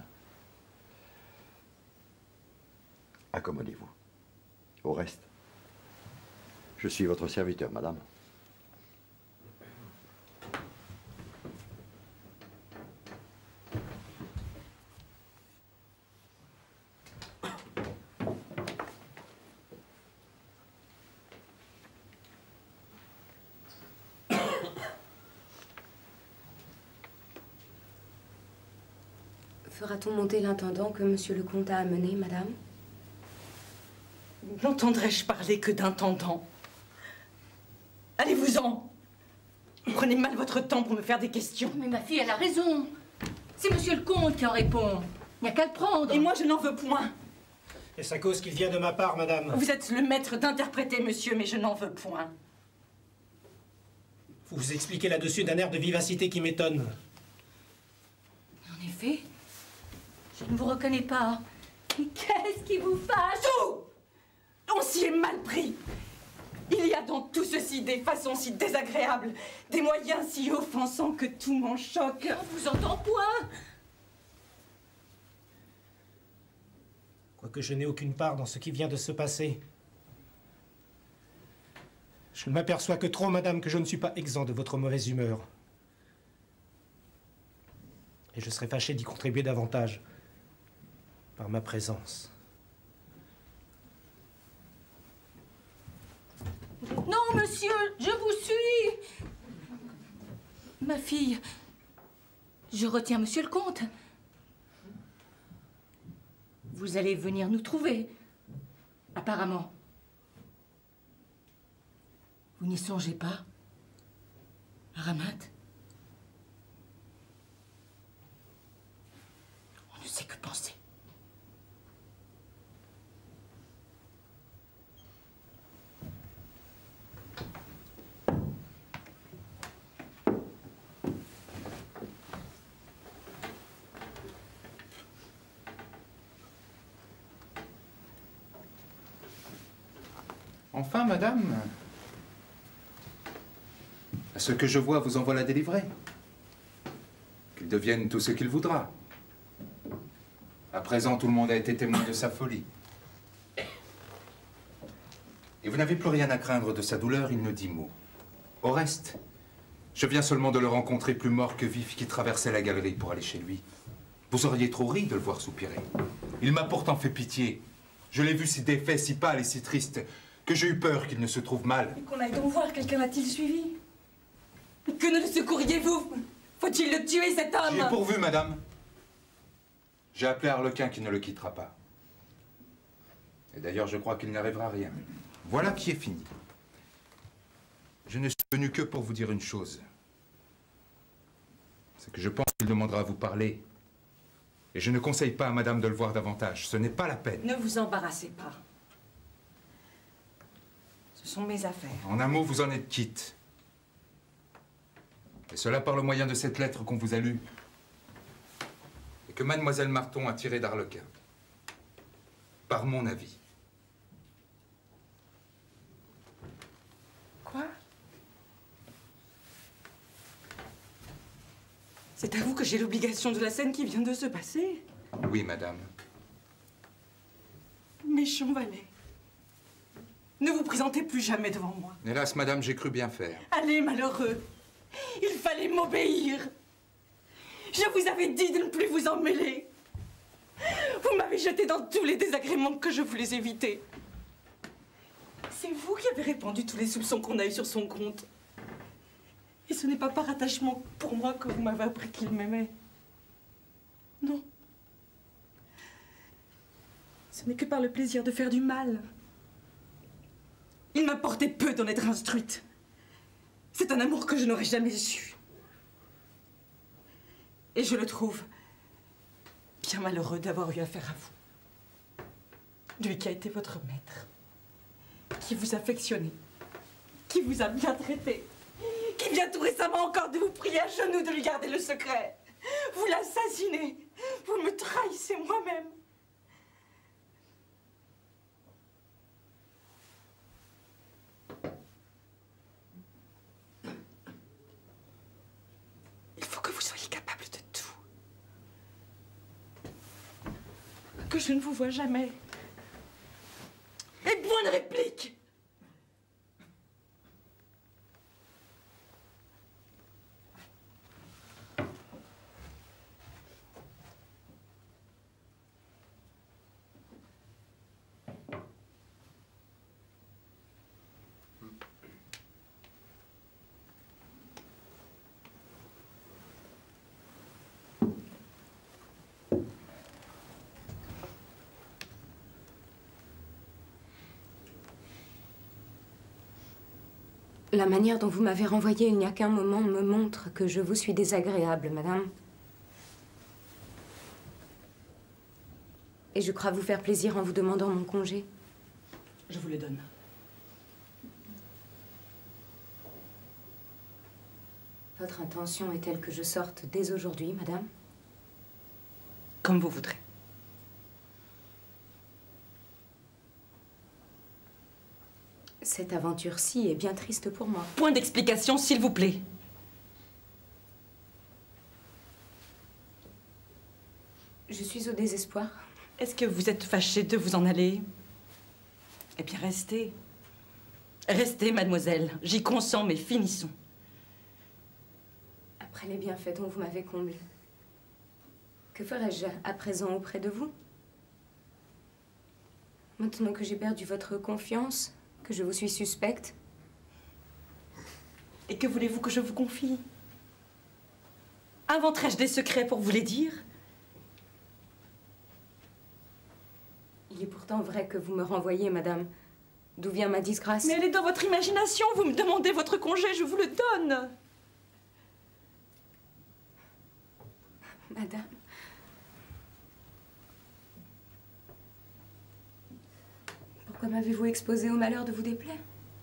Accommodez-vous. Au reste, je suis votre serviteur, madame. Fera-t-on monter l'intendant que monsieur le comte a amené, madame? N'entendrai-je parler que d'intendant? Allez-vous-en! Vous prenez mal votre temps pour me faire des questions. Mais ma fille, elle a raison. C'est monsieur le comte qui en répond. Il n'y a qu'à le prendre. Et moi, je n'en veux point. Est-ce à cause qu'il vient de ma part, madame? Vous êtes le maître d'interpréter, monsieur, mais je n'en veux point. Vous vous expliquez là-dessus d'un air de vivacité qui m'étonne. En effet, je ne vous reconnais pas. Mais qu'est-ce qui vous fâche? Tout! On s'y est mal pris. Il y a dans tout ceci des façons si désagréables, des moyens si offensants que tout m'en choque. On vous entend point. Quoique je n'ai aucune part dans ce qui vient de se passer, je ne m'aperçois que trop, madame, que je ne suis pas exempt de votre mauvaise humeur. Et je serais fâché d'y contribuer davantage par ma présence. Non, monsieur, je vous suis. Ma fille, je retiens monsieur le comte. Vous allez venir nous trouver, apparemment. Vous n'y songez pas, Aramat? On ne sait que penser. Enfin, madame, à ce que je vois, vous en voilà délivré. Qu'il devienne tout ce qu'il voudra. À présent, tout le monde a été témoin de sa folie. Et vous n'avez plus rien à craindre de sa douleur, il ne dit mot. Au reste, je viens seulement de le rencontrer plus mort que vif qui traversait la galerie pour aller chez lui. Vous auriez trop ri de le voir soupirer. Il m'a pourtant fait pitié. Je l'ai vu si défait, si pâle et si triste, que j'ai eu peur qu'il ne se trouve mal. Et qu'on aille donc voir, quelqu'un l'a-t-il suivi? Que ne le secourriez-vous? Faut-il le tuer, cet homme? J'y ai pourvu, madame. J'ai appelé Arlequin qui ne le quittera pas. Et d'ailleurs, je crois qu'il n'arrivera rien. Voilà qui est fini. Je ne suis venu que pour vous dire une chose. C'est que je pense qu'il demandera à vous parler. Et je ne conseille pas à madame de le voir davantage. Ce n'est pas la peine. Ne vous embarrassez pas. Ce sont mes affaires. En un mot, vous en êtes quitte. Et cela par le moyen de cette lettre qu'on vous a lue. Et que mademoiselle Marton a tirée d'Arlequin. Par mon avis. Quoi? C'est à vous que j'ai l'obligation de la scène qui vient de se passer? Oui, madame. Méchant valet. Ne vous présentez plus jamais devant moi. Hélas, madame, j'ai cru bien faire. Allez, malheureux. Il fallait m'obéir. Je vous avais dit de ne plus vous en mêler. Vous m'avez jeté dans tous les désagréments que je voulais éviter. C'est vous qui avez répandu tous les soupçons qu'on a eus sur son compte. Et ce n'est pas par attachement pour moi que vous m'avez appris qu'il m'aimait. Non. Ce n'est que par le plaisir de faire du mal. Il m'importait peu d'en être instruite. C'est un amour que je n'aurais jamais su. Et je le trouve bien malheureux d'avoir eu affaire à vous. Lui qui a été votre maître, qui vous affectionnait, qui vous a bien traité, qui vient tout récemment encore de vous prier à genoux de lui garder le secret. Vous l'assassinez, vous me trahissez moi-même. Il faut que vous soyez capable de tout. Que je ne vous vois jamais. Et bonne réplique! La manière dont vous m'avez renvoyée il n'y a qu'un moment me montre que je vous suis désagréable, madame. Et je crois vous faire plaisir en vous demandant mon congé. Je vous le donne. Votre intention est telle que je sorte dès aujourd'hui, madame? Comme vous voudrez. Cette aventure-ci est bien triste pour moi. Point d'explication, s'il vous plaît. Je suis au désespoir. Est-ce que vous êtes fâchée de vous en aller? Eh bien, restez. Restez, mademoiselle. J'y consens, mais finissons. Après les bienfaits dont vous m'avez comblé, que ferais-je à présent auprès de vous? Maintenant que j'ai perdu votre confiance, que je vous suis suspecte. Et que voulez-vous que je vous confie? Inventerai-je des secrets pour vous les dire? Il est pourtant vrai que vous me renvoyez, madame. D'où vient ma disgrâce? Mais elle est dans votre imagination. Vous me demandez votre congé, je vous le donne. Madame. Pourquoi m'avez-vous exposé au malheur de vous déplaire?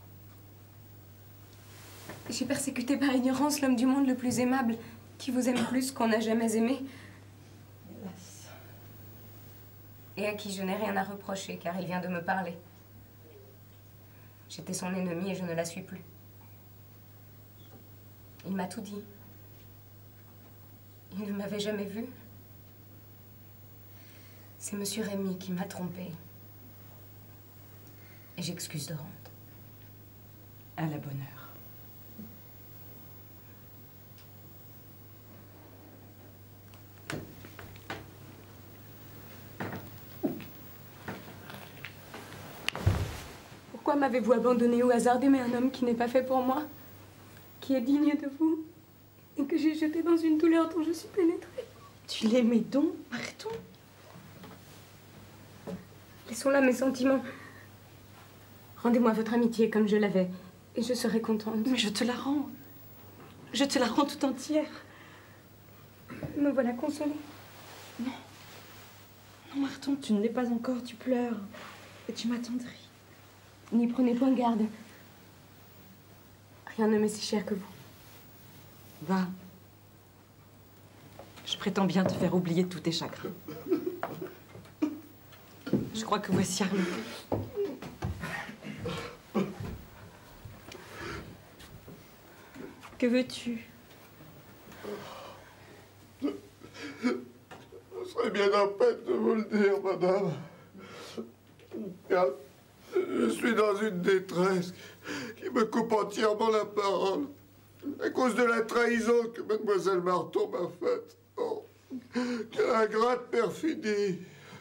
J'ai persécuté par ignorance l'homme du monde le plus aimable, qui vous aime plus qu'on n'a jamais aimé. Hélas. Et à qui je n'ai rien à reprocher, car il vient de me parler. J'étais son ennemi et je ne la suis plus. Il m'a tout dit. Il ne m'avait jamais vue. C'est Monsieur Rémy qui m'a trompée. Et j'excuse de rendre. À la bonne heure. Pourquoi m'avez-vous abandonné au hasard d'aimer un homme qui n'est pas fait pour moi, qui est digne de vous, et que j'ai jeté dans une douleur dont je suis pénétrée? Tu l'aimais donc, Mariton? Laissons là mes sentiments. Rendez-moi votre amitié comme je l'avais, et je serai contente. Mais je te la rends. Je te la rends tout entière. Me voilà consolée. Non. Non, Mariton, tu ne l'es pas encore, tu pleures. Et tu m'attendris. N'y prenez point garde. Rien ne m'est si cher que vous. Va. Je prétends bien te faire oublier tous tes chagrins. Je crois que voici Arnaud. Que veux-tu? Je serais bien en peine de vous le dire, madame. Car je suis dans une détresse qui me coupe entièrement la parole. À cause de la trahison que mademoiselle Marteau m'a faite. Oh, quelle ingrate perfidie!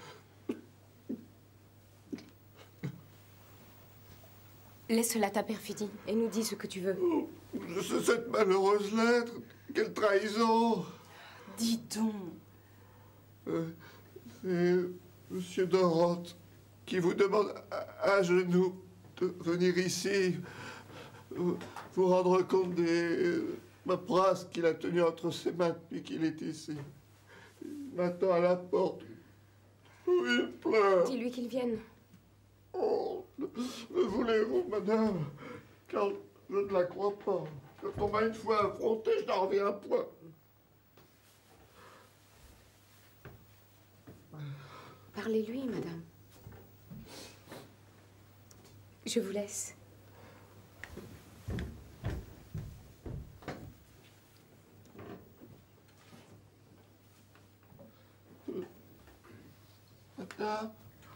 Laisse là ta perfidie et nous dis ce que tu veux. Oh, c'est cette malheureuse lettre. Quelle trahison! Dis donc. Euh, c'est Monsieur Doroth qui vous demande à, à genoux de venir ici, vous, vous rendre compte des paperasses qu'il a tenues entre ses mains depuis qu'il est ici. Il m'attend à la porte. Oh, il pleure. Dis-lui qu'il vienne. Oh, le voulez-vous, madame? Car je ne la crois pas. Quand on m'a une fois affronté, je n'en reviens point. Parlez-lui, madame. Je vous laisse. Madame,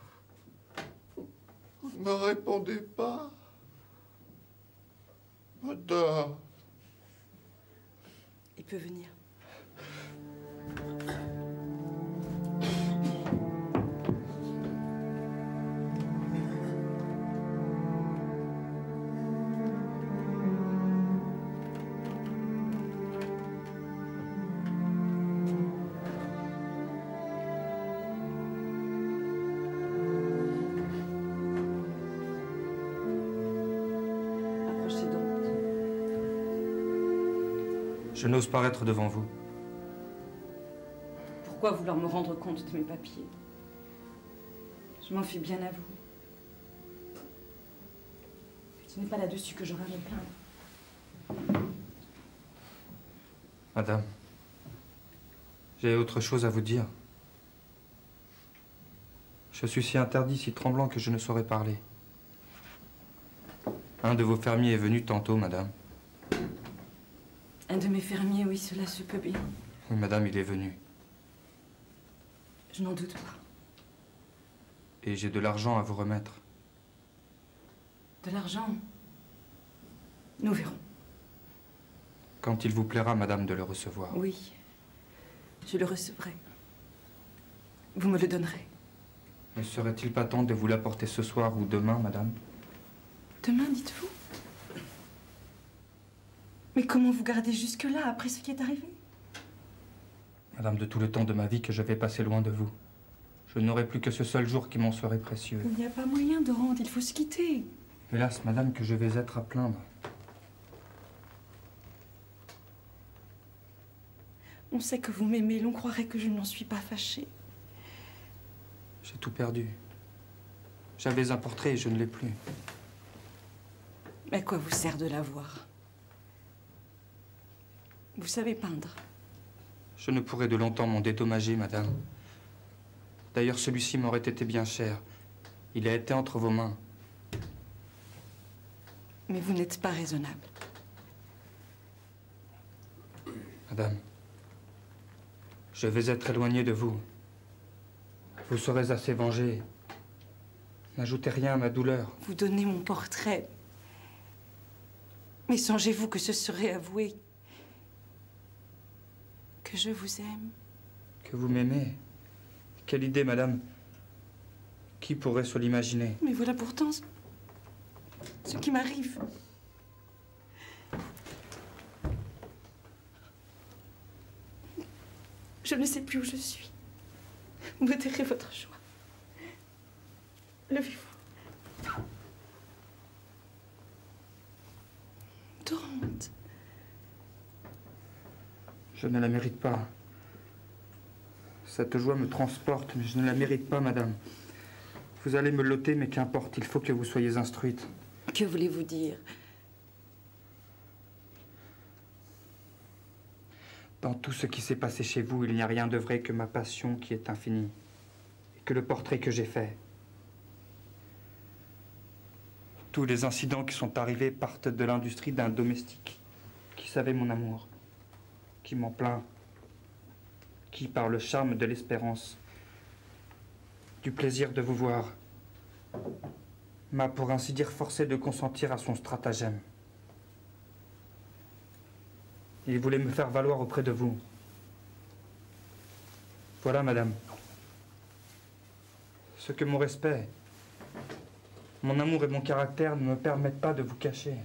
vous ne me répondez pas? Madame. Il peut venir. Approchez donc. Je n'ose paraître devant vous. Pourquoi vouloir me rendre compte de mes papiers? Je m'en fie bien à vous. Ce n'est pas là-dessus que j'aurai à me plaindre. Madame, j'ai autre chose à vous dire. Je suis si interdit, si tremblant que je ne saurais parler. Un de vos fermiers est venu tantôt, madame. Un de mes fermiers, oui, cela se peut bien. Oui, madame, il est venu. Je n'en doute pas. Et j'ai de l'argent à vous remettre. De l'argent? Nous verrons. Quand il vous plaira, madame, de le recevoir. Oui, je le recevrai. Vous me le donnerez. Ne serait-il pas temps de vous l'apporter ce soir ou demain, madame? Demain, dites-vous? Mais comment vous gardez jusque-là, après ce qui est arrivé? Madame, de tout le temps de ma vie que je vais passer loin de vous, je n'aurai plus que ce seul jour qui m'en serait précieux. Il n'y a pas moyen de rendre, il faut se quitter. Hélas, madame, que je vais être à plaindre. On sait que vous m'aimez, l'on croirait que je n'en suis pas fâchée. J'ai tout perdu. J'avais un portrait et je ne l'ai plus. Mais à quoi vous sert de l'avoir? Vous savez peindre? Je ne pourrais de longtemps m'en dédommager, madame. D'ailleurs, celui-ci m'aurait été bien cher. Il a été entre vos mains. Mais vous n'êtes pas raisonnable. Madame, je vais être éloigné de vous. Vous serez assez vengée. N'ajoutez rien à ma douleur. Vous donnez mon portrait. Mais songez-vous que ce serait avouer que je vous aime. Que vous m'aimez? Quelle idée, madame. Qui pourrait se l'imaginer? Mais voilà pourtant ce, ce qui m'arrive. Je ne sais plus où je suis. Modérez votre joie. Levez-vous. Dorante. Je ne la mérite pas. Cette joie me transporte, mais je ne la mérite pas, madame. Vous allez me l'ôter, mais qu'importe, il faut que vous soyez instruite. Que voulez-vous dire? Dans tout ce qui s'est passé chez vous, il n'y a rien de vrai que ma passion qui est infinie, et que le portrait que j'ai fait. Tous les incidents qui sont arrivés partent de l'industrie d'un domestique qui savait mon amour, qui m'en plaint, qui, par le charme de l'espérance, du plaisir de vous voir, m'a pour ainsi dire forcé de consentir à son stratagème. Il voulait me faire valoir auprès de vous. Voilà, madame, ce que mon respect, mon amour et mon caractère ne me permettent pas de vous cacher.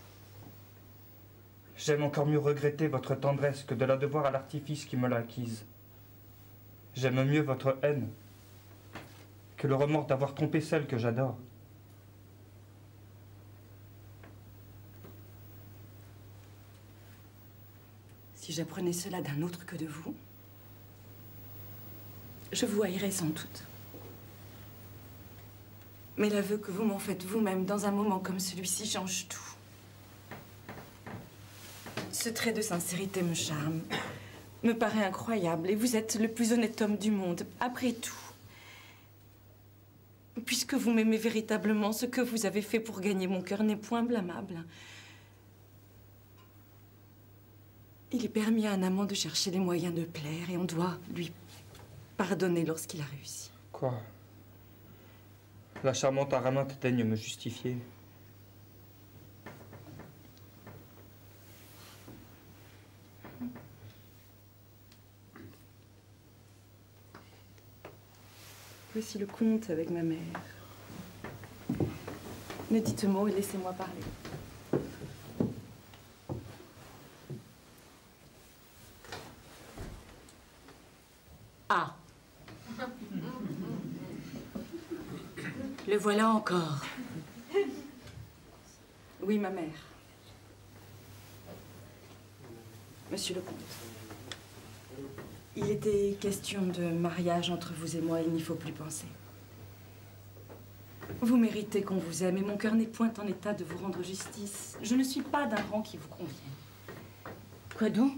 J'aime encore mieux regretter votre tendresse que de la devoir à l'artifice qui me l'a acquise. J'aime mieux votre haine que le remords d'avoir trompé celle que j'adore. Si j'apprenais cela d'un autre que de vous, je vous haïrais sans doute. Mais l'aveu que vous m'en faites vous-même dans un moment comme celui-ci change tout. Ce trait de sincérité me charme, me paraît incroyable, et vous êtes le plus honnête homme du monde, après tout. Puisque vous m'aimez véritablement, ce que vous avez fait pour gagner mon cœur n'est point blâmable. Il est permis à un amant de chercher les moyens de plaire, et on doit lui pardonner lorsqu'il a réussi. Quoi? La charmante Araminte daigne me justifier. Voici le conte avec ma mère. Ne dites mot et laissez-moi parler. Ah! Le voilà encore. Oui, ma mère. Monsieur le comte, il était question de mariage entre vous et moi, il n'y faut plus penser. Vous méritez qu'on vous aime et mon cœur n'est point en état de vous rendre justice. Je ne suis pas d'un rang qui vous convient. Quoi donc?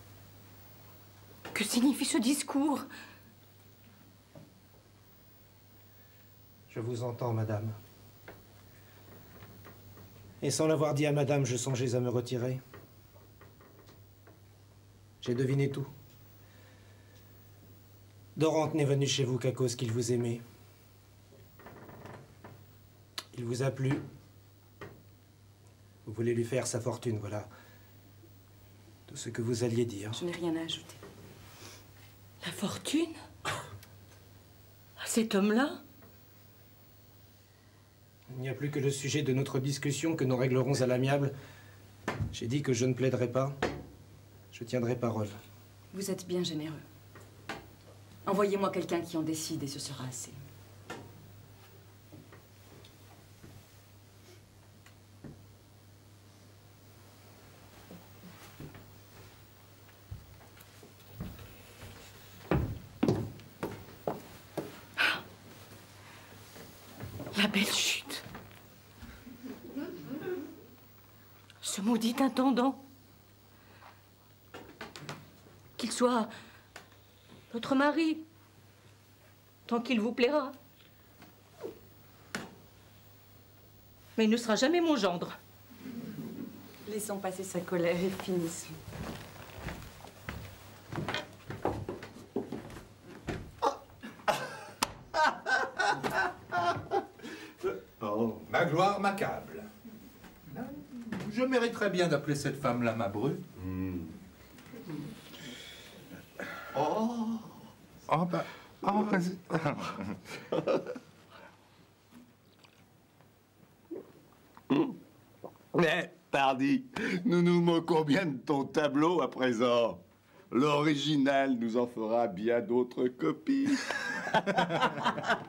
Que signifie ce discours? Je vous entends, madame. Et sans l'avoir dit à madame, je songeais à me retirer. J'ai deviné tout. Dorante n'est venu chez vous qu'à cause qu'il vous aimait. Il vous a plu. Vous voulez lui faire sa fortune, voilà. Tout ce que vous alliez dire. Je n'ai rien à ajouter. La fortune? À cet homme-là? Il n'y a plus que le sujet de notre discussion que nous réglerons à l'amiable. J'ai dit que je ne plaiderai pas. Je tiendrai parole. Vous êtes bien généreux. Envoyez-moi quelqu'un qui en décide et ce sera assez. La belle chute. Ce maudit intendant. Qu'il soit votre mari, tant qu'il vous plaira. Mais il ne sera jamais mon gendre. Laissons passer sa colère et finissons. Oh. Ma gloire m'accable. Je mériterais bien d'appeler cette femme-là ma bru. Mm. Oh. Oh, bah. Oh, vas-y. Mais, pardi, nous nous moquons bien de ton tableau à présent. L'original nous en fera bien d'autres copies.